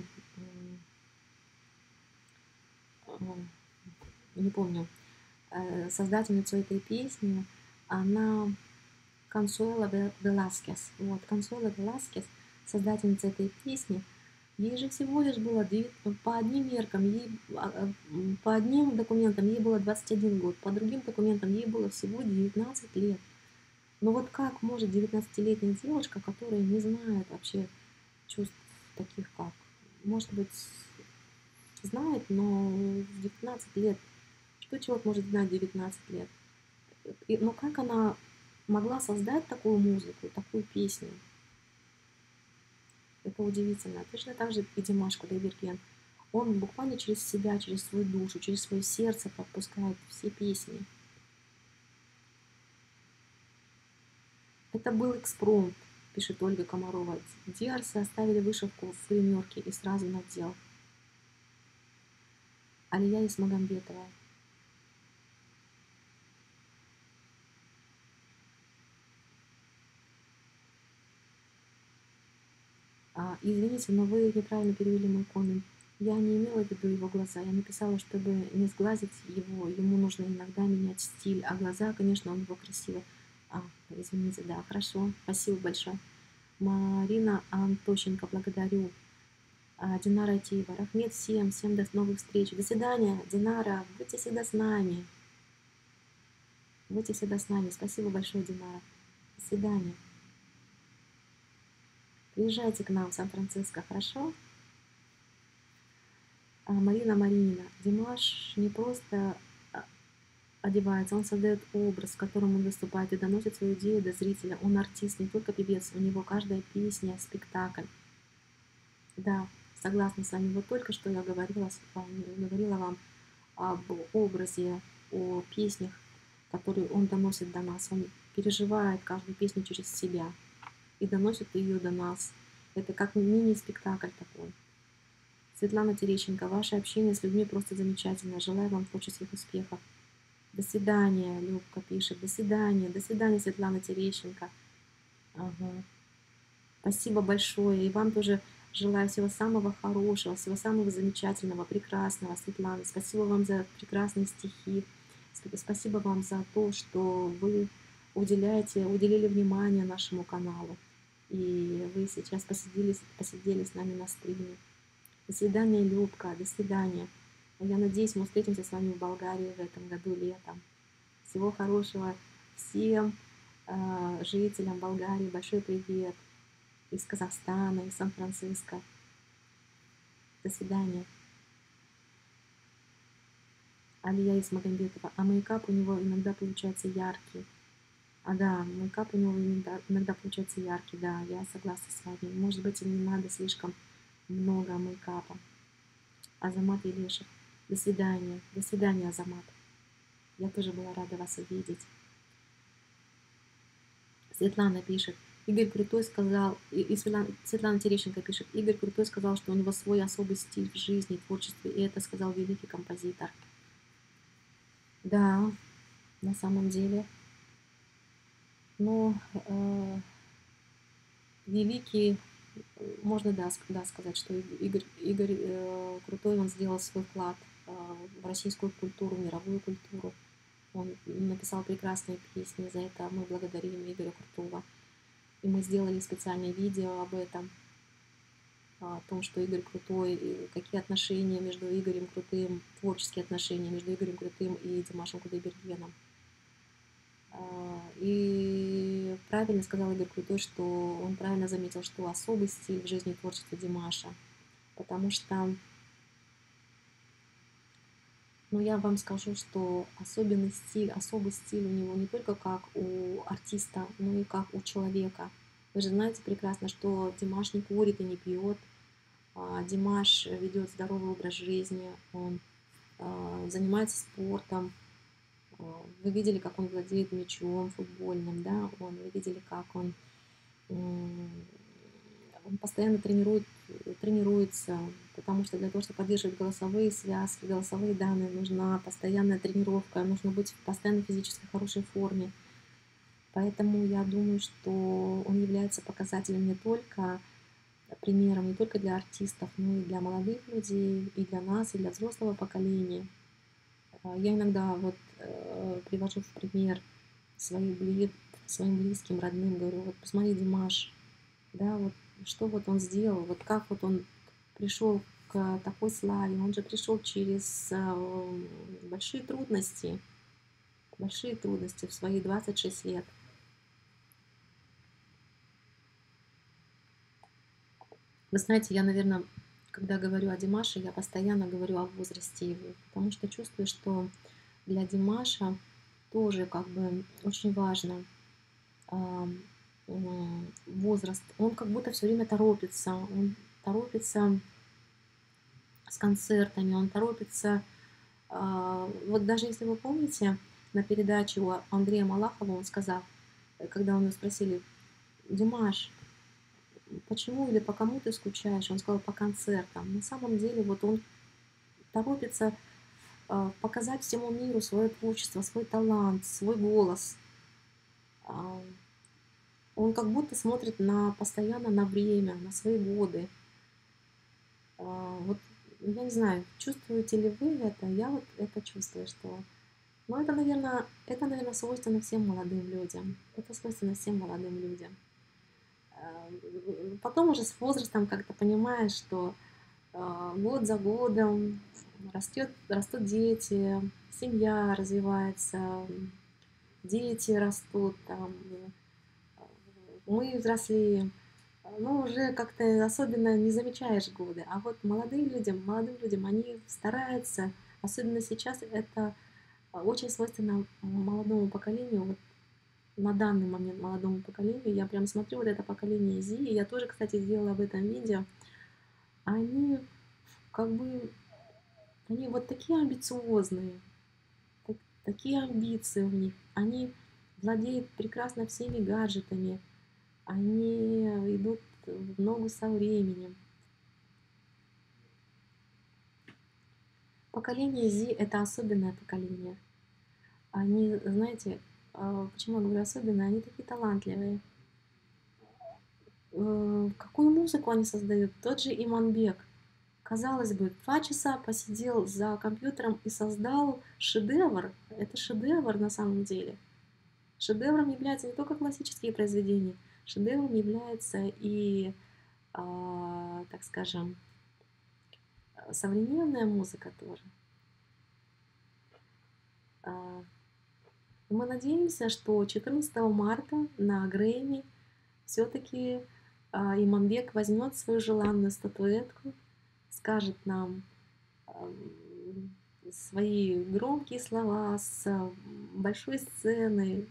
[SPEAKER 1] не помню, создательницу этой песни, она Консуэла Веласкес. Вот, Консуэла Веласкес, создательница этой песни, ей же всего лишь было, по одним меркам, по одним документам ей было 21 год, по другим документам ей было всего 19 лет. Но вот как может 19-летняя девушка, которая не знает вообще чувств таких как, может быть, знает, но в 19 лет, что человек может знать в 19 лет? Но как она могла создать такую музыку, такую песню? Это удивительно. Точно так же и Димаш Кудайберген. Он буквально через себя, через свою душу, через свое сердце подпускает все песни. Это был экспромт, пишет Ольга Комарова. Диарсы оставили вышивку в гримерке и сразу надел. Алия Исмагамбетова. Извините, но вы неправильно перевели мой коммент. Я не имела в виду его глаза. Я написала, чтобы не сглазить его, ему нужно иногда менять стиль. А глаза, конечно, у него красивые. Извините, да, хорошо. Спасибо большое. Марина Антощенко, благодарю. Динара Тиева. Рахмет всем до новых встреч. До свидания, Динара. Будьте всегда с нами. Будьте всегда с нами. Спасибо большое, Динара. До свидания. Приезжайте к нам в Сан-Франциско, хорошо? Марина Маринина. Димаш не просто одевается, он создает образ, в котором он выступает и доносит свою идею до зрителя. Он артист, не только певец, у него каждая песня, спектакль. Да, согласна с вами. Вот только что я говорила вам об образе, о песнях, которые он доносит до нас. Он переживает каждую песню через себя и доносит ее до нас. Это как мини-спектакль такой. Светлана Терещенко, ваше общение с людьми просто замечательно. Желаю вам творческих успехов. До свидания, Любка пишет. До свидания, Светлана Терещенко. Ага. Спасибо большое. И вам тоже желаю всего самого хорошего, всего самого замечательного, прекрасного, Светлана. Спасибо вам за прекрасные стихи. Спасибо вам за то, что вы уделили внимание нашему каналу. И вы сейчас посидели с нами на стриме. До свидания, Любка, до свидания. Я надеюсь, мы встретимся с вами в Болгарии в этом году летом. Всего хорошего всем жителям Болгарии. Большой привет из Казахстана, из Сан-Франциско. До свидания. Алия Исмагамбетова. А мейкап у него иногда получается яркий. Да, мейкап у него иногда получается яркий. Да, я согласна с вами. Может быть, и не надо слишком много мейкапа. Азамат Елешев. До свидания. До свидания, Азамат. Я тоже была рада вас увидеть. Светлана пишет. Игорь Крутой сказал, и Светлана Терещенко пишет, Игорь Крутой сказал, что у него свой особый стиль в жизни, творчестве, и это сказал великий композитор. Да, на самом деле. Но великий, можно сказать, что Игорь Крутой, он сделал свой вклад в российскую культуру, мировую культуру. Он написал прекрасные песни, за это мы благодарим Игоря Крутого. И мы сделали специальное видео об этом, о том, что Игорь Крутой, какие отношения между Игорем Крутым, творческие отношения между Игорем Крутым и Димашем Кудайбергеном. И правильно сказал Игорь Крутой, что он правильно заметил, что особый стиль в жизни творчества Димаша. Потому что, я вам скажу, что особый стиль у него не только как у артиста, но и как у человека. Вы же знаете прекрасно, что Димаш не курит и не пьет. Димаш ведет здоровый образ жизни, он занимается спортом. Вы видели, как он владеет мячом футбольным, да? Вы видели, как он постоянно тренируется, потому что для того, чтобы поддерживать голосовые связки, голосовые данные, нужна постоянная тренировка, нужно быть в постоянной физической хорошей форме. Поэтому я думаю, что он является показателем не только примером, не только для артистов, но и для молодых людей, и для нас, и для взрослого поколения. Я иногда привожу в пример своим близким, родным, говорю, вот посмотри, Димаш, да, вот что вот он сделал, вот как вот он пришел к такой славе, он же пришел через большие трудности в свои 26 лет. Вы знаете, я, наверное, когда говорю о Димаше, я постоянно говорю о возрасте его, потому что чувствую, что для Димаша тоже как бы очень важно возраст. Он как будто все время торопится. Он торопится с концертами, он торопится. Вот даже если вы помните, на передаче у Андрея Малахова он сказал, когда у него спросили, Димаш, почему или по кому ты скучаешь? Он сказал, по концертам. На самом деле вот он торопится показать всему миру свое творчество, свой талант, свой голос. А, Он как будто смотрит постоянно на время, на свои годы. Вот я не знаю, чувствуете ли вы это? Я вот это чувствую, что... Ну, это, наверное, свойственно всем молодым людям. Это свойственно всем молодым людям. Потом уже с возрастом как-то понимаешь, что год за годом растут дети, семья развивается, дети растут, там, мы взрослеем. Ну, уже как-то особенно не замечаешь годы. А вот молодым людям, они стараются, особенно сейчас, это очень свойственно молодому поколению, вот на данный момент молодому поколению. Я прям смотрю вот это поколение Z, и я тоже, кстати, сделала об этом видео. Они как бы, они вот такие амбициозные, такие амбиции у них. Они владеют прекрасно всеми гаджетами, они идут в ногу со временем. Поколение Z — это особенное поколение. Они, знаете, почему я говорю особенное, они такие талантливые. Какую музыку они создают? Тот же Иманбек. Казалось бы, 2 часа посидел за компьютером и создал шедевр. Это шедевр на самом деле. Шедевром являются не только классические произведения, шедевром является и, так скажем, современная музыка тоже. Мы надеемся, что 14 марта на Грэмми все-таки Иманбек возьмет свою желанную статуэтку, скажет нам свои громкие слова с большой сцены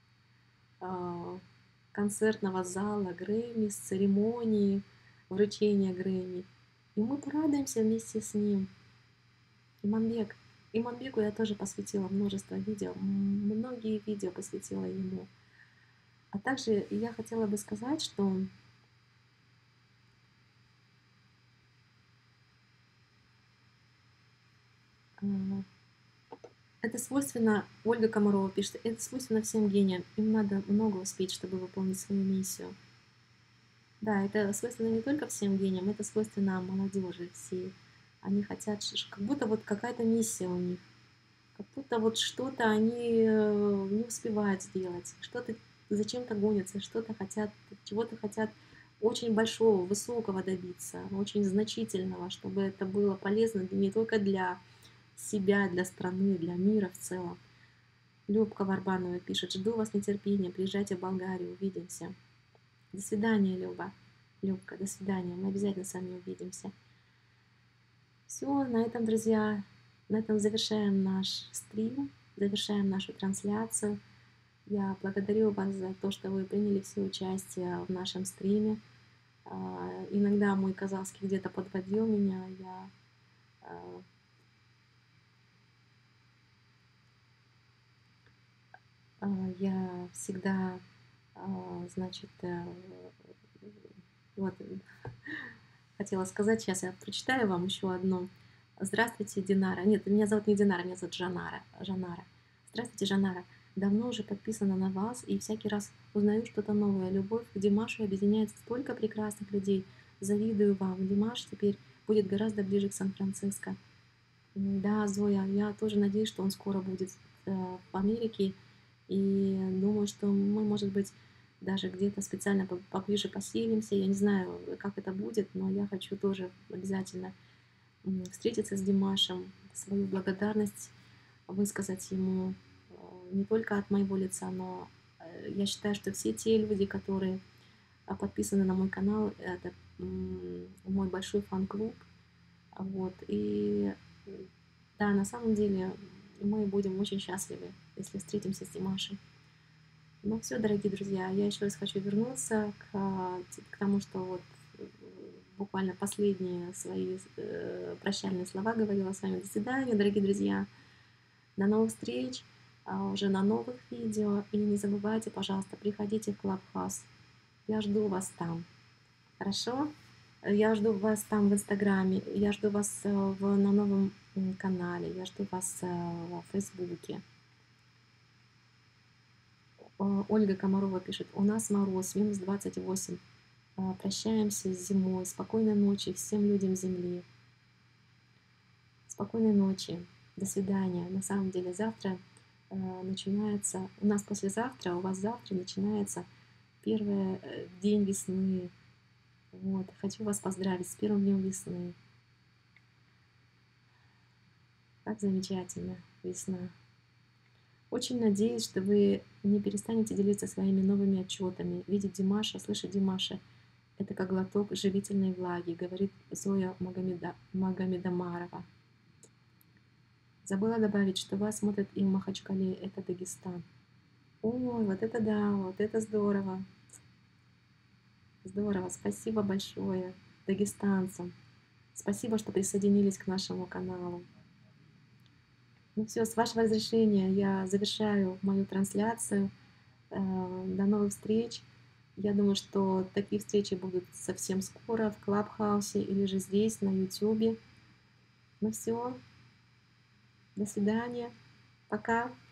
[SPEAKER 1] концертного зала Грэмми, с церемонии вручения Грэмми. И мы порадуемся вместе с ним. Иманбек. Иманбеку я тоже посвятила множество видео, многие видео посвятила ему. А также я хотела бы сказать, что это свойственно, Ольга Комарова пишет, это свойственно всем гениям. Им надо много успеть, чтобы выполнить свою миссию. Да, это свойственно не только всем гениям, это свойственно молодежи всей. Они хотят, как будто вот какая-то миссия у них. Как будто вот что-то они не успевают сделать, что-то зачем-то гонятся, что-то хотят, чего-то хотят очень большого, высокого добиться, очень значительного, чтобы это было полезно не только для себя, для страны, для мира в целом. Любка Варбанова пишет, жду вас с нетерпением, приезжайте в Болгарию, увидимся. До свидания, Люба. Любка, до свидания, мы обязательно с вами увидимся. Все, на этом, друзья, на этом завершаем наш стрим, завершаем нашу трансляцию. Я благодарю вас за то, что вы приняли все участие в нашем стриме. Иногда мой казахский где-то подводил меня. Я всегда, значит, вот, хотела сказать, сейчас я прочитаю вам еще одно. Здравствуйте, Динара. Нет, меня зовут не Динара, меня зовут Жанара. Жанара. Здравствуйте, Жанара. Давно уже подписана на вас и всякий раз узнаю что-то новое. Любовь к Димашу объединяет столько прекрасных людей. Завидую вам. Димаш теперь будет гораздо ближе к Сан-Франциско. Да, Зоя, я тоже надеюсь, что он скоро будет в Америке. И думаю, что мы, может быть, даже где-то специально поближе поселимся. Я не знаю, как это будет, но я хочу тоже обязательно встретиться с Димашем, свою благодарность высказать ему не только от моего лица, но я считаю, что все те люди, которые подписаны на мой канал, это мой большой фан-клуб. Вот. И да, на самом деле мы будем очень счастливы, если встретимся с Димашем. Ну все, дорогие друзья, я еще раз хочу вернуться к тому, что вот э, буквально последние свои прощальные слова говорила с вами. До свидания, дорогие друзья. До новых встреч, уже на новых видео. И не забывайте, пожалуйста, приходите в Clubhouse. Я жду вас там. Хорошо? Я жду вас там в Инстаграме, я жду вас на новом канале, я жду вас в Фейсбуке. Ольга Комарова пишет: у нас мороз, минус 28. Прощаемся с зимой. Спокойной ночи всем людям Земли. Спокойной ночи. До свидания. На самом деле завтра начинается, у нас послезавтра, у вас завтра начинается первый день весны. Вот. Хочу вас поздравить с первым днем весны. Как замечательно, весна. Очень надеюсь, что вы не перестанете делиться своими новыми отчетами. Видеть Димаша, слышать Димаша — это как глоток живительной влаги, говорит Зоя Магомедомарова. Забыла добавить, что вас смотрят и в Махачкале, это Дагестан. Ой, вот это да, вот это здорово. Здорово, спасибо большое дагестанцам. Спасибо, что присоединились к нашему каналу. Ну все, с вашего разрешения я завершаю мою трансляцию. До новых встреч. Я думаю, что такие встречи будут совсем скоро в Клабхаусе или же здесь, на YouTube. Ну все, до свидания, пока.